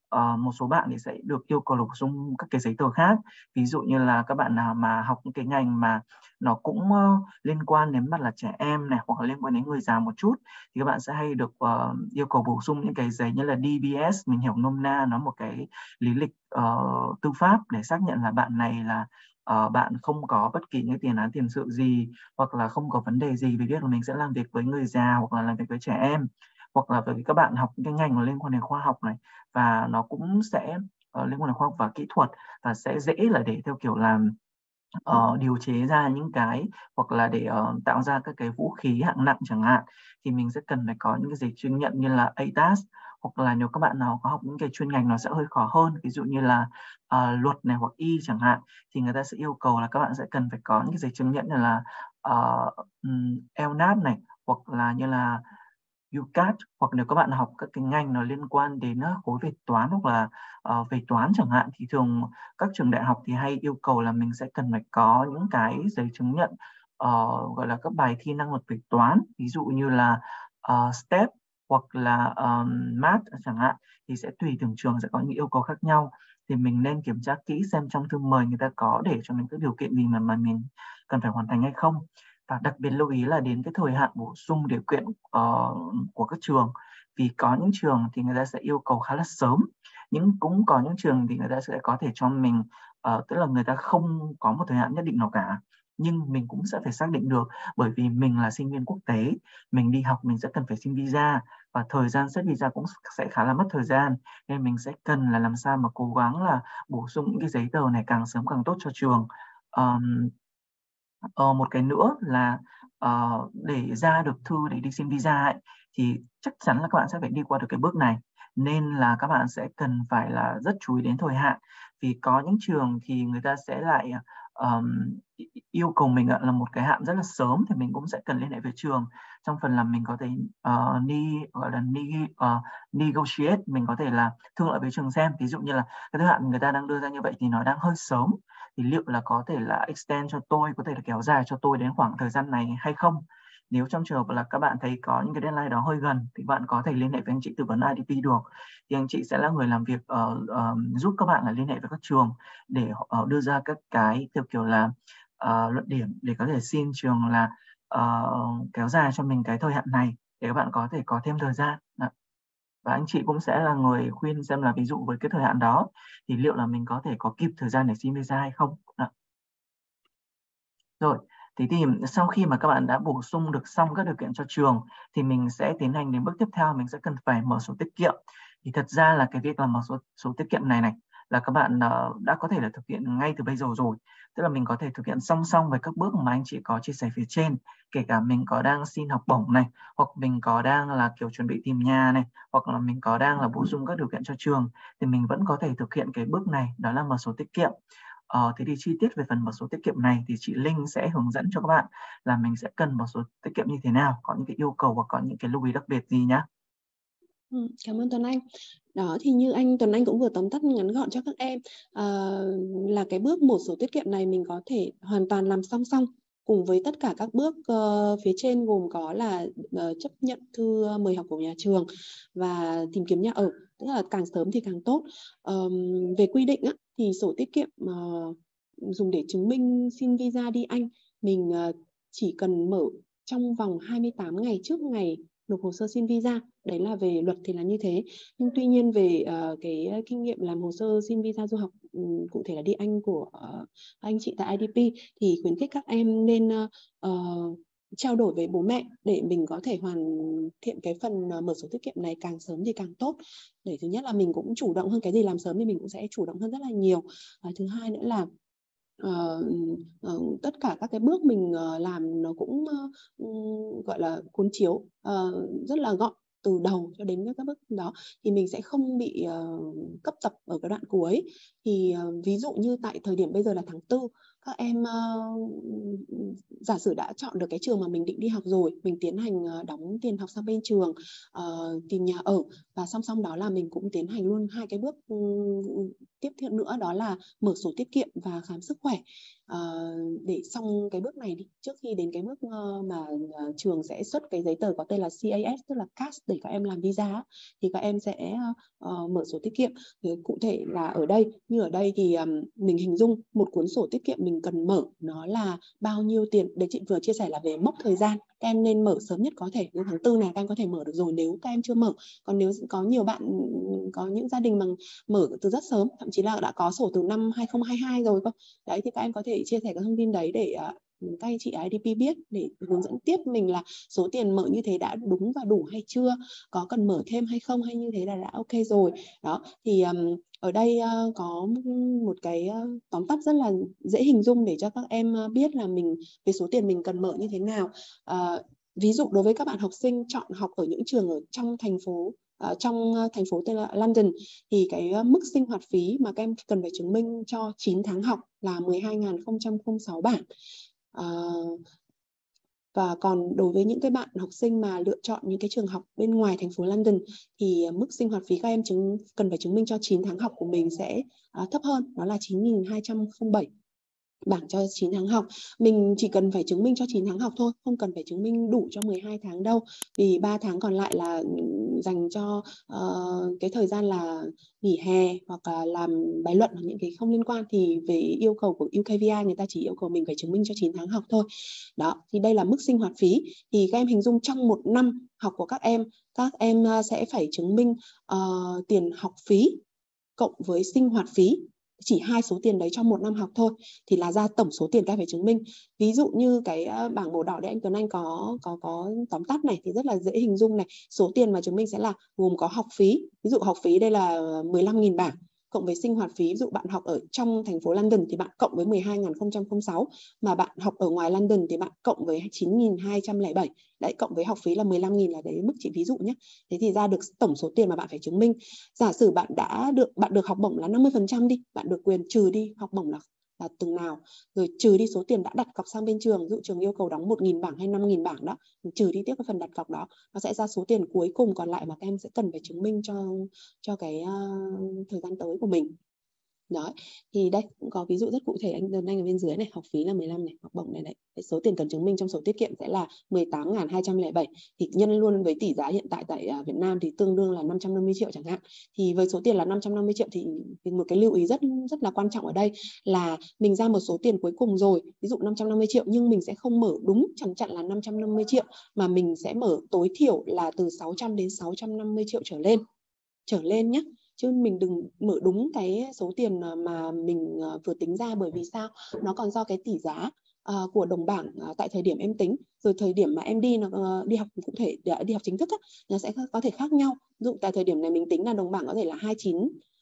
uh, một số bạn thì sẽ được yêu cầu bổ sung các cái giấy tờ khác. Ví dụ như là các bạn nào mà học những cái ngành mà nó cũng uh, liên quan đến mặt là trẻ em này, hoặc là liên quan đến người già một chút, thì các bạn sẽ hay được uh, yêu cầu bổ sung những cái giấy như là đê bê ét. Mình hiểu nôm na nó một cái lý lịch uh, tư pháp để xác nhận là bạn này là uh, bạn không có bất kỳ những tiền án tiền sự gì, hoặc là không có vấn đề gì về việc là mình sẽ làm việc với người già hoặc là làm việc với trẻ em, hoặc là với các bạn học những cái ngành nó liên quan đến khoa học này, và nó cũng sẽ uh, liên quan đến khoa học và kỹ thuật, và sẽ dễ là để theo kiểu làm uh, điều chế ra những cái, hoặc là để uh, tạo ra các cái vũ khí hạng nặng chẳng hạn, thì mình sẽ cần phải có những cái giấy chứng nhận như là a tê a ét. Hoặc là nếu các bạn nào có học những cái chuyên ngành nó sẽ hơi khó hơn, ví dụ như là uh, luật này hoặc y chẳng hạn, thì người ta sẽ yêu cầu là các bạn sẽ cần phải có những cái giấy chứng nhận như là uh, lờ nát này, hoặc là như là u cát. Hoặc nếu các bạn học các cái ngành nó liên quan đến uh, khối về toán, hoặc là uh, về toán chẳng hạn, thì thường các trường đại học thì hay yêu cầu là mình sẽ cần phải có những cái giấy chứng nhận uh, gọi là các bài thi năng lực về toán, ví dụ như là uh, step hoặc là um, math chẳng hạn, thì sẽ tùy từng trường sẽ có những yêu cầu khác nhau. Thì mình nên kiểm tra kỹ xem trong thư mời người ta có để cho mình các điều kiện gì mà mà mình cần phải hoàn thành hay không. Và đặc biệt lưu ý là đến cái thời hạn bổ sung điều kiện uh, của các trường, vì có những trường thì người ta sẽ yêu cầu khá là sớm, nhưng cũng có những trường thì người ta sẽ có thể cho mình uh, tức là người ta không có một thời hạn nhất định nào cả, nhưng mình cũng sẽ phải xác định được, bởi vì mình là sinh viên quốc tế, mình đi học mình sẽ cần phải xin visa, và thời gian xét visa cũng sẽ khá là mất thời gian, nên mình sẽ cần là làm sao mà cố gắng là bổ sung những cái giấy tờ này càng sớm càng tốt cho trường. Um, Ờ, một cái nữa là uh, để ra được thư để đi xin visa ấy, thì chắc chắn là các bạn sẽ phải đi qua được cái bước này, nên là các bạn sẽ cần phải là rất chú ý đến thời hạn, vì có những trường thì người ta sẽ lại um, yêu cầu mình là một cái hạn rất là sớm, thì mình cũng sẽ cần liên hệ với trường trong phần là mình có thể uh, ni gọi là ni uh, negotiate, mình có thể là thương lượng với trường xem, ví dụ như là cái thời hạn người ta đang đưa ra như vậy thì nó đang hơi sớm, thì liệu là có thể là extend cho tôi, có thể là kéo dài cho tôi đến khoảng thời gian này hay không. Nếu trong trường hợp là các bạn thấy có những cái deadline đó hơi gần, thì bạn có thể liên hệ với anh chị tư vấn i đê pê được. Thì anh chị sẽ là người làm việc uh, uh, giúp các bạn là liên hệ với các trường để uh, đưa ra các cái theo kiểu là uh, luận điểm để có thể xin trường là uh, kéo dài cho mình cái thời hạn này để các bạn có thể có thêm thời gian. Đó. Và anh chị cũng sẽ là người khuyên xem là ví dụ với cái thời hạn đó thì liệu là mình có thể có kịp thời gian để xin visa hay không. Đó. Rồi, thế thì sau khi mà các bạn đã bổ sung được xong các điều kiện cho trường, thì mình sẽ tiến hành đến bước tiếp theo, mình sẽ cần phải mở sổ tiết kiệm. Thì thật ra là cái việc là mở sổ, sổ tiết kiệm này này là các bạn uh, đã có thể là thực hiện ngay từ bây giờ rồi. Tức là mình có thể thực hiện song song với các bước mà anh chị có chia sẻ phía trên. Kể cả mình có đang xin học bổng này, hoặc mình có đang là kiểu chuẩn bị tìm nhà này, hoặc là mình có đang là bổ sung các điều kiện cho trường, thì mình vẫn có thể thực hiện cái bước này, đó là mở sổ tiết kiệm. Ờ, thế thì chi tiết về phần mở sổ tiết kiệm này thì chị Linh sẽ hướng dẫn cho các bạn là mình sẽ cần mở sổ tiết kiệm như thế nào, có những cái yêu cầu và có những cái lưu ý đặc biệt gì nhá. Ừ, cảm ơn Tuấn Anh. Đó thì như anh Tuấn Anh cũng vừa tóm tắt ngắn gọn cho các em, à, là cái bước một sổ tiết kiệm này mình có thể hoàn toàn làm song song cùng với tất cả các bước uh, phía trên, gồm có là uh, chấp nhận thư mời học của nhà trường và tìm kiếm nhà ở, tức là càng sớm thì càng tốt. Um, về quy định á, thì sổ tiết kiệm uh, dùng để chứng minh xin visa đi Anh, mình uh, chỉ cần mở trong vòng hai mươi tám ngày trước ngày nộp hồ sơ xin visa. Đấy là về luật thì là như thế. Nhưng tuy nhiên về uh, cái kinh nghiệm làm hồ sơ xin visa du học, um, cụ thể là đi Anh của uh, anh chị tại i đê pê, thì khuyến khích các em nên uh, uh, trao đổi với bố mẹ để mình có thể hoàn thiện cái phần uh, mở sổ tiết kiệm này càng sớm thì càng tốt. Để thứ nhất là mình cũng chủ động hơn, cái gì làm sớm thì mình cũng sẽ chủ động hơn rất là nhiều. Uh, thứ hai nữa là Uh, uh, tất cả các cái bước mình uh, làm nó cũng uh, gọi là cuốn chiếu, uh, rất là gọn từ đầu cho đến các bước đó, thì mình sẽ không bị uh, cấp tập ở cái đoạn cuối. Thì uh, ví dụ như tại thời điểm bây giờ là tháng tư, các em uh, giả sử đã chọn được cái trường mà mình định đi học rồi, mình tiến hành uh, đóng tiền học sang bên trường, uh, tìm nhà ở, và song song đó là mình cũng tiến hành luôn hai cái bước um, tiếp theo nữa đó là mở sổ tiết kiệm và khám sức khỏe. Ờ, để xong cái bước này đi, trước khi đến cái bước uh, mà uh, trường sẽ xuất cái giấy tờ có tên là xê a ét, tức là cash để các em làm visa, thì các em sẽ uh, mở sổ tiết kiệm. Thì cụ thể là ở đây, như ở đây thì um, mình hình dung một cuốn sổ tiết kiệm mình cần mở nó là bao nhiêu tiền. Đấy, chị vừa chia sẻ là về mốc thời gian, các em nên mở sớm nhất có thể. Đến tháng tư này các em có thể mở được rồi nếu các em chưa mở. Còn nếu có nhiều bạn, có những gia đình mà mở từ rất sớm, thậm chí là đã có sổ từ năm hai không hai hai rồi cơ. Đấy thì các em có thể chia sẻ các thông tin đấy để uh, các anh chị i đê pê biết, để hướng dẫn tiếp mình là số tiền mở như thế đã đúng và đủ hay chưa, có cần mở thêm hay không, hay như thế là đã ok rồi. Đó thì um, ở đây uh, có một cái uh, tóm tắt rất là dễ hình dung để cho các em uh, biết là mình về số tiền mình cần mở như thế nào. Uh, ví dụ đối với các bạn học sinh chọn học ở những trường ở trong thành phố, uh, trong uh, thành phố tên là London, thì cái uh, mức sinh hoạt phí mà các em cần phải chứng minh cho chín tháng học là mười hai nghìn không trăm lẻ sáu bảng. Uh, Và còn đối với những cái bạn học sinh mà lựa chọn những cái trường học bên ngoài thành phố London thì mức sinh hoạt phí các em chứng cần phải chứng minh cho chín tháng học của mình sẽ uh, thấp hơn, đó là chín nghìn hai trăm lẻ bảy bảng cho chín tháng học. Mình chỉ cần phải chứng minh cho chín tháng học thôi, không cần phải chứng minh đủ cho mười hai tháng đâu. Vì ba tháng còn lại là dành cho uh, cái thời gian là nghỉ hè hoặc là làm bài luận hoặc những cái không liên quan, thì về yêu cầu của u ca vê i người ta chỉ yêu cầu mình phải chứng minh cho chín tháng học thôi. Đó, thì đây là mức sinh hoạt phí. Thì các em hình dung trong một năm học của các em, các em sẽ phải chứng minh uh, tiền học phí cộng với sinh hoạt phí, chỉ hai số tiền đấy trong một năm học thôi thì là ra tổng số tiền các em phải chứng minh. Ví dụ như cái bảng màu đỏ đấy anh Tuấn Anh có có có tóm tắt này thì rất là dễ hình dung này. Số tiền mà chứng minh sẽ là gồm có học phí, ví dụ học phí đây là mười lăm nghìn bảng, cộng với sinh hoạt phí, ví dụ bạn học ở trong thành phố London thì bạn cộng với mười hai nghìn không trăm lẻ sáu, mà bạn học ở ngoài London thì bạn cộng với chín nghìn hai trăm lẻ bảy. Đấy, cộng với học phí là mười lăm nghìn, là đấy mức chỉ ví dụ nhé. Thế thì ra được tổng số tiền mà bạn phải chứng minh. Giả sử bạn đã được bạn được học bổng là năm mươi phần trăm đi, bạn được quyền trừ đi học bổng là là từng nào, rồi trừ đi số tiền đã đặt cọc sang bên trường, ví dụ trường yêu cầu đóng một nghìn bảng hay năm nghìn bảng đó, trừ đi tiếp cái phần đặt cọc đó, nó sẽ ra số tiền cuối cùng còn lại mà các em sẽ cần phải chứng minh cho cho cái uh, thời gian tới của mình. Đó, thì đây cũng có ví dụ rất cụ thể anh Tuấn Anh ở bên dưới này, học phí là mười lăm này, học bổng này đấy. Số tiền cần chứng minh trong sổ tiết kiệm sẽ là mười tám nghìn hai trăm lẻ bảy, thì nhân luôn với tỷ giá hiện tại tại Việt Nam thì tương đương là năm trăm năm mươi triệu chẳng hạn. Thì với số tiền là năm trăm năm mươi triệu thì, thì một cái lưu ý rất rất là quan trọng ở đây là mình ra một số tiền cuối cùng rồi, ví dụ năm trăm năm mươi triệu, nhưng mình sẽ không mở đúng chẵn chặn là năm trăm năm mươi triệu, mà mình sẽ mở tối thiểu là từ sáu trăm đến sáu trăm năm mươi triệu trở lên trở lên nhé. Chứ mình đừng mở đúng cái số tiền mà mình vừa tính ra, bởi vì sao? Nó còn do cái tỷ giá uh, của đồng bảng uh, tại thời điểm em tính, rồi thời điểm mà em đi nó uh, đi học cụ thể, đi học chính thức á, nó sẽ có thể khác nhau. Ví dụ tại thời điểm này mình tính là đồng bảng có thể là hai mươi chín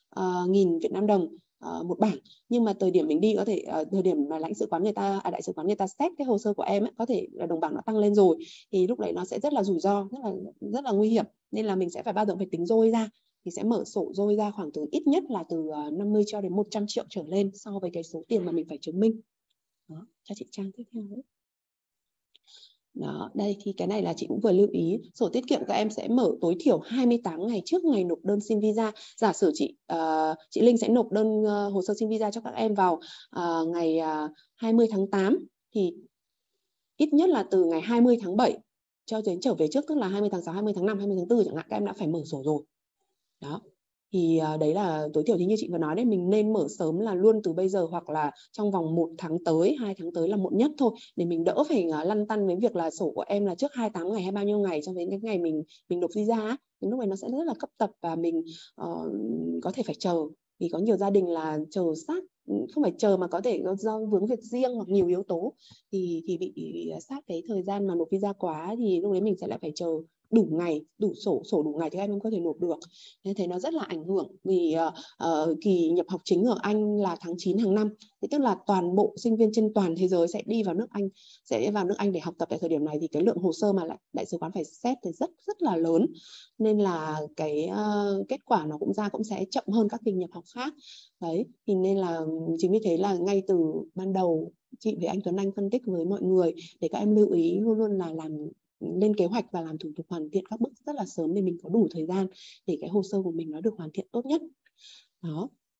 nghìn Việt Nam đồng uh, một bảng, nhưng mà thời điểm mình đi có thể uh, thời điểm mà lãnh sự quán người ta à, đại sứ quán người ta xét cái hồ sơ của em ấy, có thể là đồng bảng nó tăng lên rồi, thì lúc đấy nó sẽ rất là rủi ro, rất là rất là nguy hiểm, nên là mình sẽ phải bao giờ phải tính dôi ra, thì sẽ mở sổ dôi ra khoảng từ ít nhất là từ năm mươi cho đến một trăm triệu trở lên so với cái số tiền mà mình phải chứng minh. Đó, cho chị trang tiếp theo nữa. Đó, đây thì cái này là chị cũng vừa lưu ý, sổ tiết kiệm các em sẽ mở tối thiểu hai mươi tám ngày trước ngày nộp đơn xin visa. Giả sử chị uh, chị Linh sẽ nộp đơn uh, hồ sơ xin visa cho các em vào uh, ngày uh, hai mươi tháng tám, thì ít nhất là từ ngày hai mươi tháng bảy cho đến trở về trước, tức là hai mươi tháng sáu, hai mươi tháng năm, hai mươi tháng tư chẳng hạn, các em đã phải mở sổ rồi. Đó, thì uh, đấy là tối thiểu. Thì như chị vừa nói đấy, mình nên mở sớm là luôn từ bây giờ, hoặc là trong vòng một tháng tới, hai tháng tới là muộn nhất thôi, để mình đỡ phải uh, lăn tăn với việc là sổ của em là trước hai mươi tám ngày hay bao nhiêu ngày cho đến cái ngày mình mình nộp visa á. Thì lúc này nó sẽ rất là cấp tập và mình uh, có thể phải chờ, vì có nhiều gia đình là chờ sát, không phải chờ mà có thể do vướng việc riêng hoặc nhiều yếu tố thì thì bị sát cái thời gian mà nộp visa quá, thì lúc đấy mình sẽ lại phải chờ đủ ngày, đủ sổ sổ đủ ngày thì em không có thể nộp được. Nên thế nó rất là ảnh hưởng. Vì uh, uh, kỳ nhập học chính ở Anh là tháng chín hàng năm, thì tức là toàn bộ sinh viên trên toàn thế giới sẽ đi vào nước Anh, sẽ vào nước Anh để học tập tại thời điểm này, thì cái lượng hồ sơ mà lại đại sứ quán phải xét thì rất rất là lớn, nên là cái uh, kết quả nó cũng ra cũng sẽ chậm hơn các kỳ nhập học khác. Đấy, thì nên là chính vì thế là ngay từ ban đầu chị với anh Tuấn Anh phân tích với mọi người để các em lưu ý luôn luôn là làm lên kế hoạch và làm thủ tục hoàn thiện các bước rất là sớm để mình có đủ thời gian để cái hồ sơ của mình nó được hoàn thiện tốt nhất. Đó.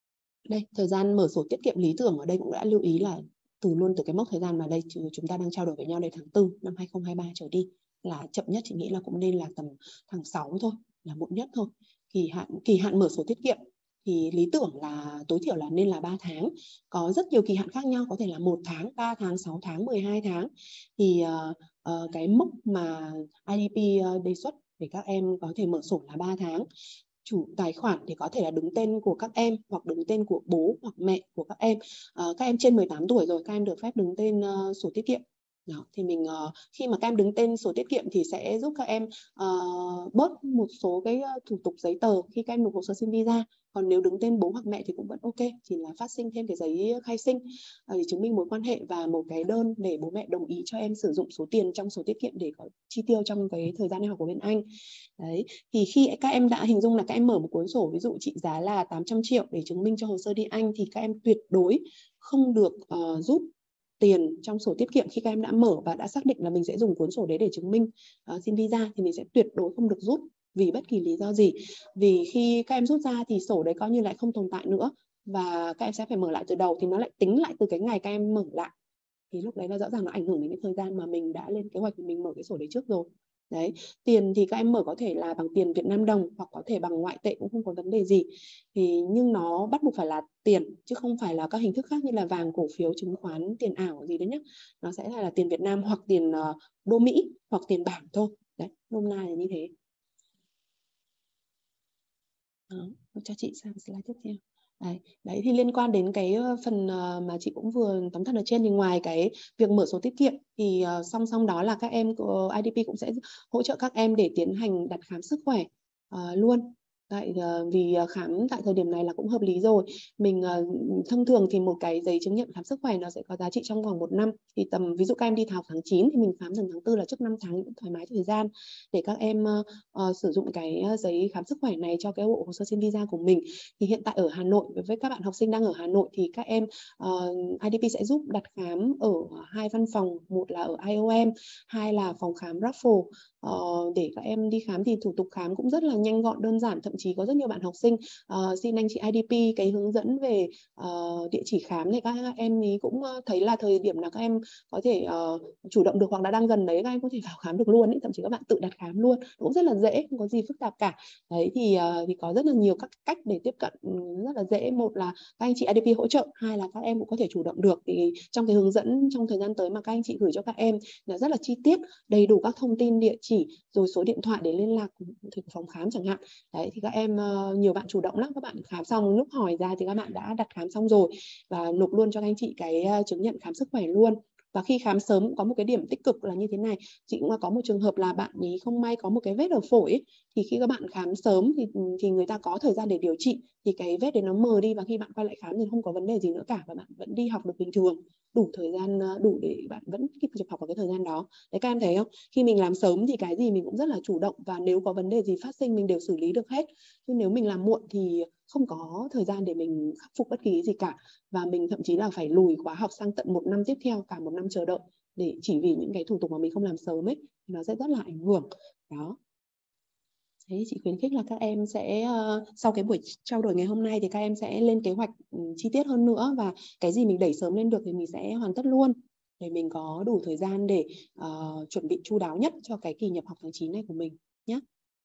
Đây, thời gian mở sổ tiết kiệm lý tưởng ở đây cũng đã lưu ý là từ luôn từ cái mốc thời gian mà đây chúng ta đang trao đổi với nhau đây, tháng tư năm hai không hai ba trở đi, là chậm nhất chị nghĩ là cũng nên là tầm tháng sáu thôi, là muộn nhất thôi. Kỳ hạn kỳ hạn mở sổ tiết kiệm thì lý tưởng là tối thiểu là nên là ba tháng. Có rất nhiều kỳ hạn khác nhau, có thể là một tháng, ba tháng, sáu tháng, mười hai tháng. Thì uh, uh, cái mốc mà i đê pê uh, đề xuất để các em có thể mở sổ là ba tháng. Chủ tài khoản thì có thể là đứng tên của các em hoặc đứng tên của bố hoặc mẹ của các em. Uh, các em trên mười tám tuổi rồi, các em được phép đứng tên uh, sổ tiết kiệm. Đó, thì mình uh, khi mà các em đứng tên sổ tiết kiệm thì sẽ giúp các em uh, bớt một số cái uh, thủ tục giấy tờ khi các em nộp hồ sơ xin visa. Còn nếu đứng tên bố hoặc mẹ thì cũng vẫn ok, chỉ là phát sinh thêm cái giấy khai sinh uh, để chứng minh mối quan hệ và một cái đơn để bố mẹ đồng ý cho em sử dụng số tiền trong sổ tiết kiệm để có chi tiêu trong cái thời gian đi học của bên Anh. Đấy, thì khi các em đã hình dung là các em mở một cuốn sổ ví dụ trị giá là tám trăm triệu để chứng minh cho hồ sơ đi Anh, thì các em tuyệt đối không được uh, rút tiền trong sổ tiết kiệm. Khi các em đã mở và đã xác định là mình sẽ dùng cuốn sổ đấy để chứng minh uh, xin visa thì mình sẽ tuyệt đối không được rút vì bất kỳ lý do gì. Vì khi các em rút ra thì sổ đấy coi như lại không tồn tại nữa và các em sẽ phải mở lại từ đầu, thì nó lại tính lại từ cái ngày các em mở lại. Thì lúc đấy là rõ ràng nó ảnh hưởng đến cái thời gian mà mình đã lên kế hoạch mình mở cái sổ đấy trước rồi. Đấy, tiền thì các em mở có thể là bằng tiền Việt Nam đồng hoặc có thể bằng ngoại tệ, cũng không có vấn đề gì. Thì nhưng nó bắt buộc phải là tiền chứ không phải là các hình thức khác như là vàng, cổ phiếu, chứng khoán, tiền ảo gì đấy nhé. Nó sẽ là tiền Việt Nam hoặc tiền uh, đô Mỹ hoặc tiền bảng thôi. Đấy, nôm na là như thế. Đó, cho chị sang slide tiếp theo. Đấy, đấy thì liên quan đến cái phần mà chị cũng vừa tóm tắt ở trên, thì ngoài cái việc mở sổ tiết kiệm thì uh, song song đó là các em của i đê pê cũng sẽ hỗ trợ các em để tiến hành đặt khám sức khỏe uh, luôn. Tại uh, vì khám tại thời điểm này là cũng hợp lý rồi. Mình uh, thông thường thì một cái giấy chứng nhận khám sức khỏe nó sẽ có giá trị trong vòng một năm. Thì tầm ví dụ các em đi học tháng chín thì mình khám tầm tháng tư là trước năm tháng cũng thoải mái thời gian để các em uh, uh, sử dụng cái giấy khám sức khỏe này cho cái bộ hồ sơ xin visa của mình. Thì hiện tại ở Hà Nội, với các bạn học sinh đang ở Hà Nội thì các em uh, i đê pê sẽ giúp đặt khám ở hai văn phòng, một là ở i ô em, hai là phòng khám Raffles. Uh, để các em đi khám thì thủ tục khám cũng rất là nhanh gọn đơn giản, thậm chí có rất nhiều bạn học sinh uh, xin anh chị i đê pê cái hướng dẫn về uh, địa chỉ khám này, các em ý cũng thấy là thời điểm nào các em có thể uh, chủ động được hoặc là đang gần đấy các em có thể vào khám được luôn ý. Thậm chí các bạn tự đặt khám luôn, cũng rất là dễ, không có gì phức tạp cả. Đấy thì uh, thì có rất là nhiều các cách để tiếp cận rất là dễ. Một là các anh chị i đê pê hỗ trợ, hai là các em cũng có thể chủ động được. Thì trong cái hướng dẫn trong thời gian tới mà các anh chị gửi cho các em là rất là chi tiết, đầy đủ các thông tin địa chỉ rồi số điện thoại để liên lạc của phòng khám chẳng hạn. Đấy thì các em uh, nhiều bạn chủ động lắm, các bạn khám xong lúc hỏi ra thì các bạn đã đặt khám xong rồi và nộp luôn cho các anh chị cái uh, chứng nhận khám sức khỏe luôn. Và khi khám sớm cũng có một cái điểm tích cực là như thế này, chị cũng có một trường hợp là bạn ấy không may có một cái vết ở phổi ấy. Thì khi các bạn khám sớm thì thì người ta có thời gian để điều trị, thì cái vết đấy nó mờ đi và khi bạn quay lại khám thì không có vấn đề gì nữa cả và bạn vẫn đi học được bình thường, đủ thời gian, đủ để bạn vẫn kịp nhập học vào cái thời gian đó. Đấy, các em thấy không? Khi mình làm sớm thì cái gì mình cũng rất là chủ động và nếu có vấn đề gì phát sinh mình đều xử lý được hết. Nhưng nếu mình làm muộn thì không có thời gian để mình khắc phục bất kỳ gì cả, và mình thậm chí là phải lùi khóa học sang tận một năm tiếp theo, cả một năm chờ đợi để chỉ vì những cái thủ tục mà mình không làm sớm ấy, nó sẽ rất là ảnh hưởng. Đó. Thế chị khuyến khích là các em sẽ uh, sau cái buổi trao đổi ngày hôm nay thì các em sẽ lên kế hoạch um, chi tiết hơn nữa, và cái gì mình đẩy sớm lên được thì mình sẽ hoàn tất luôn để mình có đủ thời gian để uh, chuẩn bị chu đáo nhất cho cái kỳ nhập học tháng chín này của mình nhé.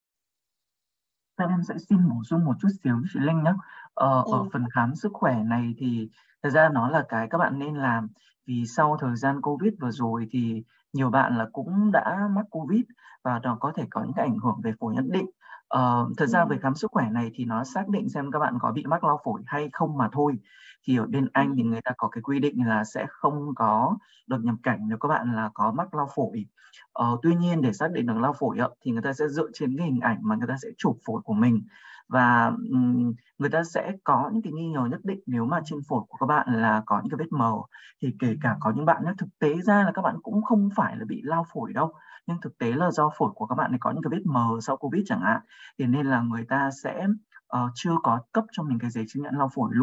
Em sẽ xin bổ sung một chút xíu chị Linh nhé. Ờ, Ừ. Ở phần khám sức khỏe này thì thật ra nó là cái các bạn nên làm, vì sau thời gian Covid vừa rồi thì nhiều bạn là cũng đã mắc Covid và nó có thể có những cái ảnh hưởng về phổi nhất định. Ờ, thật ra về khám sức khỏe này thì nó xác định xem các bạn có bị mắc lao phổi hay không mà thôi. Thì ở bên Anh thì người ta có cái quy định là sẽ không có được nhập cảnh nếu các bạn là có mắc lao phổi. Ờ, tuy nhiên để xác định được lao phổi thì người ta sẽ dựa trên cái hình ảnh mà người ta sẽ chụp phổi của mình, và um, người ta sẽ có những cái nghi ngờ nhất định nếu mà trên phổi của các bạn là có những cái vết mờ. Thì kể cả có những bạn nhé, thực tế ra là các bạn cũng không phải là bị lao phổi đâu, nhưng thực tế là do phổi của các bạn này có những cái vết mờ sau Covid chẳng hạn, thì nên là người ta sẽ uh, chưa có cấp cho mình cái giấy chứng nhận lao phổi luôn.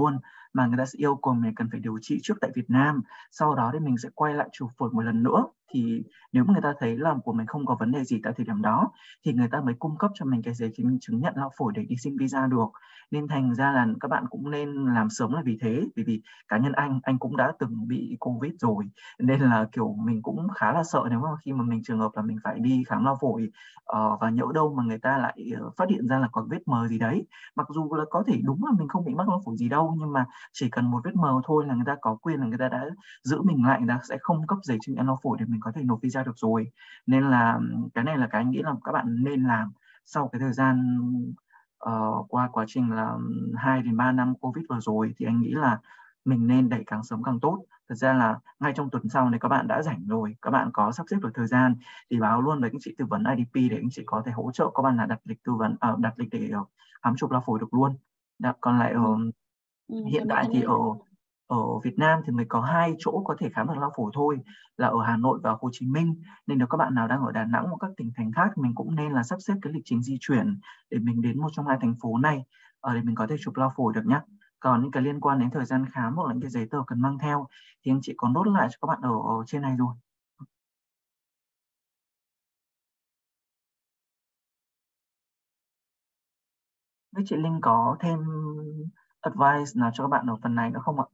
mà người ta sẽ yêu cầu mình cần phải điều trị trước tại Việt Nam, sau đó thì mình sẽ quay lại chụp phổi một lần nữa. Thì nếu mà người ta thấy là của mình không có vấn đề gì tại thời điểm đó thì người ta mới cung cấp cho mình cái giấy chứng, chứng nhận lao phổi để đi xin visa được. Nên thành ra là các bạn cũng nên làm sớm là vì thế, vì vì cá nhân anh anh cũng đã từng bị Covid rồi, nên là kiểu mình cũng khá là sợ nếu mà khi mà mình trường hợp là mình phải đi khám lao phổi uh, và nhỡ đâu mà người ta lại uh, phát hiện ra là có vết mờ gì đấy, mặc dù là có thể đúng là mình không bị mắc lao phổi gì đâu, nhưng mà chỉ cần một vết mờ thôi là người ta có quyền là người ta đã giữ mình lại, người ta sẽ không cấp giấy chứng nhận lao phổi để mình có thể nộp visa được rồi. Nên là cái này là cái anh nghĩ là các bạn nên làm sau cái thời gian uh, qua quá trình là hai đến ba năm Covid vừa rồi, thì anh nghĩ là mình nên đẩy càng sớm càng tốt. Thật ra là ngay trong tuần sau này các bạn đã rảnh rồi, các bạn có sắp xếp được thời gian thì báo luôn với anh chị tư vấn i đê pê để anh chị có thể hỗ trợ các bạn là đặt lịch tư vấn, uh, đặt lịch để uh, khám chụp lao phổi được luôn. Đã, còn lại ở Ừ. Ừ, hiện cảm ơn tại Tuấn thì Anh. ở ở Việt Nam thì mới có hai chỗ có thể khám được lao phổi thôi, là ở Hà Nội và Hồ Chí Minh. Nên nếu các bạn nào đang ở Đà Nẵng hoặc các tỉnh thành khác, mình cũng nên là sắp xếp cái lịch trình di chuyển để mình đến một trong hai thành phố này uh, để mình có thể chụp lao phổi được nhé. Còn những cái liên quan đến thời gian khám hoặc là những cái giấy tờ cần mang theo thì anh chị có nốt lại cho các bạn ở, ở trên này rồi. Với chị Linh có thêm advice nào cho các bạn ở phần này nữa không ạ?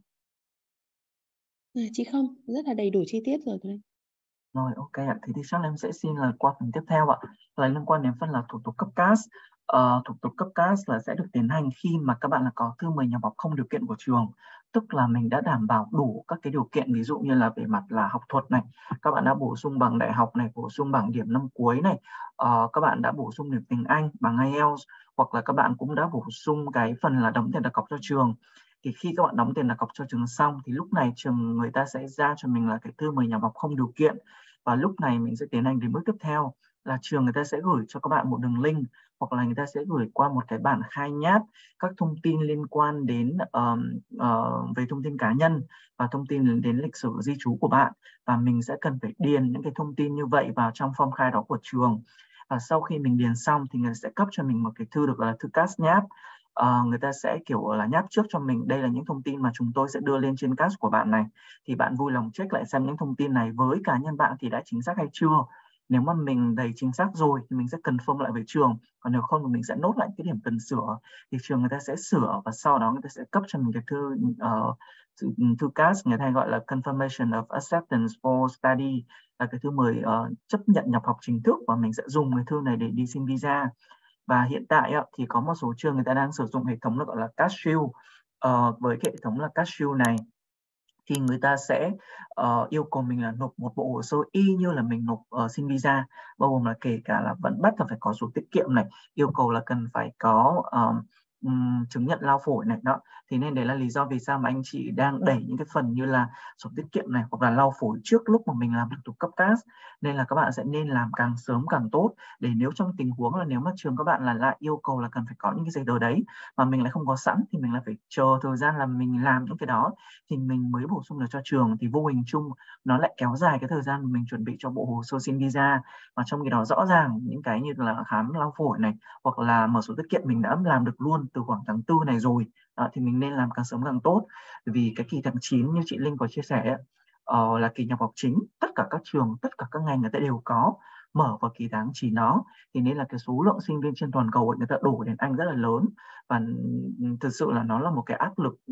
À, chị không, rất là đầy đủ chi tiết rồi Tuấn Anh. Rồi, ok ạ. Thế thì chắc là em sẽ xin là qua phần tiếp theo ạ. Là liên quan đến phần là thủ tục cấp cát. Ờ, thủ tục cấp cát là sẽ được tiến hành khi mà các bạn là có thư mời nhập học không điều kiện của trường. Tức là mình đã đảm bảo đủ các cái điều kiện, ví dụ như là về mặt là học thuật này, các bạn đã bổ sung bằng đại học này, bổ sung bằng điểm năm cuối này, ờ, các bạn đã bổ sung điểm tiếng Anh bằng ai eo, hoặc là các bạn cũng đã bổ sung cái phần là đóng tiền đặt cọc cho trường. Thì khi các bạn đóng tiền đặt cọc cho trường xong thì lúc này trường người ta sẽ ra cho mình là cái thư mời nhập học không điều kiện, và lúc này mình sẽ tiến hành đến bước tiếp theo là trường người ta sẽ gửi cho các bạn một đường link, hoặc là người ta sẽ gửi qua một cái bản khai nháp các thông tin liên quan đến uh, uh, về thông tin cá nhân và thông tin đến lịch sử di trú của bạn, và mình sẽ cần phải điền những cái thông tin như vậy vào trong form khai đó của trường. Và sau khi mình điền xong thì người sẽ cấp cho mình một cái thư được gọi là thư cát nháp. Uh, người ta sẽ kiểu là nháp trước cho mình đây là những thông tin mà chúng tôi sẽ đưa lên trên cát của bạn này, thì bạn vui lòng check lại xem những thông tin này với cá nhân bạn thì đã chính xác hay chưa. Nếu mà mình đầy chính xác rồi thì mình sẽ confirm lại với trường, còn nếu không thì mình sẽ nốt lại cái điểm cần sửa, thì trường người ta sẽ sửa và sau đó người ta sẽ cấp cho mình cái thư uh, thư, thư cát, người ta gọi là confirmation of acceptance for study, là cái thư mời uh, chấp nhận nhập học chính thức, và mình sẽ dùng cái thư này để đi xin visa. Và hiện tại thì có một số trường người ta đang sử dụng hệ thống gọi là CastShield. Uh, với cái hệ thống là CastShield này thì người ta sẽ uh, yêu cầu mình là nộp một bộ hồ sơ y như là mình nộp uh, xin visa, bao gồm là kể cả là vẫn bắt là phải có sổ tiết kiệm này, yêu cầu là cần phải có um, um, chứng nhận lao phổi này đó. Thì nên đấy là lý do vì sao mà anh chị đang đẩy những cái phần như là sổ tiết kiệm này hoặc là lao phổi trước lúc mà mình làm thủ tục cấp cát. Nên là các bạn sẽ nên làm càng sớm càng tốt, để nếu trong tình huống là nếu mà trường các bạn là lại yêu cầu là cần phải có những cái giấy tờ đấy mà mình lại không có sẵn, thì mình lại phải chờ thời gian là mình làm những cái đó thì mình mới bổ sung được cho trường, thì vô hình chung nó lại kéo dài cái thời gian mà mình chuẩn bị cho bộ hồ sơ xin visa. Và trong cái đó rõ ràng những cái như là khám lao phổi này hoặc là mở sổ tiết kiệm mình đã làm được luôn từ khoảng tháng tư này rồi. Đó, thì mình nên làm càng sớm càng tốt, vì cái kỳ tháng chín như chị Linh có chia sẻ uh, là kỳ nhập học chính, tất cả các trường, tất cả các ngành người ta đều có mở vào kỳ tháng chín đó, thì nên là cái số lượng sinh viên trên toàn cầu người ta đổ đến Anh rất là lớn, và thực sự là nó là một cái áp lực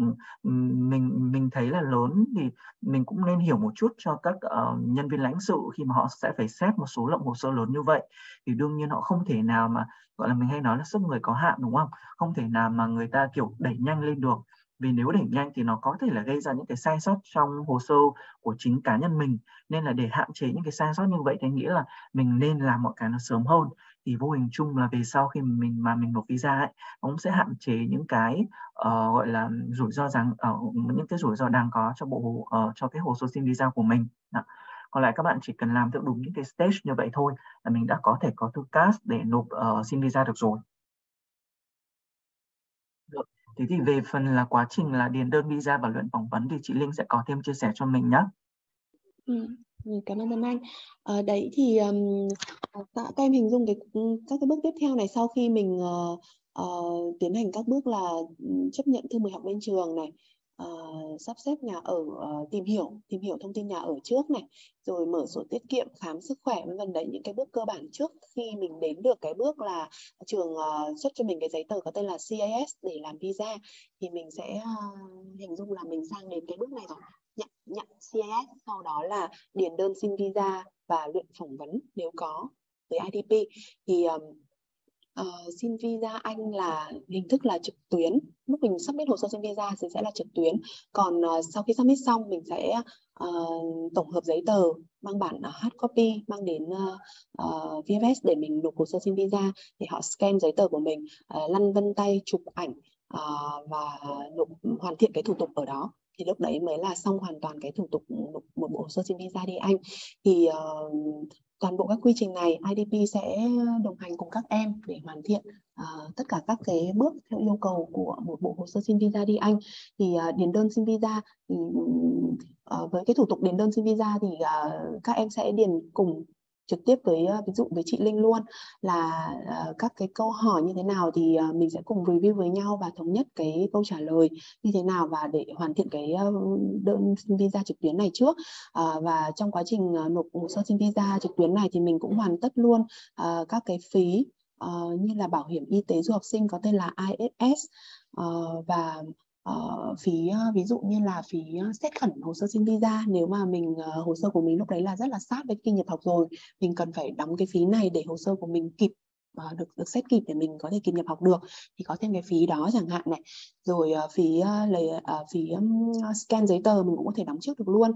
mình mình thấy là lớn, thì mình cũng nên hiểu một chút cho các uh, nhân viên lãnh sự khi mà họ sẽ phải xét một số lượng hồ sơ lớn như vậy. Thì đương nhiên họ không thể nào mà gọi là mình hay nói là sức người có hạn, đúng không, không thể nào mà người ta kiểu đẩy nhanh lên được, vì nếu đẩy nhanh thì nó có thể là gây ra những cái sai sót trong hồ sơ của chính cá nhân mình. Nên là để hạn chế những cái sai sót như vậy thì anh nghĩ là mình nên làm mọi cái nó sớm hơn, thì vô hình chung là về sau khi mình mà mình nộp visa ấy, cũng sẽ hạn chế những cái uh, gọi là rủi ro rằng uh, những cái rủi ro đang có cho bộ uh, cho cái hồ sơ xin visa của mình. Đó. Còn lại các bạn chỉ cần làm theo đúng những cái stage như vậy thôi là mình đã có thể có thư cát để nộp uh, xin visa được rồi. Được. Thế thì về phần là quá trình là điền đơn visa và luyện phỏng vấn thì chị Linh sẽ có thêm chia sẻ cho mình nhé. Ừ. Cảm ơn Tuấn Anh. À, đấy thì um, các em hình dung cái các cái bước tiếp theo này sau khi mình uh, uh, tiến hành các bước là chấp nhận thư mời học lên trường này, uh, sắp xếp nhà ở, uh, tìm hiểu tìm hiểu thông tin nhà ở trước này, rồi mở sổ tiết kiệm, khám sức khỏe vân vân đấy, những cái bước cơ bản trước khi mình đến được cái bước là trường uh, xuất cho mình cái giấy tờ có tên là xê a ét để làm visa, thì mình sẽ uh, hình dung là mình sang đến cái bước này rồi, nhận nhận xê a ét, sau đó là điền đơn xin visa và luyện phỏng vấn nếu có với i đê pê. Thì um, uh, xin visa Anh là hình thức là trực tuyến, lúc mình submit hồ sơ xin visa thì sẽ là trực tuyến, còn uh, sau khi submit xong mình sẽ uh, tổng hợp giấy tờ mang bản uh, hard copy mang đến uh, uh, vê ép ét để mình nộp hồ sơ xin visa, để họ scan giấy tờ của mình, uh, lăn vân tay, chụp ảnh uh, và nộp, hoàn thiện cái thủ tục ở đó, thì lúc đấy mới là xong hoàn toàn cái thủ tục nộp một bộ hồ sơ xin visa đi Anh. Thì uh, toàn bộ các quy trình này i đê pê sẽ đồng hành cùng các em để hoàn thiện uh, tất cả các cái bước theo yêu cầu của một bộ hồ sơ xin visa đi Anh. Thì uh, điền đơn xin visa thì uh, với cái thủ tục điền đơn xin visa thì uh, các em sẽ điền cùng trực tiếp với uh, ví dụ với chị Linh luôn, là uh, các cái câu hỏi như thế nào thì uh, mình sẽ cùng review với nhau và thống nhất cái câu trả lời như thế nào, và để hoàn thiện cái uh, đơn xin visa trực tuyến này trước. Uh, và trong quá trình uh, nộp hồ sơ xin visa trực tuyến này thì mình cũng hoàn tất luôn uh, các cái phí uh, như là bảo hiểm y tế du học sinh có tên là i ét ét, uh, và Uh, phí uh, ví dụ như là phí uh, xét khẩn hồ sơ xin visa, nếu mà mình uh, hồ sơ của mình lúc đấy là rất là sát với kỳ nhập học rồi, mình cần phải đóng cái phí này để hồ sơ của mình kịp uh, được được xét kịp để mình có thể kịp nhập học được, thì có thêm cái phí đó chẳng hạn này. Rồi uh, phí uh, lấy uh, phí um, scan giấy tờ mình cũng có thể đóng trước được luôn,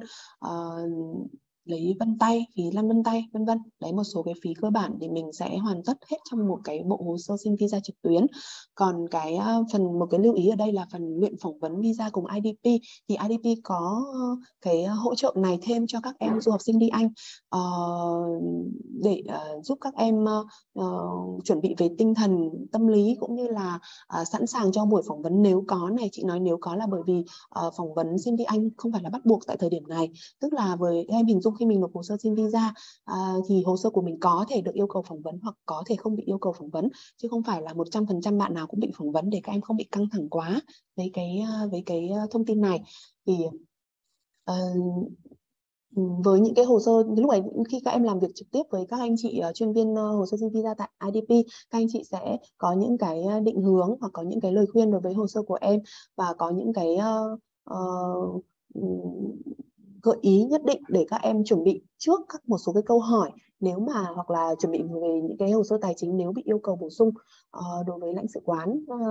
uh, lấy vân tay, phí lăn vân tay vân vân, đấy một số cái phí cơ bản thì mình sẽ hoàn tất hết trong một cái bộ hồ sơ xin visa trực tuyến. Còn cái uh, phần một cái lưu ý ở đây là phần luyện phỏng vấn visa cùng i đê pê, thì i đê pê có uh, cái hỗ trợ này thêm cho các em du học sinh đi Anh, uh, để uh, giúp các em uh, uh, chuẩn bị về tinh thần tâm lý cũng như là uh, sẵn sàng cho buổi phỏng vấn nếu có này. Chị nói nếu có là bởi vì uh, phỏng vấn xin đi Anh không phải là bắt buộc tại thời điểm này, tức là với em hình dung khi mình nộp hồ sơ xin visa uh, thì hồ sơ của mình có thể được yêu cầu phỏng vấn hoặc có thể không bị yêu cầu phỏng vấn, chứ không phải là một trăm phần trăm bạn nào cũng bị phỏng vấn, để các em không bị căng thẳng quá với cái với cái thông tin này. Thì uh, với những cái hồ sơ lúc này khi các em làm việc trực tiếp với các anh chị uh, chuyên viên uh, hồ sơ xin visa tại i đê pê, các anh chị sẽ có những cái định hướng hoặc có những cái lời khuyên đối với hồ sơ của em, và có những cái uh, uh, gợi ý nhất định để các em chuẩn bị trước các một số cái câu hỏi nếu mà, hoặc là chuẩn bị về những cái hồ sơ tài chính nếu bị yêu cầu bổ sung uh, đối với lãnh sự quán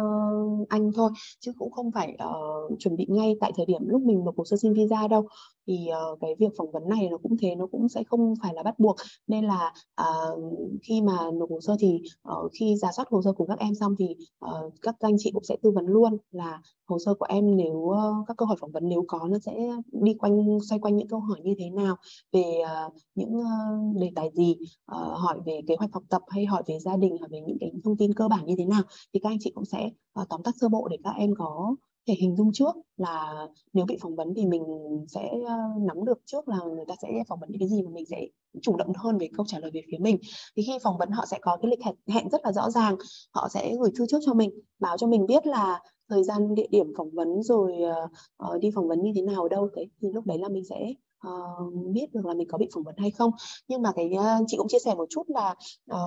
uh, Anh thôi, chứ cũng không phải uh, chuẩn bị ngay tại thời điểm lúc mình nộp hồ sơ xin visa đâu. Thì uh, cái việc phỏng vấn này nó cũng thế, nó cũng sẽ không phải là bắt buộc, nên là uh, khi mà nộp hồ sơ thì uh, khi rà soát hồ sơ của các em xong thì uh, các anh chị cũng sẽ tư vấn luôn là hồ sơ của em nếu uh, các câu hỏi phỏng vấn nếu có nó sẽ đi quanh xoay quanh những câu hỏi như thế nào, về uh, những uh, đề tài gì, uh, hỏi về kế hoạch học tập hay hỏi về gia đình, hỏi về những cái thông tin cơ bản như thế nào, thì các anh chị cũng sẽ uh, tóm tắt sơ bộ để các em có thể hình dung trước là nếu bị phỏng vấn thì mình sẽ uh, nắm được trước là người ta sẽ phỏng vấn những cái gì, và mình sẽ chủ động hơn về câu trả lời về phía mình. Thì khi phỏng vấn họ sẽ có cái lịch hẹn, hẹn rất là rõ ràng, họ sẽ gửi thư trước cho mình, báo cho mình biết là thời gian địa điểm phỏng vấn rồi uh, uh, đi phỏng vấn như thế nào ở đâu, thế thì lúc đấy là mình sẽ uh, biết được là mình có bị phỏng vấn hay không. Nhưng mà cái uh, chị cũng chia sẻ một chút là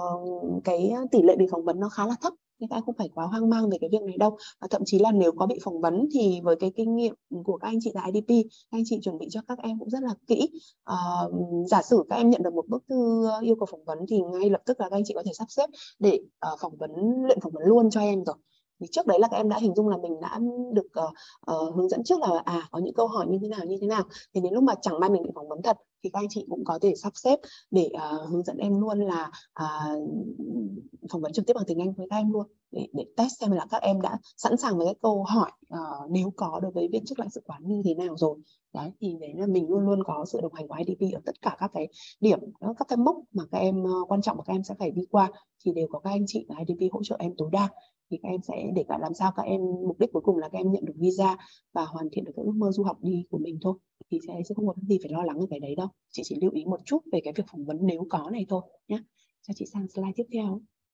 uh, cái tỷ lệ bị phỏng vấn nó khá là thấp, nên các em không phải quá hoang mang về cái việc này đâu. Và thậm chí là nếu có bị phỏng vấn thì với cái kinh nghiệm của các anh chị tại i đê pê, các anh chị chuẩn bị cho các em cũng rất là kỹ. Uh, giả sử các em nhận được một bức thư yêu cầu phỏng vấn thì ngay lập tức là các anh chị có thể sắp xếp để uh, phỏng vấn, luyện phỏng vấn luôn cho em rồi. Thì trước đấy là các em đã hình dung là mình đã được uh, uh, hướng dẫn trước là à có những câu hỏi như thế nào như thế nào, thì đến lúc mà chẳng may mình bị phỏng vấn thật thì các anh chị cũng có thể sắp xếp để uh, hướng dẫn em luôn là uh, phỏng vấn trực tiếp bằng tiếng Anh với các em luôn, để, để test xem là các em đã sẵn sàng với cái câu hỏi uh, nếu có đối với viên chức lãnh sự quán như thế nào rồi. Đấy, thì đấy là mình luôn luôn có sự đồng hành của i đê pê ở tất cả các cái điểm, các cái mốc mà các em uh, quan trọng mà các em sẽ phải đi qua, thì đều có các anh chị ở i đê pê hỗ trợ em tối đa. Thì các em sẽ để cả làm sao các em, mục đích cuối cùng là các em nhận được visa và hoàn thiện được cái ước mơ du học đi của mình thôi, thì sẽ, sẽ không có gì phải lo lắng ở cái đấy đâu. Chị chỉ lưu ý một chút về cái việc phỏng vấn nếu có này thôi nhé. Cho chị sang slide tiếp theo.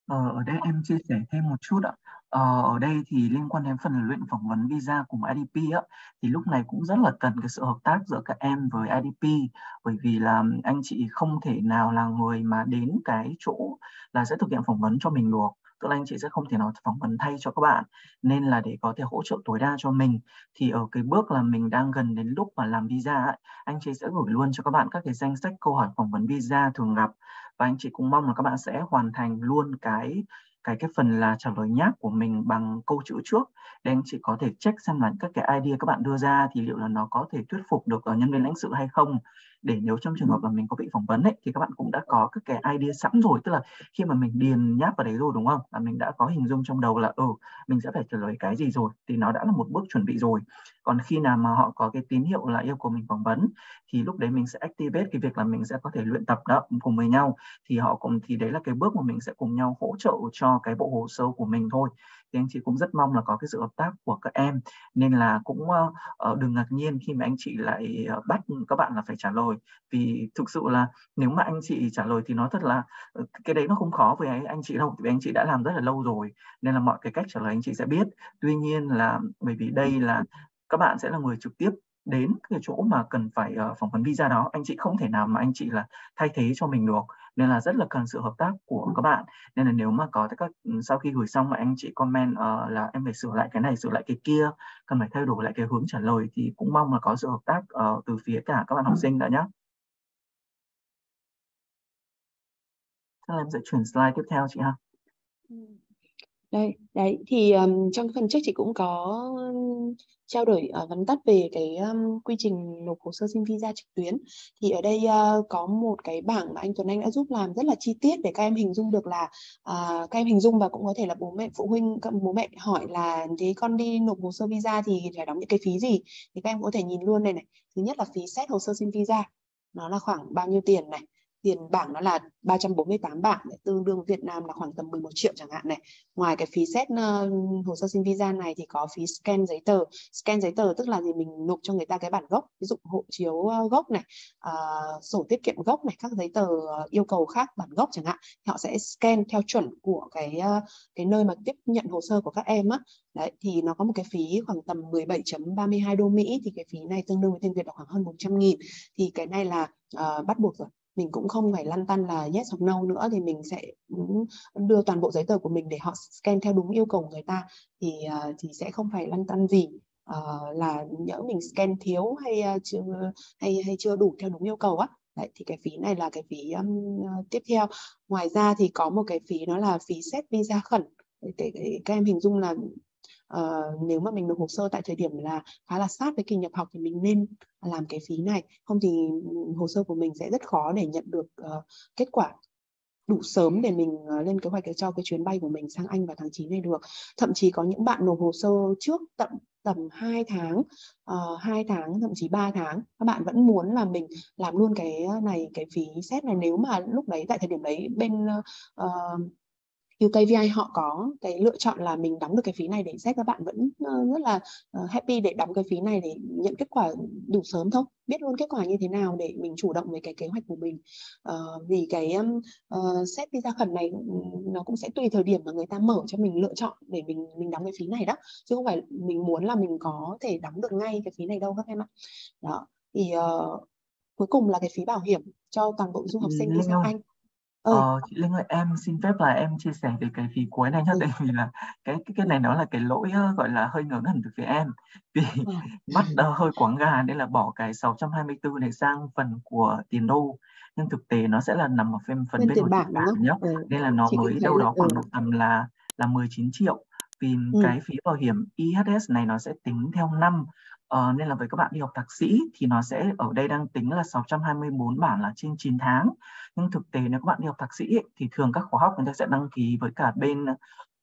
Ờ, ở đây em chia sẻ thêm một chút ạ. Ờ, ở đây thì liên quan đến phần luyện phỏng vấn visa cùng i đê pê á, thì lúc này cũng rất là cần cái sự hợp tác giữa các em với i đê pê, bởi vì là anh chị không thể nào là người mà đến cái chỗ là sẽ thực hiện phỏng vấn cho mình được. Tức là anh chị sẽ không thể nào phỏng vấn thay cho các bạn. Nên là để có thể hỗ trợ tối đa cho mình thì ở cái bước là mình đang gần đến lúc mà làm visa ấy, anh chị sẽ gửi luôn cho các bạn các cái danh sách câu hỏi phỏng vấn visa thường gặp, và anh chị cũng mong là các bạn sẽ hoàn thành luôn cái cái cái phần là trả lời nháp của mình bằng câu chữ trước, để anh chị có thể check xem là các cái idea các bạn đưa ra thì liệu là nó có thể thuyết phục được ở nhân viên lãnh sự hay không, để nếu trong trường hợp là mình có bị phỏng vấn ấy thì các bạn cũng đã có các cái idea sẵn rồi, tức là khi mà mình điền nháp vào đấy rồi đúng không, là mình đã có hình dung trong đầu là ừ mình sẽ phải trả lời cái gì rồi, thì nó đã là một bước chuẩn bị rồi. Còn khi nào mà họ có cái tín hiệu là yêu cầu mình phỏng vấn thì lúc đấy mình sẽ activate cái việc là mình sẽ có thể luyện tập đó cùng với nhau, thì họ cũng thì đấy là cái bước mà mình sẽ cùng nhau hỗ trợ cho cái bộ hồ sơ của mình thôi. Thì anh chị cũng rất mong là có cái sự hợp tác của các em, nên là cũng uh, đừng ngạc nhiên khi mà anh chị lại uh, bắt các bạn là phải trả lời, vì thực sự là nếu mà anh chị trả lời thì nó thật là uh, cái đấy nó không khó với anh chị đâu, vì anh chị đã làm rất là lâu rồi, nên là mọi cái cách trả lời anh chị sẽ biết. Tuy nhiên là bởi vì đây là các bạn sẽ là người trực tiếp đến cái chỗ mà cần phải uh, phỏng vấn visa đó, anh chị không thể nào mà anh chị là thay thế cho mình được, nên là rất là cần sự hợp tác của các bạn. Nên là nếu mà có các sau khi gửi xong mà anh chị comment uh, là em phải sửa lại cái này sửa lại cái kia, cần phải thay đổi lại cái hướng trả lời, thì cũng mong là có sự hợp tác uh, từ phía cả các bạn học sinh đã nhé. Chắc là em sẽ chuyển slide tiếp theo chị ha. Đây, đấy thì um, trong phần trước chị cũng có um, trao đổi uh, vắn tắt về cái um, quy trình nộp hồ sơ xin visa trực tuyến. Thì ở đây uh, có một cái bảng mà anh Tuấn Anh đã giúp làm rất là chi tiết để các em hình dung được là uh, các em hình dung, và cũng có thể là bố mẹ phụ huynh các bố mẹ hỏi là thế con đi nộp hồ sơ visa thì phải đóng những cái phí gì, thì các em có thể nhìn luôn đây này. Thứ nhất là phí xét hồ sơ xin visa, nó là khoảng bao nhiêu tiền này. Tiền bảng nó là ba trăm bốn mươi tám bảng, tương đương Việt Nam là khoảng tầm mười một triệu chẳng hạn này. Ngoài cái phí xét uh, hồ sơ xin visa này thì có phí scan giấy tờ. Scan giấy tờ tức là gì, mình nộp cho người ta cái bản gốc, ví dụ hộ chiếu uh, gốc này, uh, sổ tiết kiệm gốc này, các giấy tờ uh, yêu cầu khác bản gốc chẳng hạn, thì họ sẽ scan theo chuẩn của cái uh, cái nơi mà tiếp nhận hồ sơ của các em á. Đấy thì nó có một cái phí khoảng tầm mười bảy phẩy ba mươi hai đô Mỹ, thì cái phí này tương đương với tiền Việt là khoảng hơn một trăm nghìn. Thì cái này là uh, bắt buộc rồi, mình cũng không phải lăn tăn là yes hoặc no nữa, thì mình sẽ đưa toàn bộ giấy tờ của mình để họ scan theo đúng yêu cầu của người ta, thì uh, thì sẽ không phải lăn tăn gì uh, là nhỡ mình scan thiếu hay uh, chưa hay hay chưa đủ theo đúng yêu cầu á. Đấy, thì cái phí này là cái phí um, uh, tiếp theo. Ngoài ra thì có một cái phí, nó là phí xét visa khẩn. Để, để, để các em hình dung là uh, nếu mà mình nộp hồ sơ tại thời điểm là khá là sát với kỳ nhập học thì mình nên làm cái phí này, không thì hồ sơ của mình sẽ rất khó để nhận được uh, kết quả đủ sớm để mình uh, lên kế hoạch cho cái chuyến bay của mình sang Anh vào tháng chín này được. Thậm chí có những bạn nộp hồ sơ trước tận tầm hai tháng, uh, hai tháng, thậm chí ba tháng, các bạn vẫn muốn là mình làm luôn cái này, cái phí xét này, nếu mà lúc đấy tại thời điểm đấy bên uh, u ca vê i họ có cái lựa chọn là mình đóng được cái phí này để xét, các bạn vẫn uh, rất là uh, happy để đóng cái phí này để nhận kết quả đủ sớm thôi, biết luôn kết quả như thế nào để mình chủ động với cái kế hoạch của mình. Uh, vì cái um, uh, xét visa khẩn này nó cũng sẽ tùy thời điểm mà người ta mở cho mình lựa chọn để mình mình đóng cái phí này đó, chứ không phải mình muốn là mình có thể đóng được ngay cái phí này đâu các em ạ. Đó thì uh, cuối cùng là cái phí bảo hiểm cho toàn bộ du học sinh đi Linh sang ơi, Anh. Ơi. Ờ, chị Linh ơi, em xin phép là em chia sẻ về cái phí cuối này nhé, Ừ. tại vì là cái cái cái Ừ. này nó là cái lỗi uh, gọi là hơi ngớ ngẩn từ phía em, vì Ừ. bắt uh, hơi quáng gà nên là bỏ cái sáu trăm hai mươi tư này sang phần của tiền đô, nhưng thực tế nó sẽ là nằm ở phần phần Bên bên của tiền tiền bảng đúng bảng không? nhé, Ừ. nên là nó Chị cũng mới thấy đâu là đó ừ. khoảng độ tầm là là mười chín triệu, vì Ừ. cái phí bảo hiểm i hát ét này nó sẽ tính theo năm. Ờ, nên là với các bạn đi học thạc sĩ thì nó sẽ ở đây đang tính là sáu trăm hai mươi bốn bảng là trên chín tháng, nhưng thực tế nếu các bạn đi học thạc sĩ ấy, thì thường các khóa học người ta sẽ đăng ký với cả bên uh,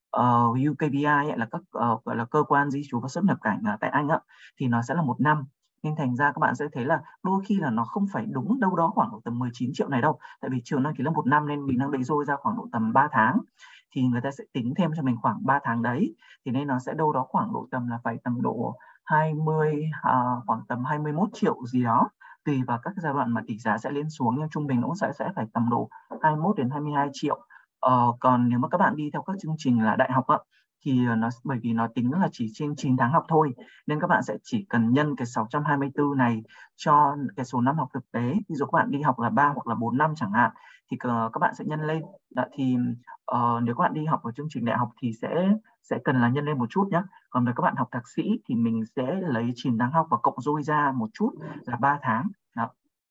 u ca vê i ấy, là các uh, gọi là cơ quan di trú và xuất nhập cảnh uh, tại Anh á, thì nó sẽ là một năm, nên thành ra các bạn sẽ thấy là đôi khi là nó không phải đúng đâu đó khoảng độ tầm mười chín triệu này đâu, tại vì trường đăng ký là một năm nên mình đang bị dôi ra khoảng độ tầm ba tháng, thì người ta sẽ tính thêm cho mình khoảng ba tháng đấy, thì nên nó sẽ đâu đó khoảng độ tầm là phải tầm độ hai mươi uh, khoảng tầm hai mươi mốt triệu gì đó, tùy vào các giai đoạn mà tỷ giá sẽ lên xuống, nhưng trung bình nó cũng sẽ sẽ phải tầm độ hai mươi mốt đến hai mươi hai triệu Uh, còn nếu mà các bạn đi theo các chương trình là đại học ạ, thì nó bởi vì nó tính là chỉ trên chín tháng học thôi, nên các bạn sẽ chỉ cần nhân cái sáu trăm hai mươi tư này cho cái số năm học thực tế. Ví dụ các bạn đi học là ba hoặc là bốn năm chẳng hạn, thì các bạn sẽ nhân lên. Đã, thì uh, nếu các bạn đi học ở chương trình đại học thì sẽ sẽ cần là nhân lên một chút nhé. Còn với các bạn học thạc sĩ thì mình sẽ lấy chín tháng học và cộng dôi ra một chút là ba tháng. Đó.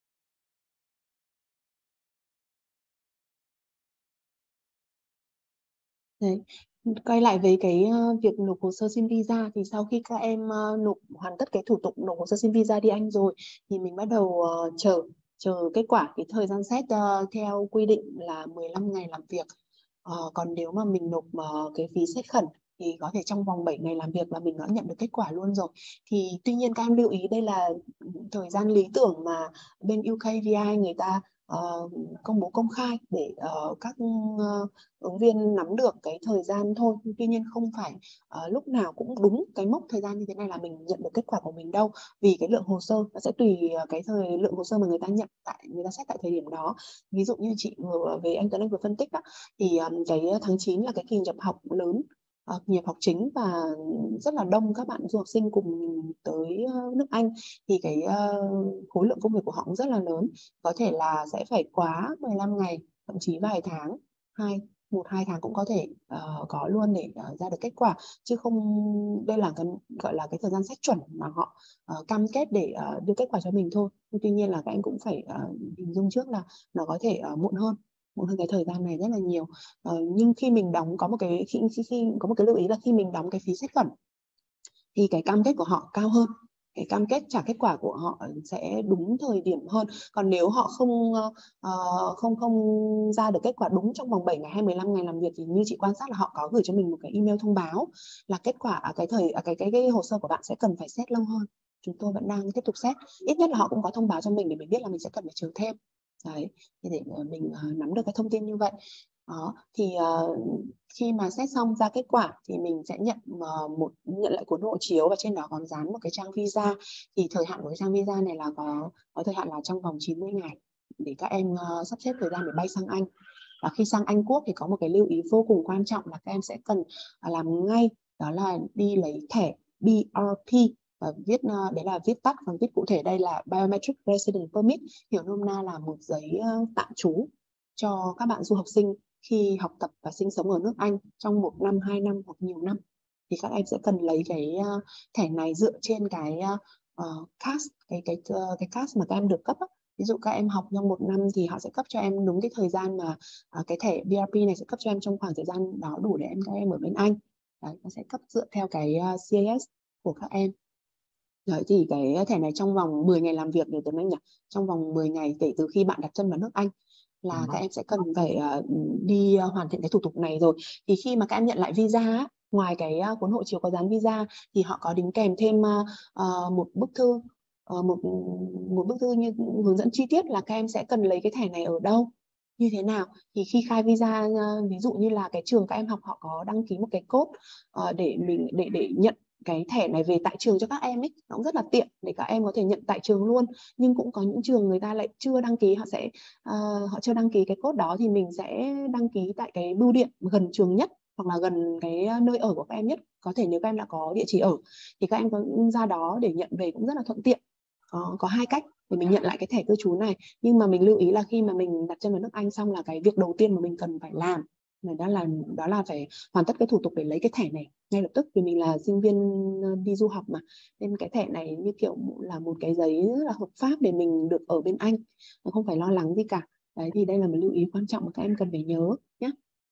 Đấy. Quay lại với cái uh, việc nộp hồ sơ xin visa, thì sau khi các em uh, nộp hoàn tất cái thủ tục nộp hồ sơ xin visa đi Anh rồi, thì mình bắt đầu uh, chờ chờ kết quả. Cái thời gian xét uh, theo quy định là mười lăm ngày làm việc. Uh, còn nếu mà mình nộp uh, cái phí xét khẩn thì có thể trong vòng bảy ngày làm việc là mình đã nhận được kết quả luôn rồi. Thì tuy nhiên các em lưu ý đây là thời gian lý tưởng mà bên u ca vê i người ta uh, công bố công khai để uh, các uh, ứng viên nắm được cái thời gian thôi. Tuy nhiên không phải uh, lúc nào cũng đúng cái mốc thời gian như thế này là mình nhận được kết quả của mình đâu, vì cái lượng hồ sơ nó sẽ tùy cái thời lượng hồ sơ mà người ta nhận tại người ta xét tại thời điểm đó. Ví dụ như chị vừa về anh Tuấn Anh vừa phân tích đó, thì um, cái tháng chín là cái kỳ nhập học lớn, uh, nhập học chính, và rất là đông các bạn du học sinh cùng tới uh, nước Anh, thì cái uh, khối lượng công việc của họ cũng rất là lớn, có thể là sẽ phải quá mười lăm ngày, thậm chí vài tháng, hai một hai tháng cũng có thể uh, có luôn để uh, ra được kết quả, chứ không đây là cái gọi là cái thời gian xét chuẩn mà họ uh, cam kết để uh, đưa kết quả cho mình thôi. Tuy nhiên là các anh cũng phải uh, hình dung trước là nó có thể uh, muộn hơn muộn hơn cái thời gian này rất là nhiều. Uh, nhưng khi mình đóng có một cái khi, khi, khi có một cái lưu ý là khi mình đóng cái phí xét khẩn thì cái cam kết của họ cao hơn, cái cam kết trả kết quả của họ sẽ đúng thời điểm hơn. Còn nếu họ không uh, không không ra được kết quả đúng trong vòng bảy ngày hay mười lăm ngày làm việc, thì như chị quan sát là họ có gửi cho mình một cái email thông báo là kết quả à, cái thời à, cái, cái cái hồ sơ của bạn sẽ cần phải xét lâu hơn. Chúng tôi vẫn đang tiếp tục xét, ít nhất là họ cũng có thông báo cho mình để mình biết là mình sẽ cần phải chờ thêm. Đấy, thì để mình uh, nắm được cái thông tin như vậy. Đó, thì uh, khi mà xét xong ra kết quả thì mình sẽ nhận uh, một nhận lại cuốn hộ chiếu, và trên đó còn dán một cái trang visa. Thì thời hạn của cái trang visa này là có có thời hạn là trong vòng chín mươi ngày để các em uh, sắp xếp thời gian để bay sang Anh. Và khi sang Anh Quốc thì có một cái lưu ý vô cùng quan trọng là các em sẽ cần uh, làm ngay, đó là đi lấy thẻ B R P, và viết uh, đấy là viết tắt, còn viết cụ thể đây là Biometric Resident Permit, hiểu nôm na là một giấy uh, tạm trú cho các bạn du học sinh khi học tập và sinh sống ở nước Anh trong một năm, hai năm hoặc nhiều năm. Thì các em sẽ cần lấy cái uh, thẻ này dựa trên cái uh, C A S, cái cái uh, cái C A S mà các em được cấp á. Ví dụ các em học trong một năm thì họ sẽ cấp cho em đúng cái thời gian mà uh, cái thẻ B R P này sẽ cấp cho em trong khoảng thời gian đó đủ để em các em ở bên Anh. Đấy, nó sẽ cấp dựa theo cái uh, C A S của các em. Đấy, thì cái thẻ này trong vòng mười ngày làm việc để Tuấn Anh nhỉ, trong vòng mười ngày kể từ khi bạn đặt chân vào nước Anh là các em sẽ cần phải uh, đi uh, hoàn thiện cái thủ tục này rồi. Thì khi mà các em nhận lại visa, ngoài cái uh, cuốn hộ chiếu có dán visa thì họ có đính kèm thêm uh, uh, một bức thư, uh, một một bức thư như hướng dẫn chi tiết là các em sẽ cần lấy cái thẻ này ở đâu, như thế nào. Thì khi khai visa, uh, ví dụ như là cái trường các em học họ có đăng ký một cái code uh, để mình để để nhận cái thẻ này về tại trường cho các em ấy, nó cũng rất là tiện để các em có thể nhận tại trường luôn. Nhưng cũng có những trường người ta lại chưa đăng ký, họ sẽ uh, họ chưa đăng ký cái code đó, thì mình sẽ đăng ký tại cái bưu điện gần trường nhất hoặc là gần cái nơi ở của các em nhất. Có thể nếu các em đã có địa chỉ ở thì các em có ra đó để nhận về cũng rất là thuận tiện. Có, có hai cách để mình nhận lại cái thẻ cư trú này. Nhưng mà mình lưu ý là khi mà mình đặt chân vào nước Anh xong là cái việc đầu tiên mà mình cần phải làm đó là đó là phải hoàn tất cái thủ tục để lấy cái thẻ này ngay lập tức, vì mình là sinh viên đi du học mà, nên cái thẻ này như kiểu là một cái giấy rất là hợp pháp để mình được ở bên Anh, không phải lo lắng gì cả. Đấy, thì đây là một lưu ý quan trọng mà các em cần phải nhớ nhé.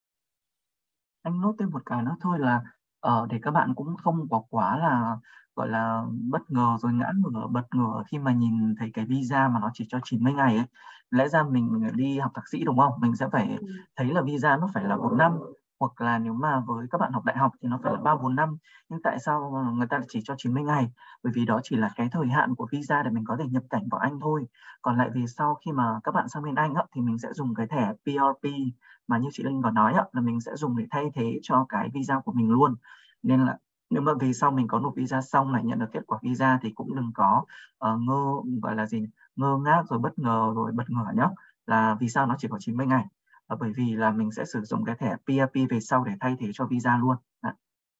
Anh nốt thêm một cái nữa thôi là uh, để các bạn cũng không có quá là gọi là bất ngờ rồi ngã ngửa bật ngửa khi mà nhìn thấy cái visa mà nó chỉ cho chín mươi ngày ấy. Lẽ ra mình đi học thạc sĩ đúng không? Mình sẽ phải Ừ. thấy là visa nó phải là một năm, hoặc là nếu mà với các bạn học đại học thì nó phải là ba bốn năm. Nhưng tại sao người ta chỉ cho chín mươi ngày? Bởi vì đó chỉ là cái thời hạn của visa để mình có thể nhập cảnh vào Anh thôi. Còn lại vì sau khi mà các bạn sang bên Anh á, thì mình sẽ dùng cái thẻ P R P mà như chị Linh có nói á, là mình sẽ dùng để thay thế cho cái visa của mình luôn. Nên là nếu mà vì sau mình có nộp visa xong này, nhận được kết quả visa thì cũng đừng có uh, ngơ gọi là gì ngơ ngác rồi bất ngờ rồi bất ngờ nhá, là vì sao nó chỉ có chín mươi ngày. là bởi vì là mình sẽ sử dụng cái thẻ pê rờ pê về sau để thay thế cho visa luôn. Đấy.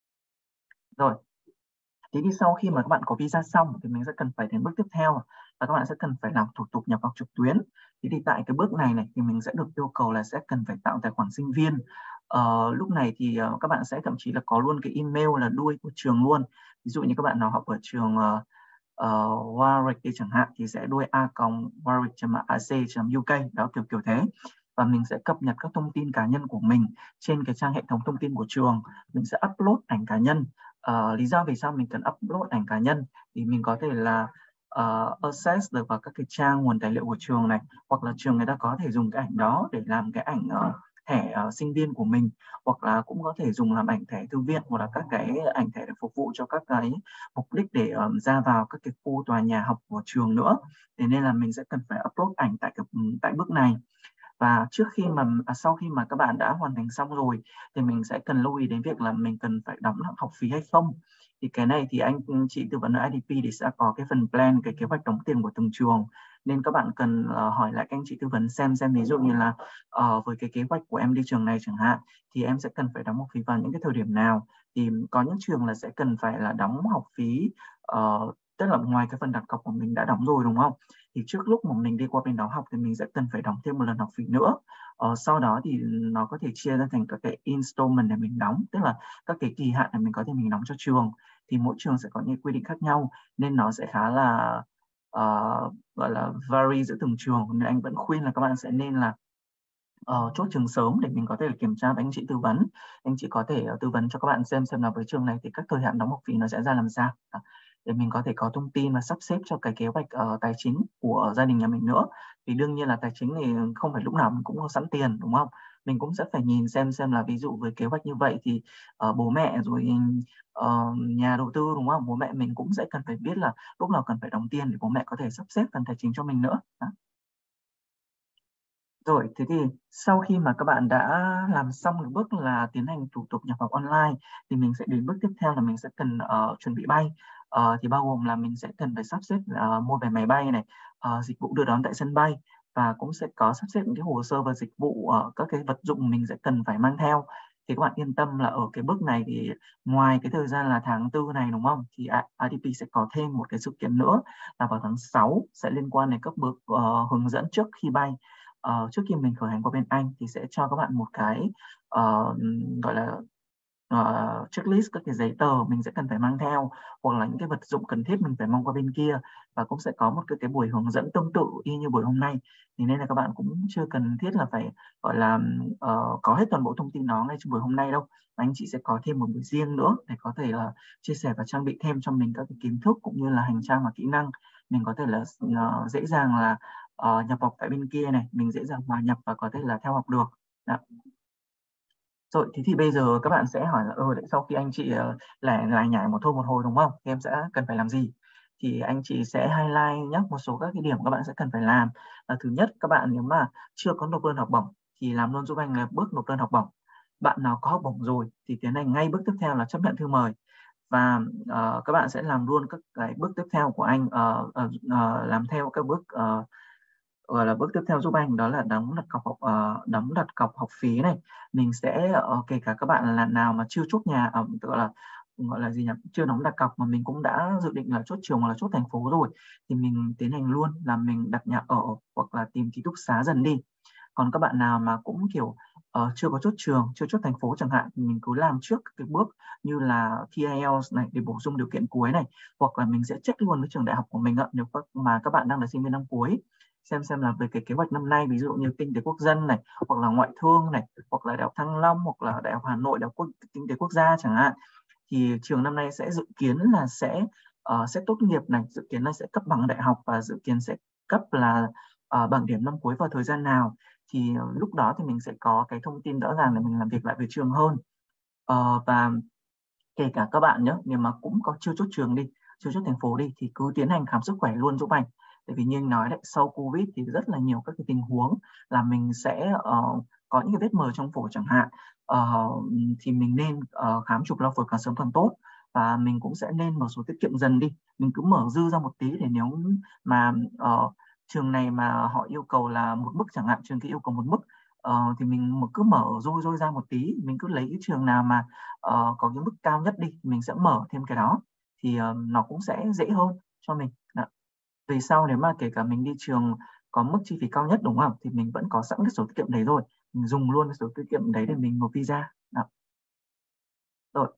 Rồi, thế thì sau khi mà các bạn có visa xong thì mình sẽ cần phải đến bước tiếp theo là các bạn sẽ cần phải làm thủ tục nhập học trực tuyến. Thế thì tại cái bước này này thì mình sẽ được yêu cầu là sẽ cần phải tạo tài khoản sinh viên. Ờ, lúc này thì uh, các bạn sẽ thậm chí là có luôn cái email là đuôi của trường luôn. Ví dụ như các bạn nào học ở trường uh, uh, Warwick đi chẳng hạn thì sẽ đuôi a còng warwick chấm a c chấm u k, đó kiểu kiểu thế. Và mình sẽ cập nhật các thông tin cá nhân của mình trên cái trang hệ thống thông tin của trường. Mình sẽ upload ảnh cá nhân. Uh, lý do vì sao mình cần upload ảnh cá nhân thì mình có thể là uh, access được vào các cái trang nguồn tài liệu của trường này, hoặc là trường người ta có thể dùng cái ảnh đó để làm cái ảnh uh, thẻ uh, sinh viên của mình, hoặc là cũng có thể dùng làm ảnh thẻ thư viện, hoặc là các cái ảnh thẻ để phục vụ cho các cái mục đích để um, ra vào các cái khu tòa nhà học của trường nữa. Thế nên là mình sẽ cần phải upload ảnh tại cái, tại bước này. Và trước khi mà à, sau khi mà các bạn đã hoàn thành xong rồi thì mình sẽ cần lưu ý đến việc là mình cần phải đóng học phí hay không. Thì cái này thì anh chị tư vấn ở i đê pê thì sẽ có cái phần plan, cái kế hoạch đóng tiền của từng trường, nên các bạn cần uh, hỏi lại các anh chị tư vấn xem xem ví dụ như là uh, với cái kế hoạch của em đi trường này chẳng hạn thì em sẽ cần phải đóng học phí vào những cái thời điểm nào. Thì có những trường là sẽ cần phải là đóng học phí uh, tức là ngoài cái phần đặt cọc của mình đã đóng rồi đúng không, thì trước lúc mà mình đi qua bên đó học thì mình sẽ cần phải đóng thêm một lần học phí nữa. Ờ, sau đó thì nó có thể chia ra thành các cái installment để mình đóng, tức là các cái kỳ hạn để mình có thể mình đóng cho trường. Thì mỗi trường sẽ có những quy định khác nhau nên nó sẽ khá là uh, gọi là vary giữa từng trường, nên anh vẫn khuyên là các bạn sẽ nên là uh, chốt trường sớm để mình có thể kiểm tra với anh chị tư vấn. Anh chị có thể uh, tư vấn cho các bạn xem xem là với trường này thì các thời hạn đóng học phí nó sẽ ra làm sao, để mình có thể có thông tin và sắp xếp cho cái kế hoạch uh, tài chính của gia đình nhà mình nữa. Thì đương nhiên là tài chính thì không phải lúc nào mình cũng có sẵn tiền đúng không, mình cũng sẽ phải nhìn xem xem là ví dụ với kế hoạch như vậy thì uh, bố mẹ rồi uh, nhà đầu tư đúng không, bố mẹ mình cũng sẽ cần phải biết là lúc nào cần phải đóng tiền để bố mẹ có thể sắp xếp phần tài chính cho mình nữa. Đó. Rồi, thế thì sau khi mà các bạn đã làm xong được bước là tiến hành thủ tục nhập học online thì mình sẽ đến bước tiếp theo là mình sẽ cần uh, chuẩn bị bay. Uh, thì bao gồm là mình sẽ cần phải sắp xếp uh, mua vé máy bay này, uh, dịch vụ đưa đón tại sân bay, và cũng sẽ có sắp xếp những cái hồ sơ và dịch vụ, uh, các cái vật dụng mình sẽ cần phải mang theo. Thì các bạn yên tâm là ở cái bước này thì ngoài cái thời gian là tháng tư này đúng không, thì i đê pê sẽ có thêm một cái sự kiện nữa là vào tháng sáu sẽ liên quan đến các bước uh, hướng dẫn trước khi bay. Uh, trước khi mình khởi hành qua bên Anh thì sẽ cho các bạn một cái uh, gọi là uh, checklist các cái giấy tờ mình sẽ cần phải mang theo, hoặc là những cái vật dụng cần thiết mình phải mang qua bên kia, và cũng sẽ có một cái, cái buổi hướng dẫn tương tự y như buổi hôm nay. Thì nên là các bạn cũng chưa cần thiết là phải gọi là uh, có hết toàn bộ thông tin đó ngay trong buổi hôm nay đâu, mà anh chị sẽ có thêm một buổi riêng nữa để có thể là chia sẻ và trang bị thêm cho mình các cái kiến thức cũng như là hành trang và kỹ năng mình có thể là uh, dễ dàng là uh, nhập học tại bên kia này, mình dễ dàng hòa nhập và có thể là theo học được. Đó. Rồi, thế thì bây giờ các bạn sẽ hỏi là ừ, sau khi anh chị uh, lẻ lải nhải một thôi một hồi đúng không? Thì em sẽ cần phải làm gì? Thì anh chị sẽ highlight nhé một số các cái điểm các bạn sẽ cần phải làm. Là thứ nhất, các bạn nếu mà chưa có nộp đơn học bổng thì làm luôn giúp anh là bước nộp đơn học bổng. Bạn nào có học bổng rồi thì tiến hành ngay bước tiếp theo là chấp nhận thư mời. Và uh, các bạn sẽ làm luôn các cái bước tiếp theo của anh, uh, uh, uh, làm theo các bước uh, gọi là bước tiếp theo giúp anh, đó là đóng đặt cọc học uh, đóng đặt cọc học phí này. Mình sẽ uh, kể cả các bạn là nào mà chưa chốt nhà, uh, gọi là gọi là gì nhỉ, chưa đóng đặt cọc mà mình cũng đã dự định là chốt trường hoặc là chốt thành phố rồi, thì mình tiến hành luôn là mình đặt nhà ở hoặc là tìm ký túc xá dần đi. Còn các bạn nào mà cũng kiểu uh, chưa có chốt trường, chưa chốt thành phố chẳng hạn, thì mình cứ làm trước cái bước như là thi ai eo này để bổ sung điều kiện cuối này, hoặc là mình sẽ check luôn với trường đại học của mình ạ, nếu mà các bạn đang là sinh viên năm cuối, xem xem là về cái kế hoạch năm nay, ví dụ như kinh tế quốc dân này, hoặc là ngoại thương này, hoặc là đại học Thăng Long, hoặc là đại học Hà Nội, đại học quốc, kinh tế quốc gia chẳng hạn, thì trường năm nay sẽ dự kiến là sẽ uh, sẽ tốt nghiệp này, dự kiến là sẽ cấp bằng đại học, và dự kiến sẽ cấp là uh, bằng điểm năm cuối vào thời gian nào. Thì uh, lúc đó thì mình sẽ có cái thông tin rõ ràng để mình làm việc lại với trường hơn. Uh, và kể cả các bạn nhé, nhưng mà cũng có chưa chốt trường đi, chưa chốt thành phố đi, thì cứ tiến hành khám sức khỏe luôn giúp anh. Tại vì như anh nói đấy, sau Covid thì rất là nhiều các cái tình huống là mình sẽ uh, có những cái vết mờ trong phổi chẳng hạn, uh, thì mình nên uh, khám chụp lao phổi càng sớm càng tốt. Và mình cũng sẽ nên một số tiết kiệm dần đi, mình cứ mở dư ra một tí, để nếu mà uh, trường này mà họ yêu cầu là một mức chẳng hạn, trường kia yêu cầu một mức, uh, thì mình cứ mở rôi rôi ra một tí, mình cứ lấy cái trường nào mà uh, có cái mức cao nhất đi, mình sẽ mở thêm cái đó, thì uh, nó cũng sẽ dễ hơn cho mình. Đó. Về sau nếu mà kể cả mình đi trường có mức chi phí cao nhất đúng không, thì mình vẫn có sẵn cái sổ tiết kiệm đấy rồi, mình dùng luôn cái sổ tiết kiệm đấy để mình nộp visa. Đó. Rồi.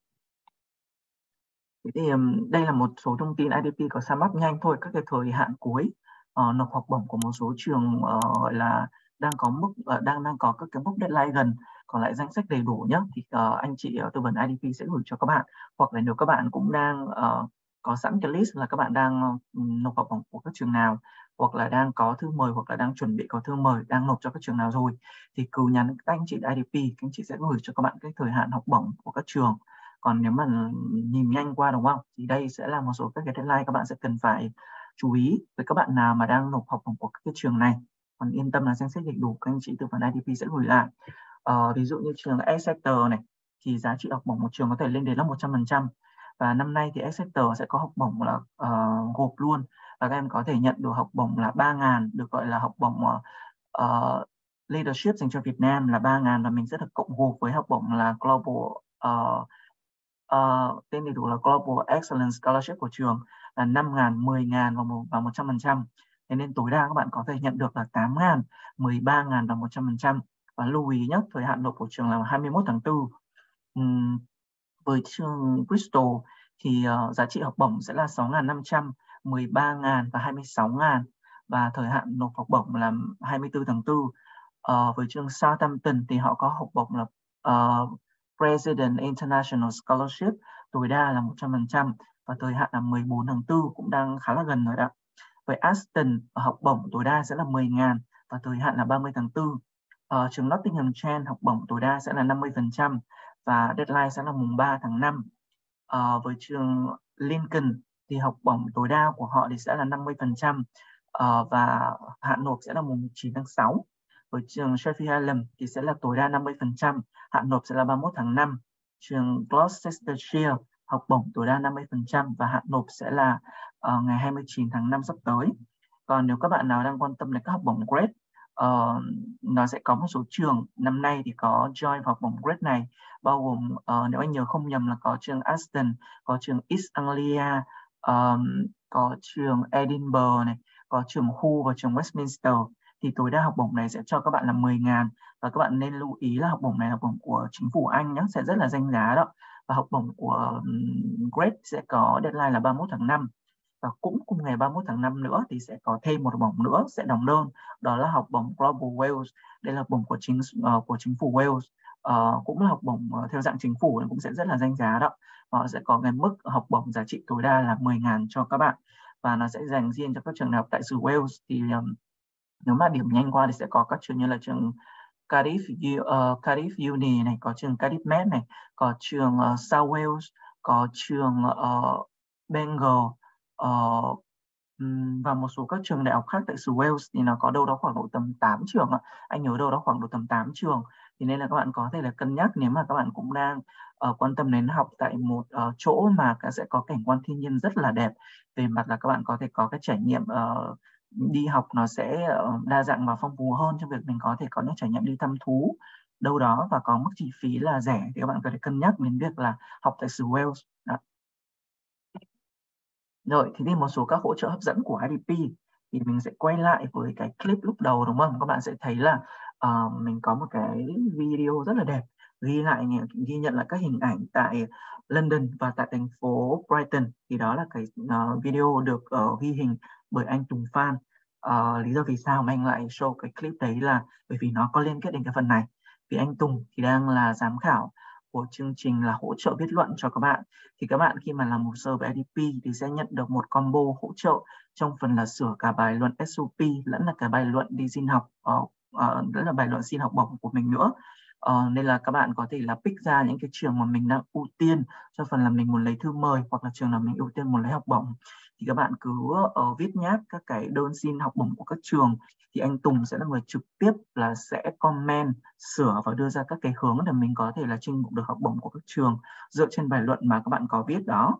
Thế thì um, đây là một số thông tin i đê pê có sum up nhanh thôi, các cái thời hạn cuối uh, nộp học bổng của một số trường uh, gọi là đang có mức uh, đang đang có các cái mốc deadline gần. Còn lại danh sách đầy đủ nhé, thì uh, anh chị uh, tư vấn i đê pê sẽ gửi cho các bạn, hoặc là nếu các bạn cũng đang uh, có sẵn cái list là các bạn đang uh, nộp học bổng của các trường nào, hoặc là đang có thư mời, hoặc là đang chuẩn bị có thư mời đang nộp cho các trường nào rồi, thì cứ nhắn các anh chị i đê pê, các anh chị sẽ gửi cho các bạn cái thời hạn học bổng của các trường. Còn nếu mà nhìn nhanh qua đúng không, thì đây sẽ là một số các cái deadline các bạn sẽ cần phải chú ý với các bạn nào mà đang nộp học bổng của các cái trường này. Còn yên tâm là danh sách đầy đủ các anh chị tư vấn i đê pê sẽ gửi lại. Ờ, ví dụ như trường Exeter này thì giá trị học bổng một trường có thể lên đến là một trăm phần trăm, và năm nay thì Exeter sẽ có học bổng là uh, gộp luôn, và các em có thể nhận được học bổng là ba nghìn, được gọi là học bổng uh, Leadership dành cho Việt Nam là ba nghìn, và mình sẽ được cộng gộp với học bổng là Global uh, uh, tên đầy đủ là Global Excellence Scholarship của trường là năm nghìn, mười nghìn và một trăm phần trăm. Thế nên tối đa các bạn có thể nhận được là tám nghìn, mười ba nghìn và một trăm phần trăm. Và lưu ý nhé, thời hạn nộp của trường là hai mươi mốt tháng tư. Uhm, với trường Bristol thì uh, giá trị học bổng sẽ là sáu nghìn năm trăm, mười ba nghìn và hai mươi sáu nghìn, và thời hạn nộp học bổng là hai mươi tư tháng tư. Uh, với trường Southampton thì họ có học bổng là uh, President International Scholarship, tối đa là một trăm phần trăm, và thời hạn là mười bốn tháng tư, cũng đang khá là gần rồi đó. Với Aston, học bổng tối đa sẽ là mười nghìn và thời hạn là ba mươi tháng tư. Uh, trường Nottingham Trent học bổng tối đa sẽ là năm mươi phần trăm và deadline sẽ là mùng ba tháng năm. Uh, với trường Lincoln thì học bổng tối đa của họ thì sẽ là năm mươi phần trăm uh, và hạn nộp sẽ là mùng chín tháng sáu. Với trường Sheffield Hallam thì sẽ là tối đa năm mươi phần trăm, hạn nộp sẽ là ba mươi mốt tháng năm. Trường Gloucestershire học bổng tối đa năm mươi phần trăm và hạn nộp sẽ là uh, ngày hai mươi chín tháng năm sắp tới. Còn nếu các bạn nào đang quan tâm đến các học bổng grade, uh, nó sẽ có một số trường năm nay thì có join học bổng grade này, bao gồm uh, nếu anh nhớ không nhầm là có trường Aston, có trường East Anglia, um, có trường Edinburgh này, có trường Hull và trường Westminster. Thì tối đa học bổng này sẽ cho các bạn là mười nghìn, và các bạn nên lưu ý là học bổng này là học bổng của chính phủ Anh nhé, sẽ rất là danh giá đó. Và học bổng của um, grade sẽ có deadline là ba mươi mốt tháng năm. Và cũng cùng ngày ba mươi mốt tháng năm nữa thì sẽ có thêm một học bổng nữa sẽ đóng đơn, đó là học bổng Global Wales. Đây là học bổng của chính uh, của chính phủ Wales, uh, cũng là học bổng uh, theo dạng chính phủ, cũng sẽ rất là danh giá đó. Họ sẽ có cái mức học bổng giá trị tối đa là mười nghìn cho các bạn, và nó sẽ dành riêng cho các trường đại học tại xứ Wales. Thì um, nếu mà điểm nhanh qua thì sẽ có các trường như là trường Cardiff, uh, Cardiff Uni này, có trường Cardiff Met này, có trường uh, South Wales, có trường uh, Bengal, uh, và một số các trường đại học khác tại xứ Wales thì nó có đâu đó khoảng độ tầm tám trường. Anh nhớ đâu đó khoảng độ tầm tám trường. Thì nên là các bạn có thể là cân nhắc nếu mà các bạn cũng đang uh, quan tâm đến học tại một uh, chỗ mà sẽ có cảnh quan thiên nhiên rất là đẹp, về mặt là các bạn có thể có cái trải nghiệm uh, đi học nó sẽ uh, đa dạng và phong phú hơn, trong việc mình có thể có những trải nghiệm đi thăm thú đâu đó và có mức chi phí là rẻ, thì các bạn có thể cân nhắc đến việc là học tại xứ Wales. Đó. Rồi, thì một số các hỗ trợ hấp dẫn của i đê pê thì mình sẽ quay lại với cái clip lúc đầu đúng không? Các bạn sẽ thấy là uh, mình có một cái video rất là đẹp ghi lại ghi nhận lại các hình ảnh tại London và tại thành phố Brighton. Thì đó là cái uh, video được uh, ghi hình bởi anh Tùng Phan. Uh, lý do vì sao mà anh lại show cái clip đấy là bởi vì nó có liên kết đến cái phần này. Vì anh Tùng thì đang là giám khảo của chương trình là hỗ trợ viết luận cho các bạn. Thì các bạn khi mà làm hồ sơ với i đê pê thì sẽ nhận được một combo hỗ trợ trong phần là sửa cả bài luận ét ô pê lẫn là cả bài luận đi xin học, uh, uh, lẫn là bài luận xin học bổng của mình nữa. Uh, nên là các bạn có thể là pick ra những cái trường mà mình đang ưu tiên cho phần là mình muốn lấy thư mời, hoặc là trường nào mình ưu tiên muốn lấy học bổng. Thì các bạn cứ uh, viết nháp các cái đơn xin học bổng của các trường, thì anh Tùng sẽ là người trực tiếp là sẽ comment, sửa và đưa ra các cái hướng để mình có thể là chinh phục được học bổng của các trường dựa trên bài luận mà các bạn có viết đó.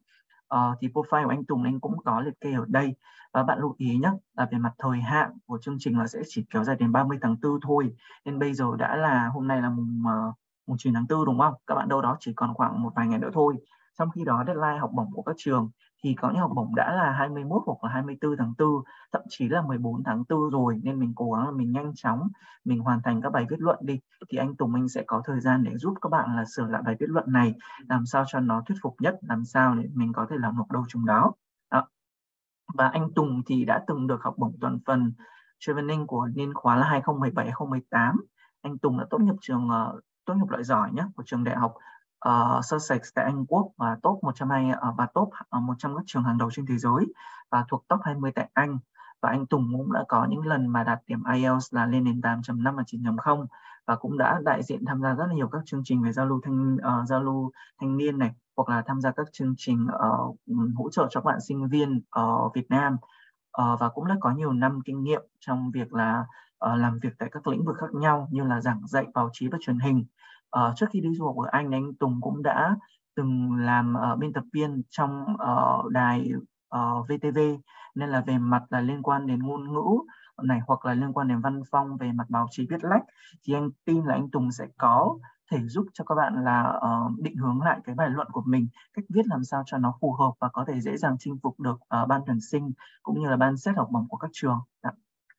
uh, thì profile của anh Tùng anh cũng có liệt kê ở đây. Và bạn lưu ý nhé, là về mặt thời hạn của chương trình là sẽ chỉ kéo dài đến ba mươi tháng tư thôi. Nên bây giờ đã là hôm nay là mùng uh, mùng chín tháng tư đúng không? Các bạn đâu đó chỉ còn khoảng một vài ngày nữa thôi. Trong khi đó deadline học bổng của các trường thì có những học bổng đã là hai mươi mốt hoặc là hai mươi tư tháng tư, thậm chí là mười bốn tháng tư rồi, nên mình cố gắng là mình nhanh chóng mình hoàn thành các bài viết luận đi, thì anh Tùng anh sẽ có thời gian để giúp các bạn là sửa lại bài viết luận này làm sao cho nó thuyết phục nhất, làm sao để mình có thể làm nộp đâu chúng đó. Đó. Và anh Tùng thì đã từng được học bổng toàn phần Traveling của niên khóa là hai không một bảy hai không một tám. Anh Tùng đã tốt nghiệp trường uh, tốt nghiệp loại giỏi nhé của trường đại học uh, Sussex tại Anh Quốc, và top một trăm hai mươi uh, và top uh, một trăm các trường hàng đầu trên thế giới và thuộc top hai mươi tại Anh. Và anh Tùng cũng đã có những lần mà đạt điểm ai eo là lên đến tám chấm năm và chín chấm không, và cũng đã đại diện tham gia rất là nhiều các chương trình về giao lưu thanh uh, giao lưu thanh niên này, hoặc là tham gia các chương trình uh, hỗ trợ cho các bạn sinh viên ở Việt Nam, uh, và cũng đã có nhiều năm kinh nghiệm trong việc là uh, làm việc tại các lĩnh vực khác nhau như là giảng dạy, báo chí và truyền hình. Uh, trước khi đi du học ở Anh, anh Tùng cũng đã từng làm uh, biên tập viên trong uh, đài uh, vê tê vê, nên là về mặt là liên quan đến ngôn ngữ này hoặc là liên quan đến văn phong về mặt báo chí viết lách, thì anh tin là anh Tùng sẽ có thể giúp cho các bạn là uh, định hướng lại cái bài luận của mình, cách viết làm sao cho nó phù hợp và có thể dễ dàng chinh phục được uh, ban tuyển sinh cũng như là ban xét học bổng của các trường. Đó.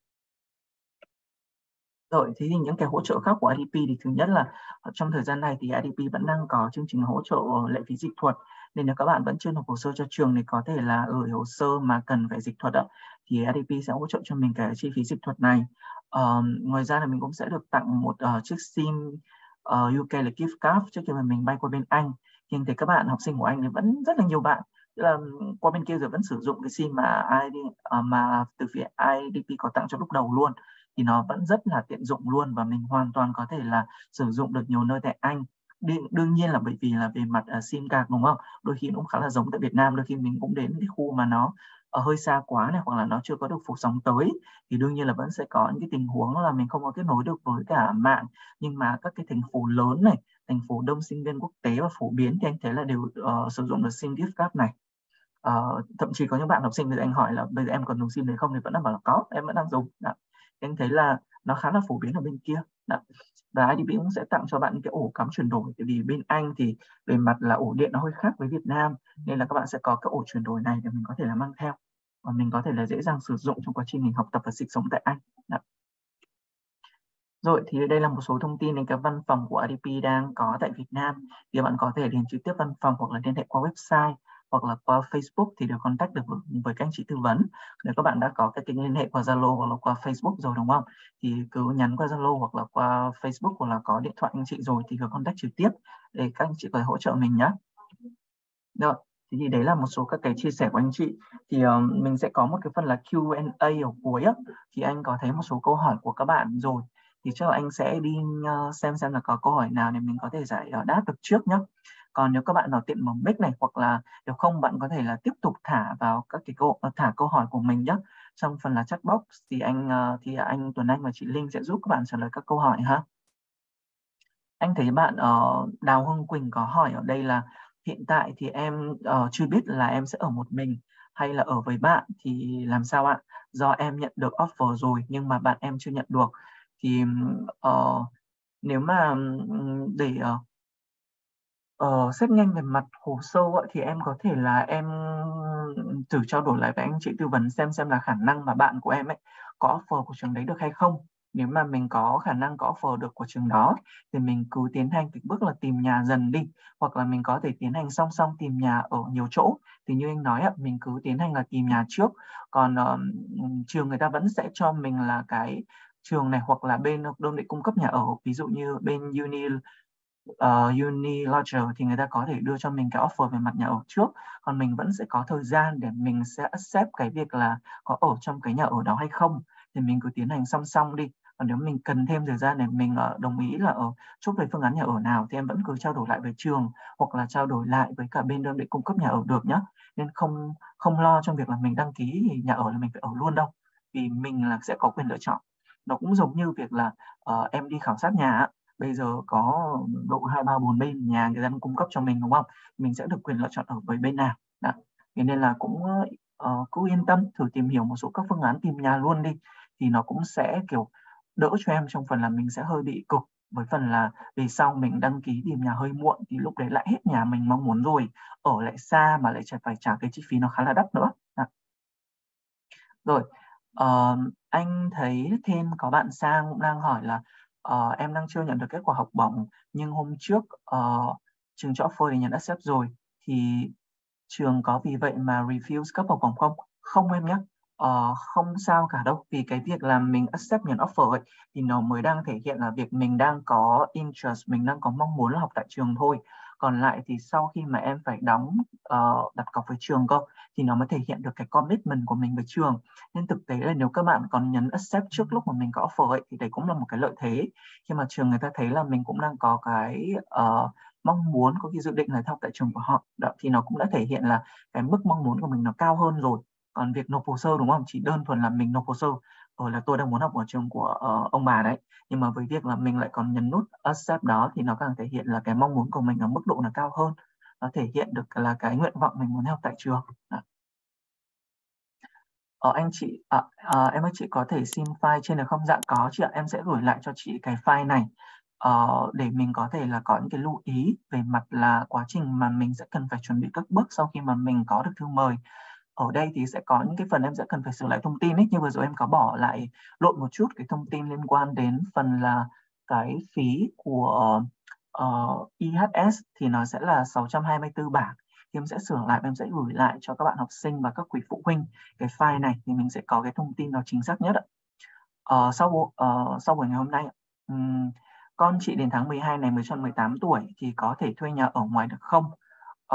Rồi, thì những cái hỗ trợ khác của i đê pê thì thứ nhất là trong thời gian này thì i đê pê vẫn đang có chương trình hỗ trợ lệ phí dịch thuật, nên nếu các bạn vẫn chưa nộp hồ sơ cho trường thì có thể là gửi hồ sơ mà cần phải dịch thuật ạ, thì i đê pê sẽ hỗ trợ cho mình cái chi phí dịch thuật này. Uh, ngoài ra là mình cũng sẽ được tặng một uh, chiếc sim uh, u ca là gift card trước khi mà mình bay qua bên Anh. thì thấy các bạn học sinh của anh thì vẫn rất là nhiều bạn là qua bên kia rồi vẫn sử dụng cái sim mà i đê uh, mà từ phía i đê pê có tặng cho lúc đầu luôn, thì nó vẫn rất là tiện dụng luôn, và mình hoàn toàn có thể là sử dụng được nhiều nơi tại Anh. Đương nhiên là bởi vì là về mặt uh, sim card đúng không, đôi khi nó cũng khá là giống tại Việt Nam, đôi khi mình cũng đến cái khu mà nó uh, hơi xa quá này, hoặc là nó chưa có được phủ sóng tới, thì đương nhiên là vẫn sẽ có những cái tình huống là mình không có kết nối được với cả mạng. Nhưng mà các cái thành phố lớn này, thành phố đông sinh viên quốc tế và phổ biến thì anh thấy là đều uh, sử dụng được sim gift card này. Uh, thậm chí có những bạn học sinh thì anh hỏi là bây giờ em còn dùng sim đấy không, thì vẫn đang bảo là có, em vẫn đang dùng. Đó. Anh thấy là nó khá là phổ biến ở bên kia. Đó. Và i đê pê cũng sẽ tặng cho bạn cái ổ cắm chuyển đổi, tại vì bên Anh thì về mặt là ổ điện nó hơi khác với Việt Nam, nên là các bạn sẽ có cái ổ chuyển đổi này để mình có thể là mang theo và mình có thể là dễ dàng sử dụng trong quá trình mình học tập và sinh sống tại Anh. Đó. Rồi, thì đây là một số thông tin đến cái văn phòng của i đê pê đang có tại Việt Nam. Thì bạn có thể đến trực tiếp văn phòng hoặc là liên hệ qua website hoặc là qua Facebook thì đều contact được với các anh chị tư vấn. Nếu các bạn đã có cái kênh liên hệ qua Zalo hoặc là qua Facebook rồi đúng không? Thì cứ nhắn qua Zalo hoặc là qua Facebook hoặc là có điện thoại anh chị rồi thì cứ contact trực tiếp để các anh chị có thể hỗ trợ mình nhé. Rồi, thì đấy là một số các cái chia sẻ của anh chị. Thì um, mình sẽ có một cái phần là Q and A ở cuối á. Thì anh có thấy một số câu hỏi của các bạn rồi. Thì chắc là anh sẽ đi uh, xem xem là có câu hỏi nào để mình có thể giải uh, đáp được trước nhé. Còn nếu các bạn nào tiện mở mic này, hoặc là nếu không bạn có thể là tiếp tục thả vào các cái câu uh, thả câu hỏi của mình nhé. Trong phần là chat box thì anh uh, thì anh Tuấn Anh và chị Linh sẽ giúp các bạn trả lời các câu hỏi ha. Anh thấy bạn uh, Đào Hưng Quỳnh có hỏi ở đây là hiện tại thì em uh, chưa biết là em sẽ ở một mình hay là ở với bạn thì làm sao ạ? Do em nhận được offer rồi nhưng mà bạn em chưa nhận được. Thì uh, nếu mà để uh, uh, xét nhanh về mặt hồ sơ ấy, thì em có thể là em thử trao đổi lại với anh chị tư vấn xem xem là khả năng mà bạn của em ấy có offer của trường đấy được hay không. Nếu mà mình có khả năng có offer được của trường đó thì mình cứ tiến hành cái bước là tìm nhà dần đi, hoặc là mình có thể tiến hành song song tìm nhà ở nhiều chỗ. Thì như anh nói, mình cứ tiến hành là tìm nhà trước, còn uh, trường người ta vẫn sẽ cho mình là cái trường này hoặc là bên đơn vị cung cấp nhà ở, ví dụ như bên Uni uh, Unilodger thì người ta có thể đưa cho mình cái offer về mặt nhà ở trước, còn mình vẫn sẽ có thời gian để mình sẽ accept cái việc là có ở trong cái nhà ở đó hay không, thì mình cứ tiến hành song song đi. Còn nếu mình cần thêm thời gian để mình uh, đồng ý là ở chốt về phương án nhà ở nào thì em vẫn cứ trao đổi lại với trường hoặc là trao đổi lại với cả bên đơn vị cung cấp nhà ở được nhé. Nên không không lo trong việc là mình đăng ký thì nhà ở là mình phải ở luôn đâu, vì mình là sẽ có quyền lựa chọn. Nó cũng giống như việc là uh, em đi khảo sát nhà, bây giờ có độ hai ba bốn bên nhà người ta cung cấp cho mình đúng không, mình sẽ được quyền lựa chọn ở với bên nào. Đó. Thế nên là cũng uh, cứ yên tâm thử tìm hiểu một số các phương án tìm nhà luôn đi, thì nó cũng sẽ kiểu đỡ cho em trong phần là mình sẽ hơi bị cực với phần là về sau mình đăng ký tìm nhà hơi muộn thì lúc đấy lại hết nhà mình mong muốn rồi, ở lại xa mà lại phải trả cái chi phí nó khá là đắt nữa. Đó. Rồi, ờ, anh thấy thêm có bạn Sang cũng đang hỏi là ờ, em đang chưa nhận được kết quả học bổng, nhưng hôm trước ờ, trường cho offer để nhận accept rồi, thì trường có vì vậy mà refuse cấp học bổng không? Không em nhé, ờ, không sao cả đâu. Vì cái việc là mình accept nhận offer ấy, thì nó mới đang thể hiện là việc mình đang có interest, mình đang có mong muốn là học tại trường thôi. Còn lại thì sau khi mà em phải đóng uh, đặt cọc với trường cơ, thì nó mới thể hiện được cái commitment của mình với trường. Nên thực tế là nếu các bạn còn nhấn accept trước lúc mà mình có offer ấy, thì đấy cũng là một cái lợi thế, khi mà trường người ta thấy là mình cũng đang có cái uh, mong muốn, có cái dự định là học tại trường của họ. Đó, thì nó cũng đã thể hiện là cái mức mong muốn của mình nó cao hơn rồi. Còn việc nộp hồ sơ đúng không, chỉ đơn thuần là mình nộp hồ sơ rồi là tôi đang muốn học ở trường của uh, ông bà đấy, nhưng mà với việc là mình lại còn nhấn nút accept đó thì nó càng thể hiện là cái mong muốn của mình ở mức độ là cao hơn, nó thể hiện được là cái nguyện vọng mình muốn học tại trường. Đó. Ờ, anh chị à, à, em ơi, chị có thể xin file trên được không? Dạ có chị ạ, em sẽ gửi lại cho chị cái file này ờ, để mình có thể là có những cái lưu ý về mặt là quá trình mà mình sẽ cần phải chuẩn bị các bước sau khi mà mình có được thư mời. Ở đây thì sẽ có những cái phần em sẽ cần phải sửa lại thông tin ấy, như vừa rồi em có bỏ lại lộn một chút cái thông tin liên quan đến phần là cái phí của uh, i hát ét thì nó sẽ là sáu trăm hai mươi tư bảng, thì em sẽ sửa lại và em sẽ gửi lại cho các bạn học sinh và các quý phụ huynh cái file này, thì mình sẽ có cái thông tin nó chính xác nhất ạ. Ờ, sau uh, sau buổi ngày hôm nay um, con chị đến tháng mười hai này mới tròn mười tám tuổi thì có thể thuê nhà ở ngoài được không? Ờ,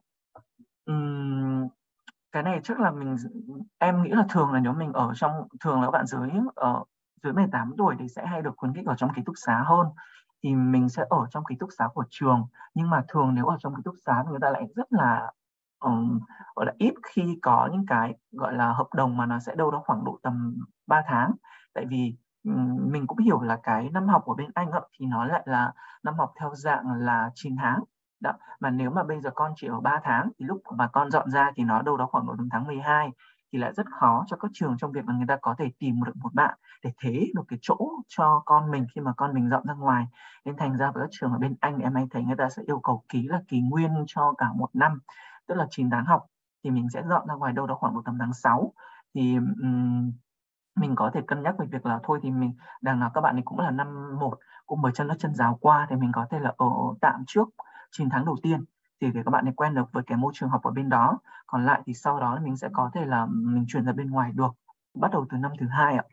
um, cái này chắc là mình em nghĩ là thường là nếu mình ở trong, thường là các bạn dưới ở dưới mười tám tuổi thì sẽ hay được khuyến khích ở trong ký túc xá hơn, thì mình sẽ ở trong ký túc xá của trường. Nhưng mà thường nếu ở trong ký túc xá thì người ta lại rất là um, gọi là ít khi có những cái gọi là hợp đồng mà nó sẽ đâu đó khoảng độ tầm ba tháng. Tại vì um, mình cũng hiểu là cái năm học của bên Anh ạ, thì nó lại là năm học theo dạng là chín tháng. Đó. Mà nếu mà bây giờ con chỉ ở ba tháng thì lúc mà con dọn ra thì nó đâu đó khoảng độ tháng mười hai, thì lại rất khó cho các trường trong việc là người ta có thể tìm được một bạn để thế được cái chỗ cho con mình khi mà con mình dọn ra ngoài. Nên thành ra với các trường ở bên Anh em hay thấy người ta sẽ yêu cầu ký là ký nguyên cho cả một năm, tức là chín tháng học, thì mình sẽ dọn ra ngoài đâu đó khoảng độ tầm tháng sáu. Thì um, mình có thể cân nhắc về việc là thôi thì mình đằng nào các bạn ấy cũng là năm một, cũng mới chân nó chân giáo qua, thì mình có thể là ở tạm trước chín tháng đầu tiên thì để các bạn ấy quen được với cái môi trường học ở bên đó. Còn lại thì sau đó mình sẽ có thể là mình chuyển ra bên ngoài được bắt đầu từ năm thứ hai ạ.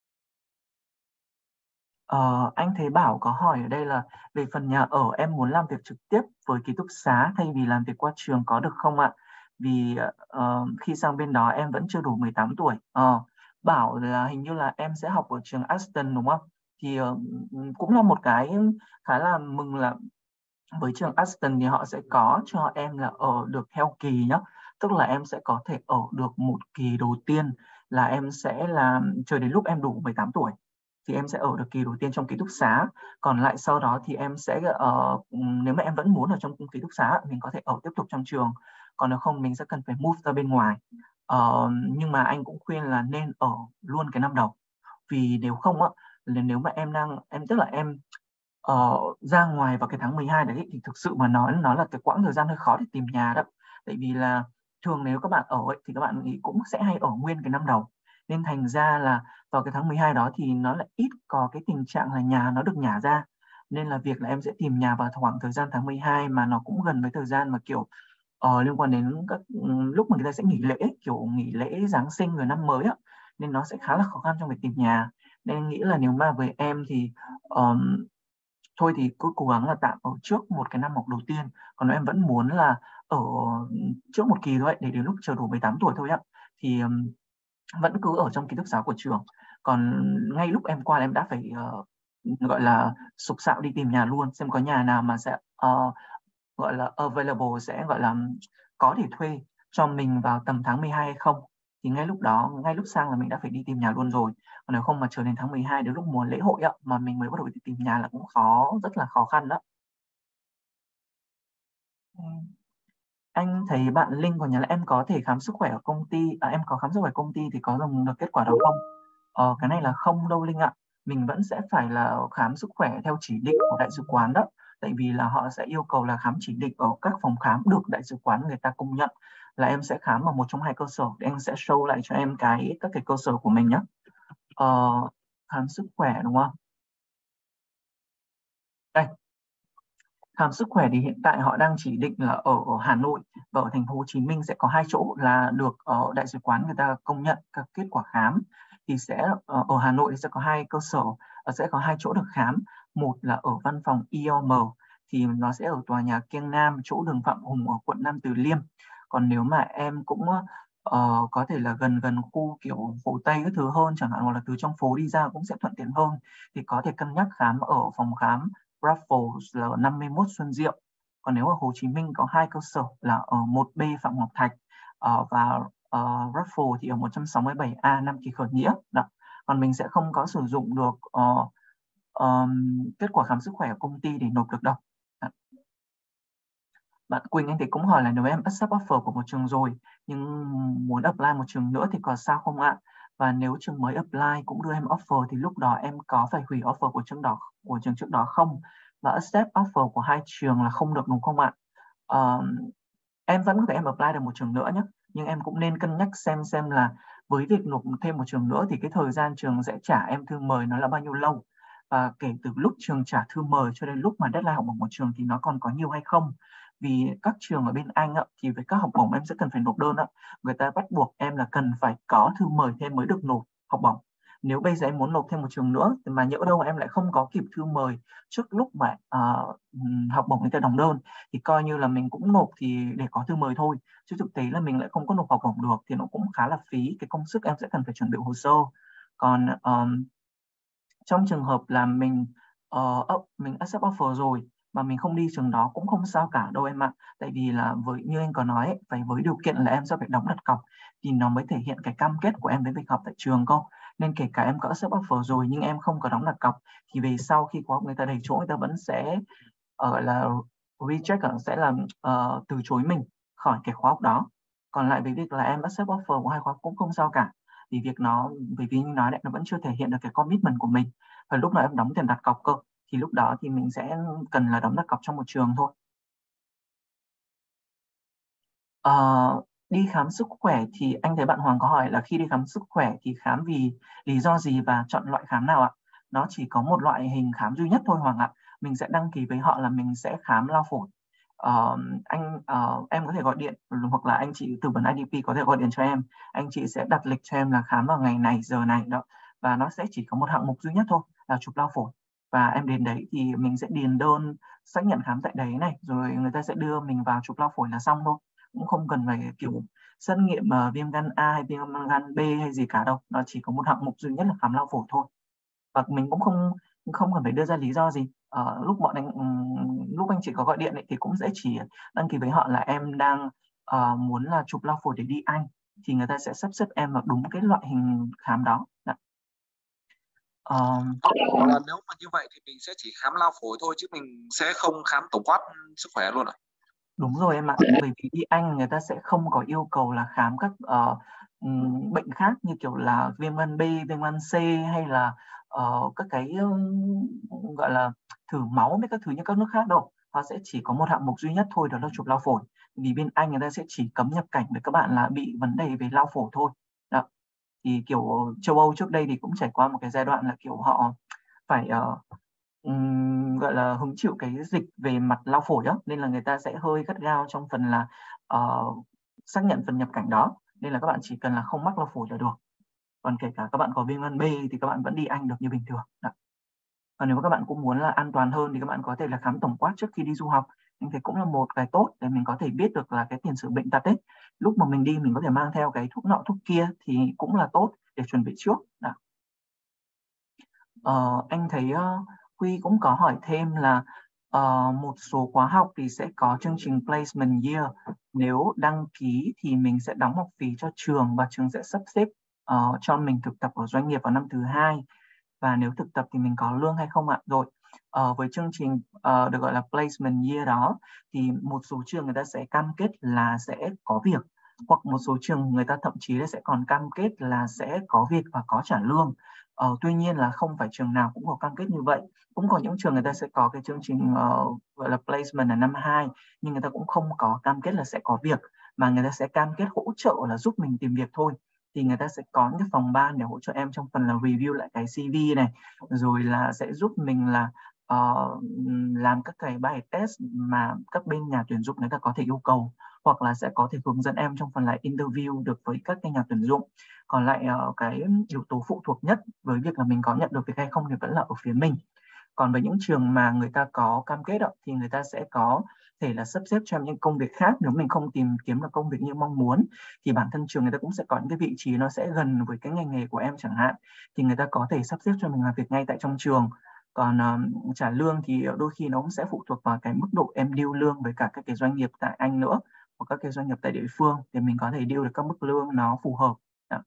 Ờ, anh thấy Bảo có hỏi ở đây là về phần nhà ở em muốn làm việc trực tiếp với ký túc xá thay vì làm việc qua trường có được không ạ? Vì ờ, khi sang bên đó em vẫn chưa đủ mười tám tuổi. Ờ, Bảo là hình như là em sẽ học ở trường Aston đúng không? Thì ờ, cũng là một cái khá là mừng là với trường Aston thì họ sẽ có cho em là ở được theo kỳ nhá. Tức là em sẽ có thể ở được một kỳ đầu tiên là em sẽ là chờ đến lúc em đủ mười tám tuổi thì em sẽ ở được kỳ đầu tiên trong ký túc xá. Còn lại sau đó thì em sẽ uh, nếu mà em vẫn muốn ở trong ký túc xá mình có thể ở tiếp tục trong trường. Còn nếu không mình sẽ cần phải move ra bên ngoài. Ờ, nhưng mà anh cũng khuyên là nên ở luôn cái năm đầu. Vì nếu không á, là nếu mà em đang em tức là em ờ, ra ngoài vào cái tháng mười hai đấy thì thực sự mà nói nó là cái quãng thời gian hơi khó để tìm nhà đó. Tại vì là thường nếu các bạn ở ấy, thì các bạn nghĩ cũng sẽ hay ở nguyên cái năm đầu, nên thành ra là vào cái tháng mười hai đó thì nó lại ít có cái tình trạng là nhà nó được nhả ra. Nên là việc là em sẽ tìm nhà vào khoảng thời gian tháng mười hai mà nó cũng gần với thời gian mà kiểu ờ, liên quan đến các ừ, lúc mà người ta sẽ nghỉ lễ, kiểu nghỉ lễ Giáng sinh rồi năm mới á, nên nó sẽ khá là khó khăn trong việc tìm nhà. Nên nghĩ là nếu mà với em thì um, thôi thì cứ cố gắng là tạm ở trước một cái năm học đầu tiên. Còn nếu em vẫn muốn là ở trước một kỳ thôi để đến lúc chờ đủ mười tám tuổi thôi ạ, thì um, vẫn cứ ở trong ký túc xá của trường. Còn ngay lúc em qua em đã phải uh, gọi là sục sạo đi tìm nhà luôn, xem có nhà nào mà sẽ uh, gọi là available, sẽ gọi là có thể thuê cho mình vào tầm tháng mười hai hay không, thì ngay lúc đó, ngay lúc sang là mình đã phải đi tìm nhà luôn rồi. Còn nếu không mà chờ đến tháng mười hai đến lúc mùa lễ hội ạ mà mình mới bắt đầu đi tìm nhà là cũng khó, rất là khó khăn đó. Ừ. Anh thấy bạn Linh còn nhớ là em có thể khám sức khỏe ở công ty, à, em có khám sức khỏe công ty thì có dùng được kết quả đó không? Ờ, cái này là không đâu Linh ạ. Mình vẫn sẽ phải là khám sức khỏe theo chỉ định của đại sứ quán đó. Tại vì là họ sẽ yêu cầu là khám chỉ định ở các phòng khám được đại sứ quán người ta công nhận, là em sẽ khám ở một trong hai cơ sở. Để anh sẽ show lại cho em cái các cái cơ sở của mình nhé. Ờ, khám sức khỏe đúng không? Đây, khám sức khỏe thì hiện tại họ đang chỉ định là ở, ở Hà Nội và ở thành phố Hồ Chí Minh sẽ có hai chỗ là được ở đại sứ quán người ta công nhận các kết quả khám. Thì sẽ ở, ở Hà Nội thì sẽ có hai cơ sở, sẽ có hai chỗ được khám. Một là ở văn phòng i o em thì nó sẽ ở tòa nhà Kiêng Nam, chỗ đường Phạm Hùng ở quận Nam Từ Liêm. Còn nếu mà em cũng uh, có thể là gần gần khu kiểu Hồ Tây các thứ hơn chẳng hạn, hoặc là từ trong phố đi ra cũng sẽ thuận tiện hơn, thì có thể cân nhắc khám ở phòng khám Raffles là ở năm mươi mốt Xuân Diệu. Còn nếu ở Hồ Chí Minh có hai cơ sở là ở một B Phạm Ngọc Thạch uh, và uh, Raffles thì ở một trăm sáu mươi bảy A Nam Kỳ Khởi Nghĩa. Đó. Còn mình sẽ không có sử dụng được uh, um, kết quả khám sức khỏe của công ty để nộp được đâu. Đó. Bạn Quỳnh anh thì cũng hỏi là nếu em accept offer của một trường rồi nhưng muốn apply một trường nữa thì có sao không ạ? Và nếu trường mới apply cũng đưa em offer thì lúc đó em có phải hủy offer của trường đó của trường trước đó không? Và accept offer của hai trường là không được đúng không ạ? Uh, em vẫn có thể em apply được một trường nữa nhé, nhưng em cũng nên cân nhắc xem xem là với việc nộp thêm một trường nữa thì cái thời gian trường sẽ trả em thư mời nó là bao nhiêu lâu, và kể từ lúc trường trả thư mời cho đến lúc mà deadline học bổng một trường thì nó còn có nhiều hay không. Vì các trường ở bên Anh ạ, thì với các học bổng em sẽ cần phải nộp đơn ạ. Người ta bắt buộc em là cần phải có thư mời thêm mới được nộp học bổng. Nếu bây giờ em muốn nộp thêm một trường nữa mà nhỡ đâu em lại không có kịp thư mời trước lúc mà uh, học bổng người ta đóng đơn thì coi như là mình cũng nộp thì để có thư mời thôi, chứ thực tế là mình lại không có nộp học bổng được thì nó cũng khá là phí cái công sức em sẽ cần phải chuẩn bị hồ sơ. Còn um, trong trường hợp là mình uh, mình accept offer rồi mà mình không đi trường đó cũng không sao cả đâu em ạ. Tại vì là với như anh có nói ấy, phải với điều kiện là em sẽ phải đóng đặt cọc thì nó mới thể hiện cái cam kết của em với việc học tại trường cơ. Nên kể cả em có accept offer rồi nhưng em không có đóng đặt cọc thì về sau khi khóa học người ta đầy chỗ người ta vẫn sẽ uh, gọi là reject, sẽ là uh, từ chối mình khỏi cái khóa học đó. Còn lại với việc là em accept offer của hai khóa cũng không sao cả, vì việc nó bởi vì như nói đấy, nó vẫn chưa thể hiện được cái commitment của mình. Và lúc nào em đóng tiền đặt cọc cơ thì lúc đó thì mình sẽ cần là đóng đặt cọc trong một trường thôi. Ờ, đi khám sức khỏe thì anh thấy bạn Hoàng có hỏi là khi đi khám sức khỏe thì khám vì lý do gì và chọn loại khám nào ạ? Nó chỉ có một loại hình khám duy nhất thôi Hoàng ạ. Mình sẽ đăng ký với họ là mình sẽ khám lao phổi. Ờ, anh uh, em có thể gọi điện hoặc là anh chị tư vấn i đê pê có thể gọi điện cho em. Anh chị sẽ đặt lịch cho em là khám vào ngày này giờ này đó. Và nó sẽ chỉ có một hạng mục duy nhất thôi là chụp lao phổi. Và em đến đấy thì mình sẽ điền đơn xác nhận khám tại đấy này, rồi người ta sẽ đưa mình vào chụp lao phổi là xong thôi, cũng không cần phải kiểu xét nghiệm uh, viêm gan A hay viêm gan B hay gì cả đâu. Nó chỉ có một hạng mục duy nhất là khám lao phổi thôi, và mình cũng không không cần phải đưa ra lý do gì. Uh, lúc bọn anh um, lúc anh chị có gọi điện ấy, thì cũng sẽ chỉ đăng ký với họ là em đang uh, muốn là chụp lao phổi để đi Anh thì người ta sẽ sắp xếp em vào đúng cái loại hình khám đó. Um, là nếu mà như vậy thì mình sẽ chỉ khám lao phổi thôi chứ mình sẽ không khám tổng quát sức khỏe luôn ạ? Đúng rồi em ạ, bởi vì đi Anh người ta sẽ không có yêu cầu là khám các uh, bệnh khác như kiểu là viêm gan B, viêm gan C hay là uh, các cái um, gọi là thử máu với các thứ như các nước khác đâu. Họ sẽ chỉ có một hạng mục duy nhất thôi, đó là chụp lao phổi. Vì bên Anh người ta sẽ chỉ cấm nhập cảnh với các bạn là bị vấn đề về lao phổi thôi. Đó. Thì kiểu châu Âu trước đây thì cũng trải qua một cái giai đoạn là kiểu họ phải uh, um, gọi là hứng chịu cái dịch về mặt lao phổi đó, nên là người ta sẽ hơi gắt gao trong phần là uh, xác nhận phần nhập cảnh đó, nên là các bạn chỉ cần là không mắc lao phổi là được. Còn kể cả các bạn có viêm gan B thì các bạn vẫn đi Anh được như bình thường. Đó. Còn nếu mà các bạn cũng muốn là an toàn hơn thì các bạn có thể là khám tổng quát trước khi đi du học. Anh thấy cũng là một cái tốt để mình có thể biết được là cái tiền sử bệnh tật ấy. Lúc mà mình đi mình có thể mang theo cái thuốc nọ thuốc kia thì cũng là tốt để chuẩn bị trước. Đó. Uh, anh thấy uh, Huy cũng có hỏi thêm là uh, một số khóa học thì sẽ có chương trình placement year. Nếu đăng ký thì mình sẽ đóng học phí cho trường và trường sẽ sắp xếp uh, cho mình thực tập ở doanh nghiệp vào năm thứ hai. Và nếu thực tập thì mình có lương hay không ạ? Rồi, uh, với chương trình uh, được gọi là placement year đó, thì một số trường người ta sẽ cam kết là sẽ có việc, hoặc một số trường người ta thậm chí là sẽ còn cam kết là sẽ có việc và có trả lương. Uh, tuy nhiên là không phải trường nào cũng có cam kết như vậy. Cũng có những trường người ta sẽ có cái chương trình uh, gọi là placement là năm hai, nhưng người ta cũng không có cam kết là sẽ có việc, mà người ta sẽ cam kết hỗ trợ là giúp mình tìm việc thôi. Thì người ta sẽ có những cái phòng ban để hỗ trợ em trong phần là review lại cái xê vê này, rồi là sẽ giúp mình là uh, làm các cái bài test mà các bên nhà tuyển dụng người ta có thể yêu cầu, hoặc là sẽ có thể hướng dẫn em trong phần là interview được với các cái nhà tuyển dụng. Còn lại uh, cái yếu tố phụ thuộc nhất với việc là mình có nhận được việc hay không thì vẫn là ở phía mình. Còn với những trường mà người ta có cam kết đó, thì người ta sẽ có thể là sắp xếp cho em những công việc khác. Nếu mình không tìm kiếm được công việc như mong muốn thì bản thân trường người ta cũng sẽ có những cái vị trí nó sẽ gần với cái ngành nghề của em chẳng hạn, thì người ta có thể sắp xếp cho mình làm việc ngay tại trong trường. Còn um, trả lương thì đôi khi nó cũng sẽ phụ thuộc vào cái mức độ em deal lương với cả các cái doanh nghiệp tại Anh nữa, hoặc các cái doanh nghiệp tại địa phương, để mình có thể deal được các mức lương nó phù hợp.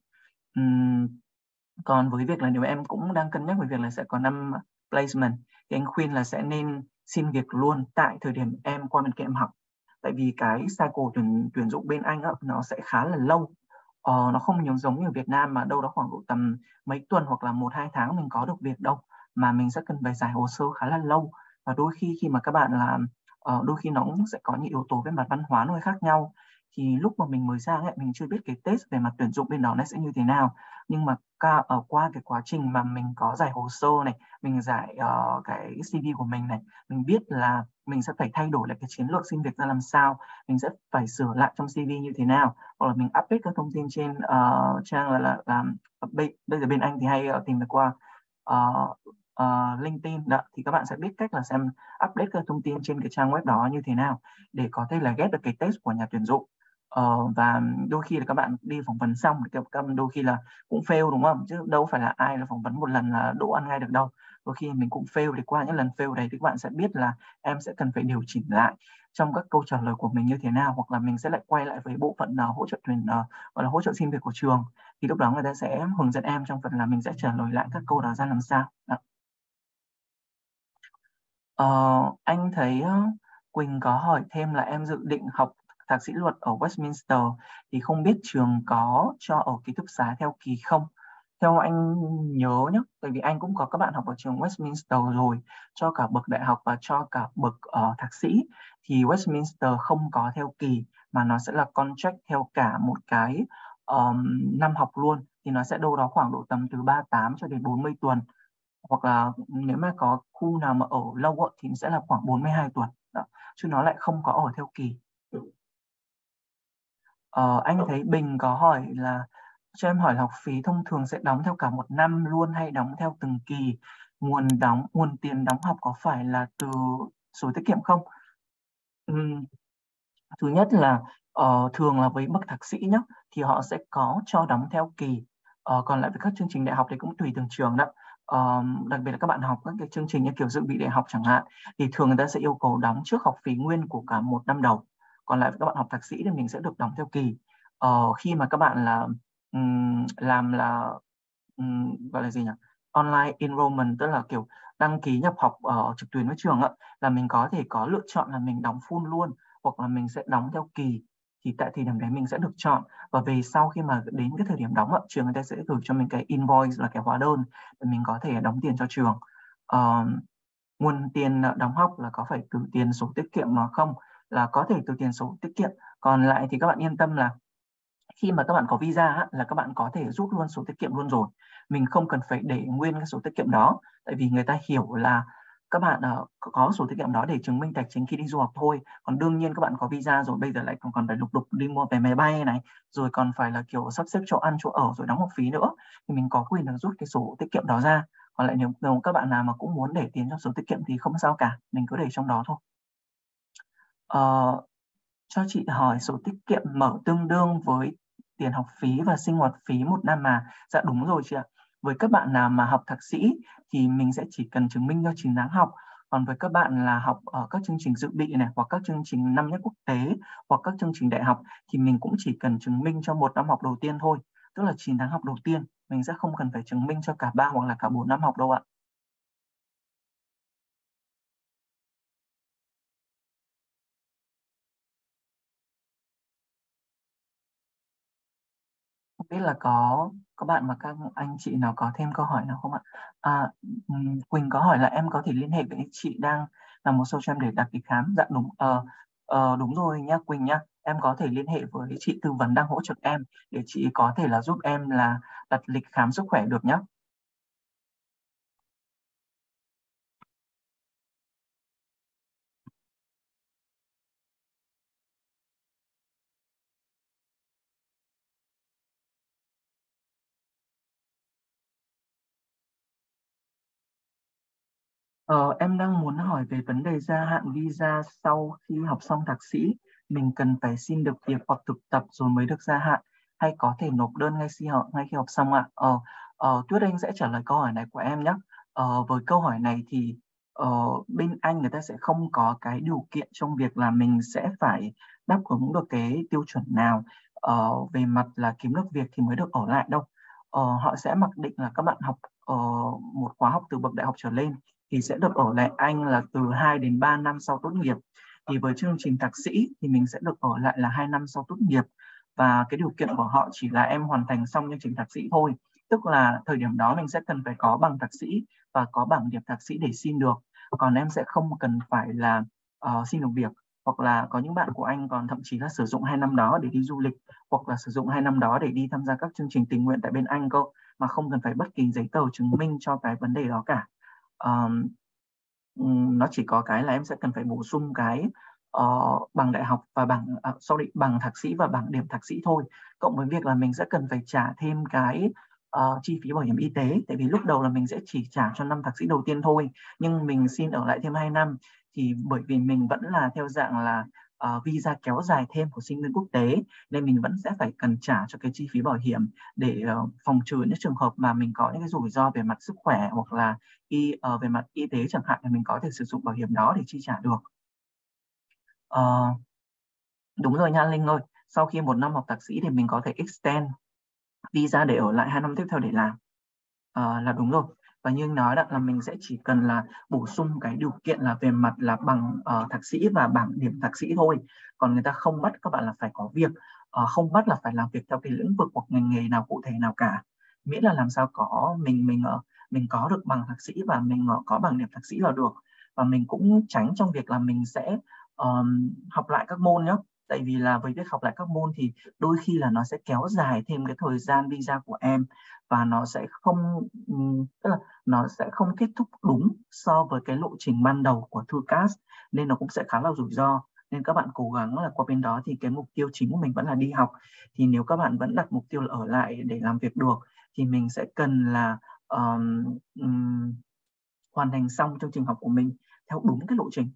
Uhm, còn với việc là nếu em cũng đang cân nhắc về việc là sẽ có năm placement, thì anh khuyên là sẽ nên xin việc luôn tại thời điểm em qua bên kia em học. Tại vì cái cycle tuyển tuyển dụng bên Anh á, nó sẽ khá là lâu. Ờ, nó không nhiều giống như ở Việt Nam mà đâu đó khoảng độ tầm mấy tuần hoặc là một hai tháng mình có được việc đâu, mà mình sẽ cần phải giải hồ sơ khá là lâu. Và đôi khi khi mà các bạn làm, uh, đôi khi nó cũng sẽ có những yếu tố về mặt văn hóa nó hơi khác nhau. Thì lúc mà mình mới sang ấy, mình chưa biết cái test về mặt tuyển dụng bên đó nó sẽ như thế nào. Nhưng mà ca, ở qua cái quá trình mà mình có giải hồ sơ này, mình giải uh, cái xê vê của mình này, mình biết là mình sẽ phải thay đổi lại cái chiến lược xin việc ra làm sao, mình sẽ phải sửa lại trong xê vê như thế nào, hoặc là mình update các thông tin trên uh, trang là, là, là bây, bây giờ bên Anh thì hay uh, tìm được qua uh, uh, LinkedIn đó, thì các bạn sẽ biết cách là xem update các thông tin trên cái trang web đó như thế nào để có thể là get được cái test của nhà tuyển dụng. Uh, và đôi khi là các bạn đi phỏng vấn xong thì các bạn đôi khi là cũng fail, đúng không? Chứ đâu phải là ai là phỏng vấn một lần là đỗ ăn ngay được đâu. Đôi khi mình cũng fail, thì qua những lần fail đấy thì các bạn sẽ biết là em sẽ cần phải điều chỉnh lại trong các câu trả lời của mình như thế nào, hoặc là mình sẽ lại quay lại với bộ phận uh, hỗ trợ tuyển uh, gọi là hỗ trợ xin việc của trường, thì lúc đó người ta sẽ hướng dẫn em trong phần là mình sẽ trả lời lại các câu đó ra làm sao. Đó. Uh, anh thấy uh, Quỳnh có hỏi thêm là em dự định học thạc sĩ luật ở Westminster, thì không biết trường có cho ở ký túc xá theo kỳ không? Theo anh nhớ nhé, tại vì anh cũng có các bạn học ở trường Westminster rồi, cho cả bậc đại học và cho cả bậc uh, thạc sĩ, thì Westminster không có theo kỳ, mà nó sẽ là contract theo cả một cái um, năm học luôn, thì nó sẽ đâu đó khoảng độ tầm từ ba mươi tám cho đến bốn mươi tuần, hoặc là nếu mà có khu nào mà ở lâu thì sẽ là khoảng bốn mươi hai tuần. Đó. Chứ nó lại không có ở theo kỳ. Ờ, anh thấy Bình có hỏi là cho em hỏi là học phí thông thường sẽ đóng theo cả một năm luôn hay đóng theo từng kỳ? Nguồn đóng, nguồn tiền đóng học có phải là từ sổ tiết kiệm không? Uhm, thứ nhất là uh, thường là với bậc thạc sĩ nhé, thì họ sẽ có cho đóng theo kỳ. Uh, còn lại với các chương trình đại học thì cũng tùy từng trường đó. Uh, đặc biệt là các bạn học các cái chương trình như kiểu dự bị đại học chẳng hạn, thì thường người ta sẽ yêu cầu đóng trước học phí nguyên của cả một năm đầu. Còn lại với các bạn học thạc sĩ thì mình sẽ được đóng theo kỳ. Uh, khi mà các bạn là um, làm là um, gọi là gì nhỉ? Online enrollment, tức là kiểu đăng ký nhập học ở trực tuyến với trường ạ, là mình có thể có lựa chọn là mình đóng full luôn, hoặc là mình sẽ đóng theo kỳ. Thì tại thời điểm đấy mình sẽ được chọn, và về sau khi mà đến cái thời điểm đóng ạ, trường người ta sẽ gửi cho mình cái invoice là cái hóa đơn để mình có thể đóng tiền cho trường. Uh, nguồn tiền đóng học là có phải từ tiền sổ tiết kiệm mà không, là có thể từ tiền sổ tiết kiệm. Còn lại thì các bạn yên tâm là khi mà các bạn có visa á, là các bạn có thể rút luôn sổ tiết kiệm luôn rồi, mình không cần phải để nguyên cái sổ tiết kiệm đó, tại vì người ta hiểu là các bạn uh, có sổ tiết kiệm đó để chứng minh tài chính khi đi du học thôi. Còn đương nhiên các bạn có visa rồi, bây giờ lại còn, còn phải lục đục đi mua vé máy bay này, rồi còn phải là kiểu sắp xếp chỗ ăn chỗ ở rồi đóng học phí nữa, thì mình có quyền được rút cái sổ tiết kiệm đó ra. Còn lại nếu, nếu các bạn nào mà cũng muốn để tiền trong sổ tiết kiệm thì không sao cả, mình cứ để trong đó thôi. Uh, cho chị hỏi sổ tiết kiệm mở tương đương với tiền học phí và sinh hoạt phí một năm mà? Dạ đúng rồi chị ạ. Với các bạn nào mà học thạc sĩ thì mình sẽ chỉ cần chứng minh cho chín tháng học. Còn với các bạn là học ở các chương trình dự bị này, hoặc các chương trình năm nhất quốc tế, hoặc các chương trình đại học, thì mình cũng chỉ cần chứng minh cho một năm học đầu tiên thôi. Tức là chín tháng học đầu tiên, mình sẽ không cần phải chứng minh cho cả ba hoặc là cả bốn năm học đâu ạ. biết là có có bạn và các anh chị nào có thêm câu hỏi nào không ạ? À, ừm, Quỳnh có hỏi là em có thể liên hệ với chị đang làm hồ sơ cho em để đặt lịch khám. Dạ đúng, ờ, ờ, đúng rồi nha Quỳnh nha. Em có thể liên hệ với chị tư vấn đang hỗ trợ em để chị có thể là giúp em là đặt lịch khám sức khỏe được nhé. Ờ, em đang muốn hỏi về vấn đề gia hạn visa sau khi học xong thạc sĩ. Mình cần phải xin được việc hoặc thực tập rồi mới được gia hạn, hay có thể nộp đơn ngay khi học ngay khi học xong ạ? Ờ, ờ, Tuyết Anh sẽ trả lời câu hỏi này của em nhé. Ờ, với câu hỏi này thì ờ, bên Anh người ta sẽ không có cái điều kiện trong việc là mình sẽ phải đáp ứng được cái tiêu chuẩn nào ờ, về mặt là kiếm được việc thì mới được ở lại đâu. Ờ, họ sẽ mặc định là các bạn học ờ, một khóa học từ bậc đại học trở lên thì sẽ được ở lại Anh là từ hai đến ba năm sau tốt nghiệp. Thì với chương trình thạc sĩ thì mình sẽ được ở lại là hai năm sau tốt nghiệp. Và cái điều kiện của họ chỉ là em hoàn thành xong chương trình thạc sĩ thôi. Tức là thời điểm đó mình sẽ cần phải có bằng thạc sĩ và có bảng điểm thạc sĩ để xin được. Còn em sẽ không cần phải là uh, xin được việc. Hoặc là có những bạn của anh còn thậm chí là sử dụng hai năm đó để đi du lịch, hoặc là sử dụng hai năm đó để đi tham gia các chương trình tình nguyện tại bên Anh cơ, mà không cần phải bất kỳ giấy tờ chứng minh cho cái vấn đề đó cả. Um, nó chỉ có cái là em sẽ cần phải bổ sung cái uh, bằng đại học và bằng uh, sorry, bằng thạc sĩ và bảng điểm thạc sĩ thôi, cộng với việc là mình sẽ cần phải trả thêm cái uh, chi phí bảo hiểm y tế, tại vì lúc đầu là mình sẽ chỉ trả cho năm thạc sĩ đầu tiên thôi, nhưng mình xin ở lại thêm hai năm thì bởi vì mình vẫn là theo dạng là uh, visa kéo dài thêm của sinh viên quốc tế, nên mình vẫn sẽ phải cần trả cho cái chi phí bảo hiểm để uh, phòng trừ những trường hợp mà mình có những cái rủi ro về mặt sức khỏe hoặc là y uh, về mặt y tế chẳng hạn, thì mình có thể sử dụng bảo hiểm đó để chi trả được. Uh, đúng rồi nha Linh ơi, sau khi một năm học thạc sĩ thì mình có thể extend visa để ở lại hai năm tiếp theo để làm. Uh, là đúng rồi. Và như nói đó là mình sẽ chỉ cần là bổ sung cái điều kiện là về mặt là bằng uh, thạc sĩ và bảng điểm thạc sĩ thôi. Còn người ta không bắt các bạn là phải có việc, uh, không bắt là phải làm việc theo cái lĩnh vực hoặc ngành nghề nào cụ thể nào cả. Miễn là làm sao có mình mình uh, mình có được bằng thạc sĩ và mình uh, có bằng điểm thạc sĩ là được. Và mình cũng tránh trong việc là mình sẽ um, học lại các môn nhé. Tại vì là với việc học lại các môn thì đôi khi là nó sẽ kéo dài thêm cái thời gian visa của em, và nó sẽ không tức là nó sẽ không kết thúc đúng so với cái lộ trình ban đầu của thư cát, nên nó cũng sẽ khá là rủi ro. Nên các bạn cố gắng là qua bên đó thì cái mục tiêu chính của mình vẫn là đi học. Thì nếu các bạn vẫn đặt mục tiêu là ở lại để làm việc được thì mình sẽ cần là um, um, hoàn thành xong chương trình học của mình theo đúng cái lộ trình.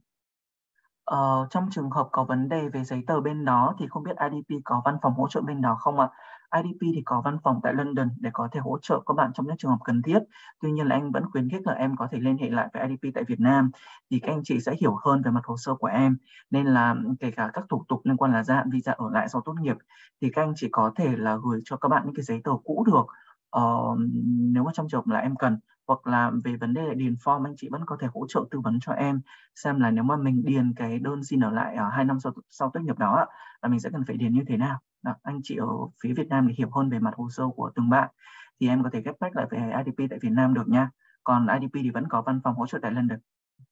Ờ, trong trường hợp có vấn đề về giấy tờ bên đó thì không biết i đê pê có văn phòng hỗ trợ bên đó không ạ? i đê pê thì có văn phòng tại London để có thể hỗ trợ các bạn trong những trường hợp cần thiết. Tuy nhiên là anh vẫn khuyến khích là em có thể liên hệ lại với i đê pê tại Việt Nam thì các anh chị sẽ hiểu hơn về mặt hồ sơ của em. Nên là kể cả các thủ tục liên quan là gia hạn visa ở lại sau tốt nghiệp thì các anh chị có thể là gửi cho các bạn những cái giấy tờ cũ được. Ờ, nếu mà trong trường hợp là em cần, hoặc là về vấn đề điền form anh chị vẫn có thể hỗ trợ tư vấn cho em xem là nếu mà mình điền cái đơn xin ở lại ở hai năm sau, sau tốt nghiệp đó là mình sẽ cần phải điền như thế nào. Đó, anh chị ở phía Việt Nam để hiểu hơn về mặt hồ sơ của từng bạn thì em có thể ghép back lại về i đê pê tại Việt Nam được nha. Còn i đê pê thì vẫn có văn phòng hỗ trợ tại London.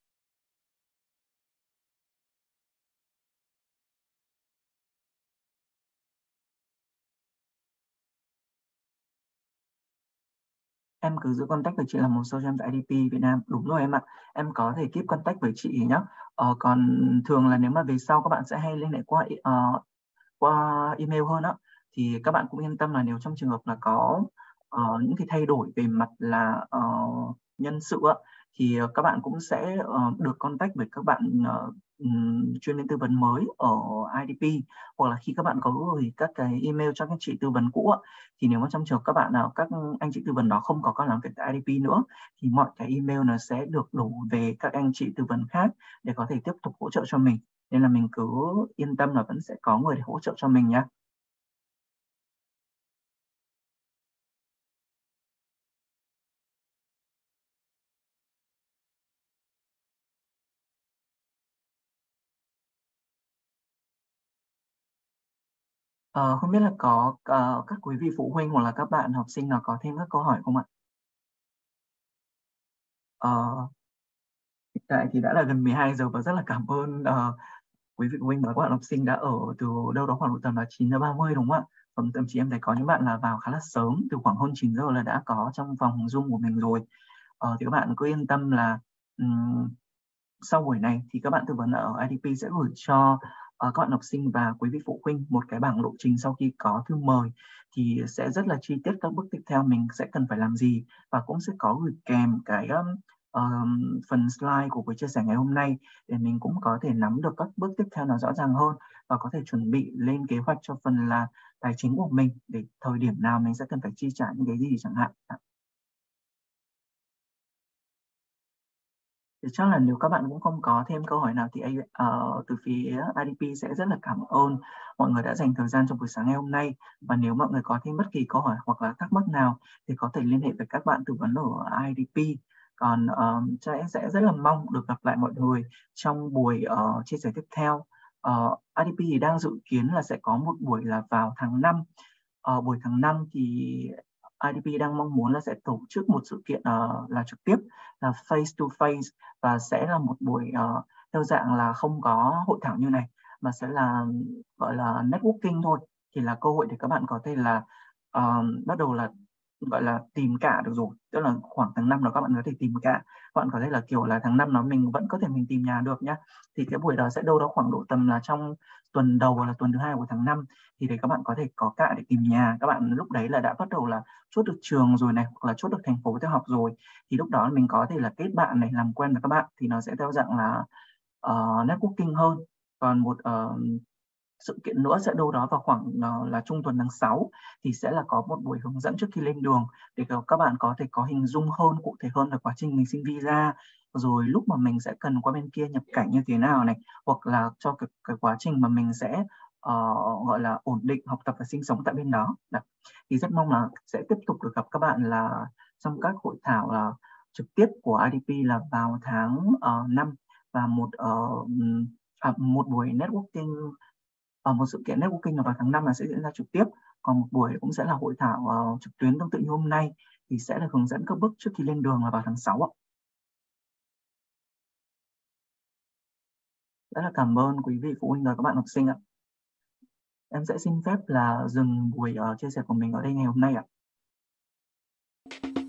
Em cứ giữ contact với chị làm hồ sơ cho em tại i đê pê Việt Nam. Đúng rồi em ạ, em có thể keep contact với chị nhé. Ờ, còn thường là nếu mà về sau các bạn sẽ hay liên hệ qua uh, qua email hơn á, thì các bạn cũng yên tâm là nếu trong trường hợp là có uh, những cái thay đổi về mặt là uh, nhân sự á, thì uh, các bạn cũng sẽ uh, được contact với các bạn uh, um, chuyên viên tư vấn mới ở i đê pê, hoặc là khi các bạn có gửi các cái email cho các chị tư vấn cũ á, thì nếu mà trong trường hợp các bạn nào các anh chị tư vấn đó không có còn làm việc tại i đê pê nữa thì mọi cái email nó sẽ được đổ về các anh chị tư vấn khác để có thể tiếp tục hỗ trợ cho mình. Nên là mình cứ yên tâm là vẫn sẽ có người để hỗ trợ cho mình nhé. Ờ, không biết là có ờ, các quý vị phụ huynh hoặc là các bạn học sinh nào có thêm các câu hỏi không ạ? Ờ, Hiện tại thì đã là gần mười hai giờ và rất là cảm ơn ờ, quý vị phụ huynh và các bạn học sinh đã ở từ đâu đó khoảng độ tầm là chín giờ ba mươi đúng không ạ? Còn thậm chí em thấy có những bạn là vào khá là sớm, từ khoảng hơn chín giờ là đã có trong phòng Zoom của mình rồi. Ờ, thì các bạn cứ yên tâm là ừm, sau buổi này thì các bạn tư vấn ở i đê pê sẽ gửi cho uh, các bạn học sinh và quý vị phụ huynh một cái bảng lộ trình sau khi có thư mời, thì sẽ rất là chi tiết các bước tiếp theo mình sẽ cần phải làm gì, và cũng sẽ có gửi kèm cái um, um, phần slide của buổi chia sẻ ngày hôm nay để mình cũng có thể nắm được các bước tiếp theo nó rõ ràng hơn và có thể chuẩn bị lên kế hoạch cho phần là tài chính của mình để thời điểm nào mình sẽ cần phải chi trả những cái gì chẳng hạn. Thì chắc là nếu các bạn cũng không có thêm câu hỏi nào thì uh, từ phía i đê pê sẽ rất là cảm ơn mọi người đã dành thời gian trong buổi sáng ngày hôm nay. Và nếu mọi người có thêm bất kỳ câu hỏi hoặc là thắc mắc nào thì có thể liên hệ với các bạn tư vấn ở i đê pê. Còn uh, chắc em sẽ rất là mong được gặp lại mọi người trong buổi uh, chia sẻ tiếp theo. Uh, i đê pê thì đang dự kiến là sẽ có một buổi là vào tháng năm. Uh, buổi tháng năm thì i đê pê đang mong muốn là sẽ tổ chức một sự kiện uh, là trực tiếp, là face to face, và sẽ là một buổi uh, theo dạng là không có hội thảo như này mà sẽ là gọi là networking thôi, thì là cơ hội để các bạn có thể là uh, bắt đầu là gọi là tìm cả được rồi, tức là khoảng tháng năm đó các bạn có thể tìm cả, các bạn có thể là kiểu là tháng năm nó mình vẫn có thể mình tìm nhà được nhá. Thì cái buổi đó sẽ đâu đó khoảng độ tầm là trong tuần đầu hoặc là tuần thứ hai của tháng năm, thì để các bạn có thể có cả để tìm nhà. Các bạn lúc đấy là đã bắt đầu là chốt được trường rồi này, hoặc là chốt được thành phố theo học rồi, thì lúc đó mình có thể là kết bạn này, làm quen với các bạn, thì nó sẽ theo dạng là uh, networking hơn. Còn một uh, sự kiện nữa sẽ đâu đó vào khoảng uh, là trung tuần tháng sáu, thì sẽ là có một buổi hướng dẫn trước khi lên đường để các bạn có thể có hình dung hơn, cụ thể hơn về quá trình mình xin visa, rồi lúc mà mình sẽ cần qua bên kia nhập cảnh như thế nào này, hoặc là cho cái, cái quá trình mà mình sẽ uh, gọi là ổn định học tập và sinh sống tại bên đó. Đấy. Thì rất mong là sẽ tiếp tục được gặp các bạn là trong các hội thảo là trực tiếp của i đê pê là vào tháng uh, năm, và một uh, à, một buổi networking, ở một sự kiện networking vào tháng năm là sẽ diễn ra trực tiếp, còn một buổi cũng sẽ là hội thảo uh, trực tuyến tương tự như hôm nay, thì sẽ được hướng dẫn các bước trước khi lên đường là vào tháng sáu ạ. Rất là cảm ơn quý vị phụ huynh và các bạn học sinh ạ. Em sẽ xin phép là dừng buổi uh, chia sẻ của mình ở đây ngày hôm nay ạ.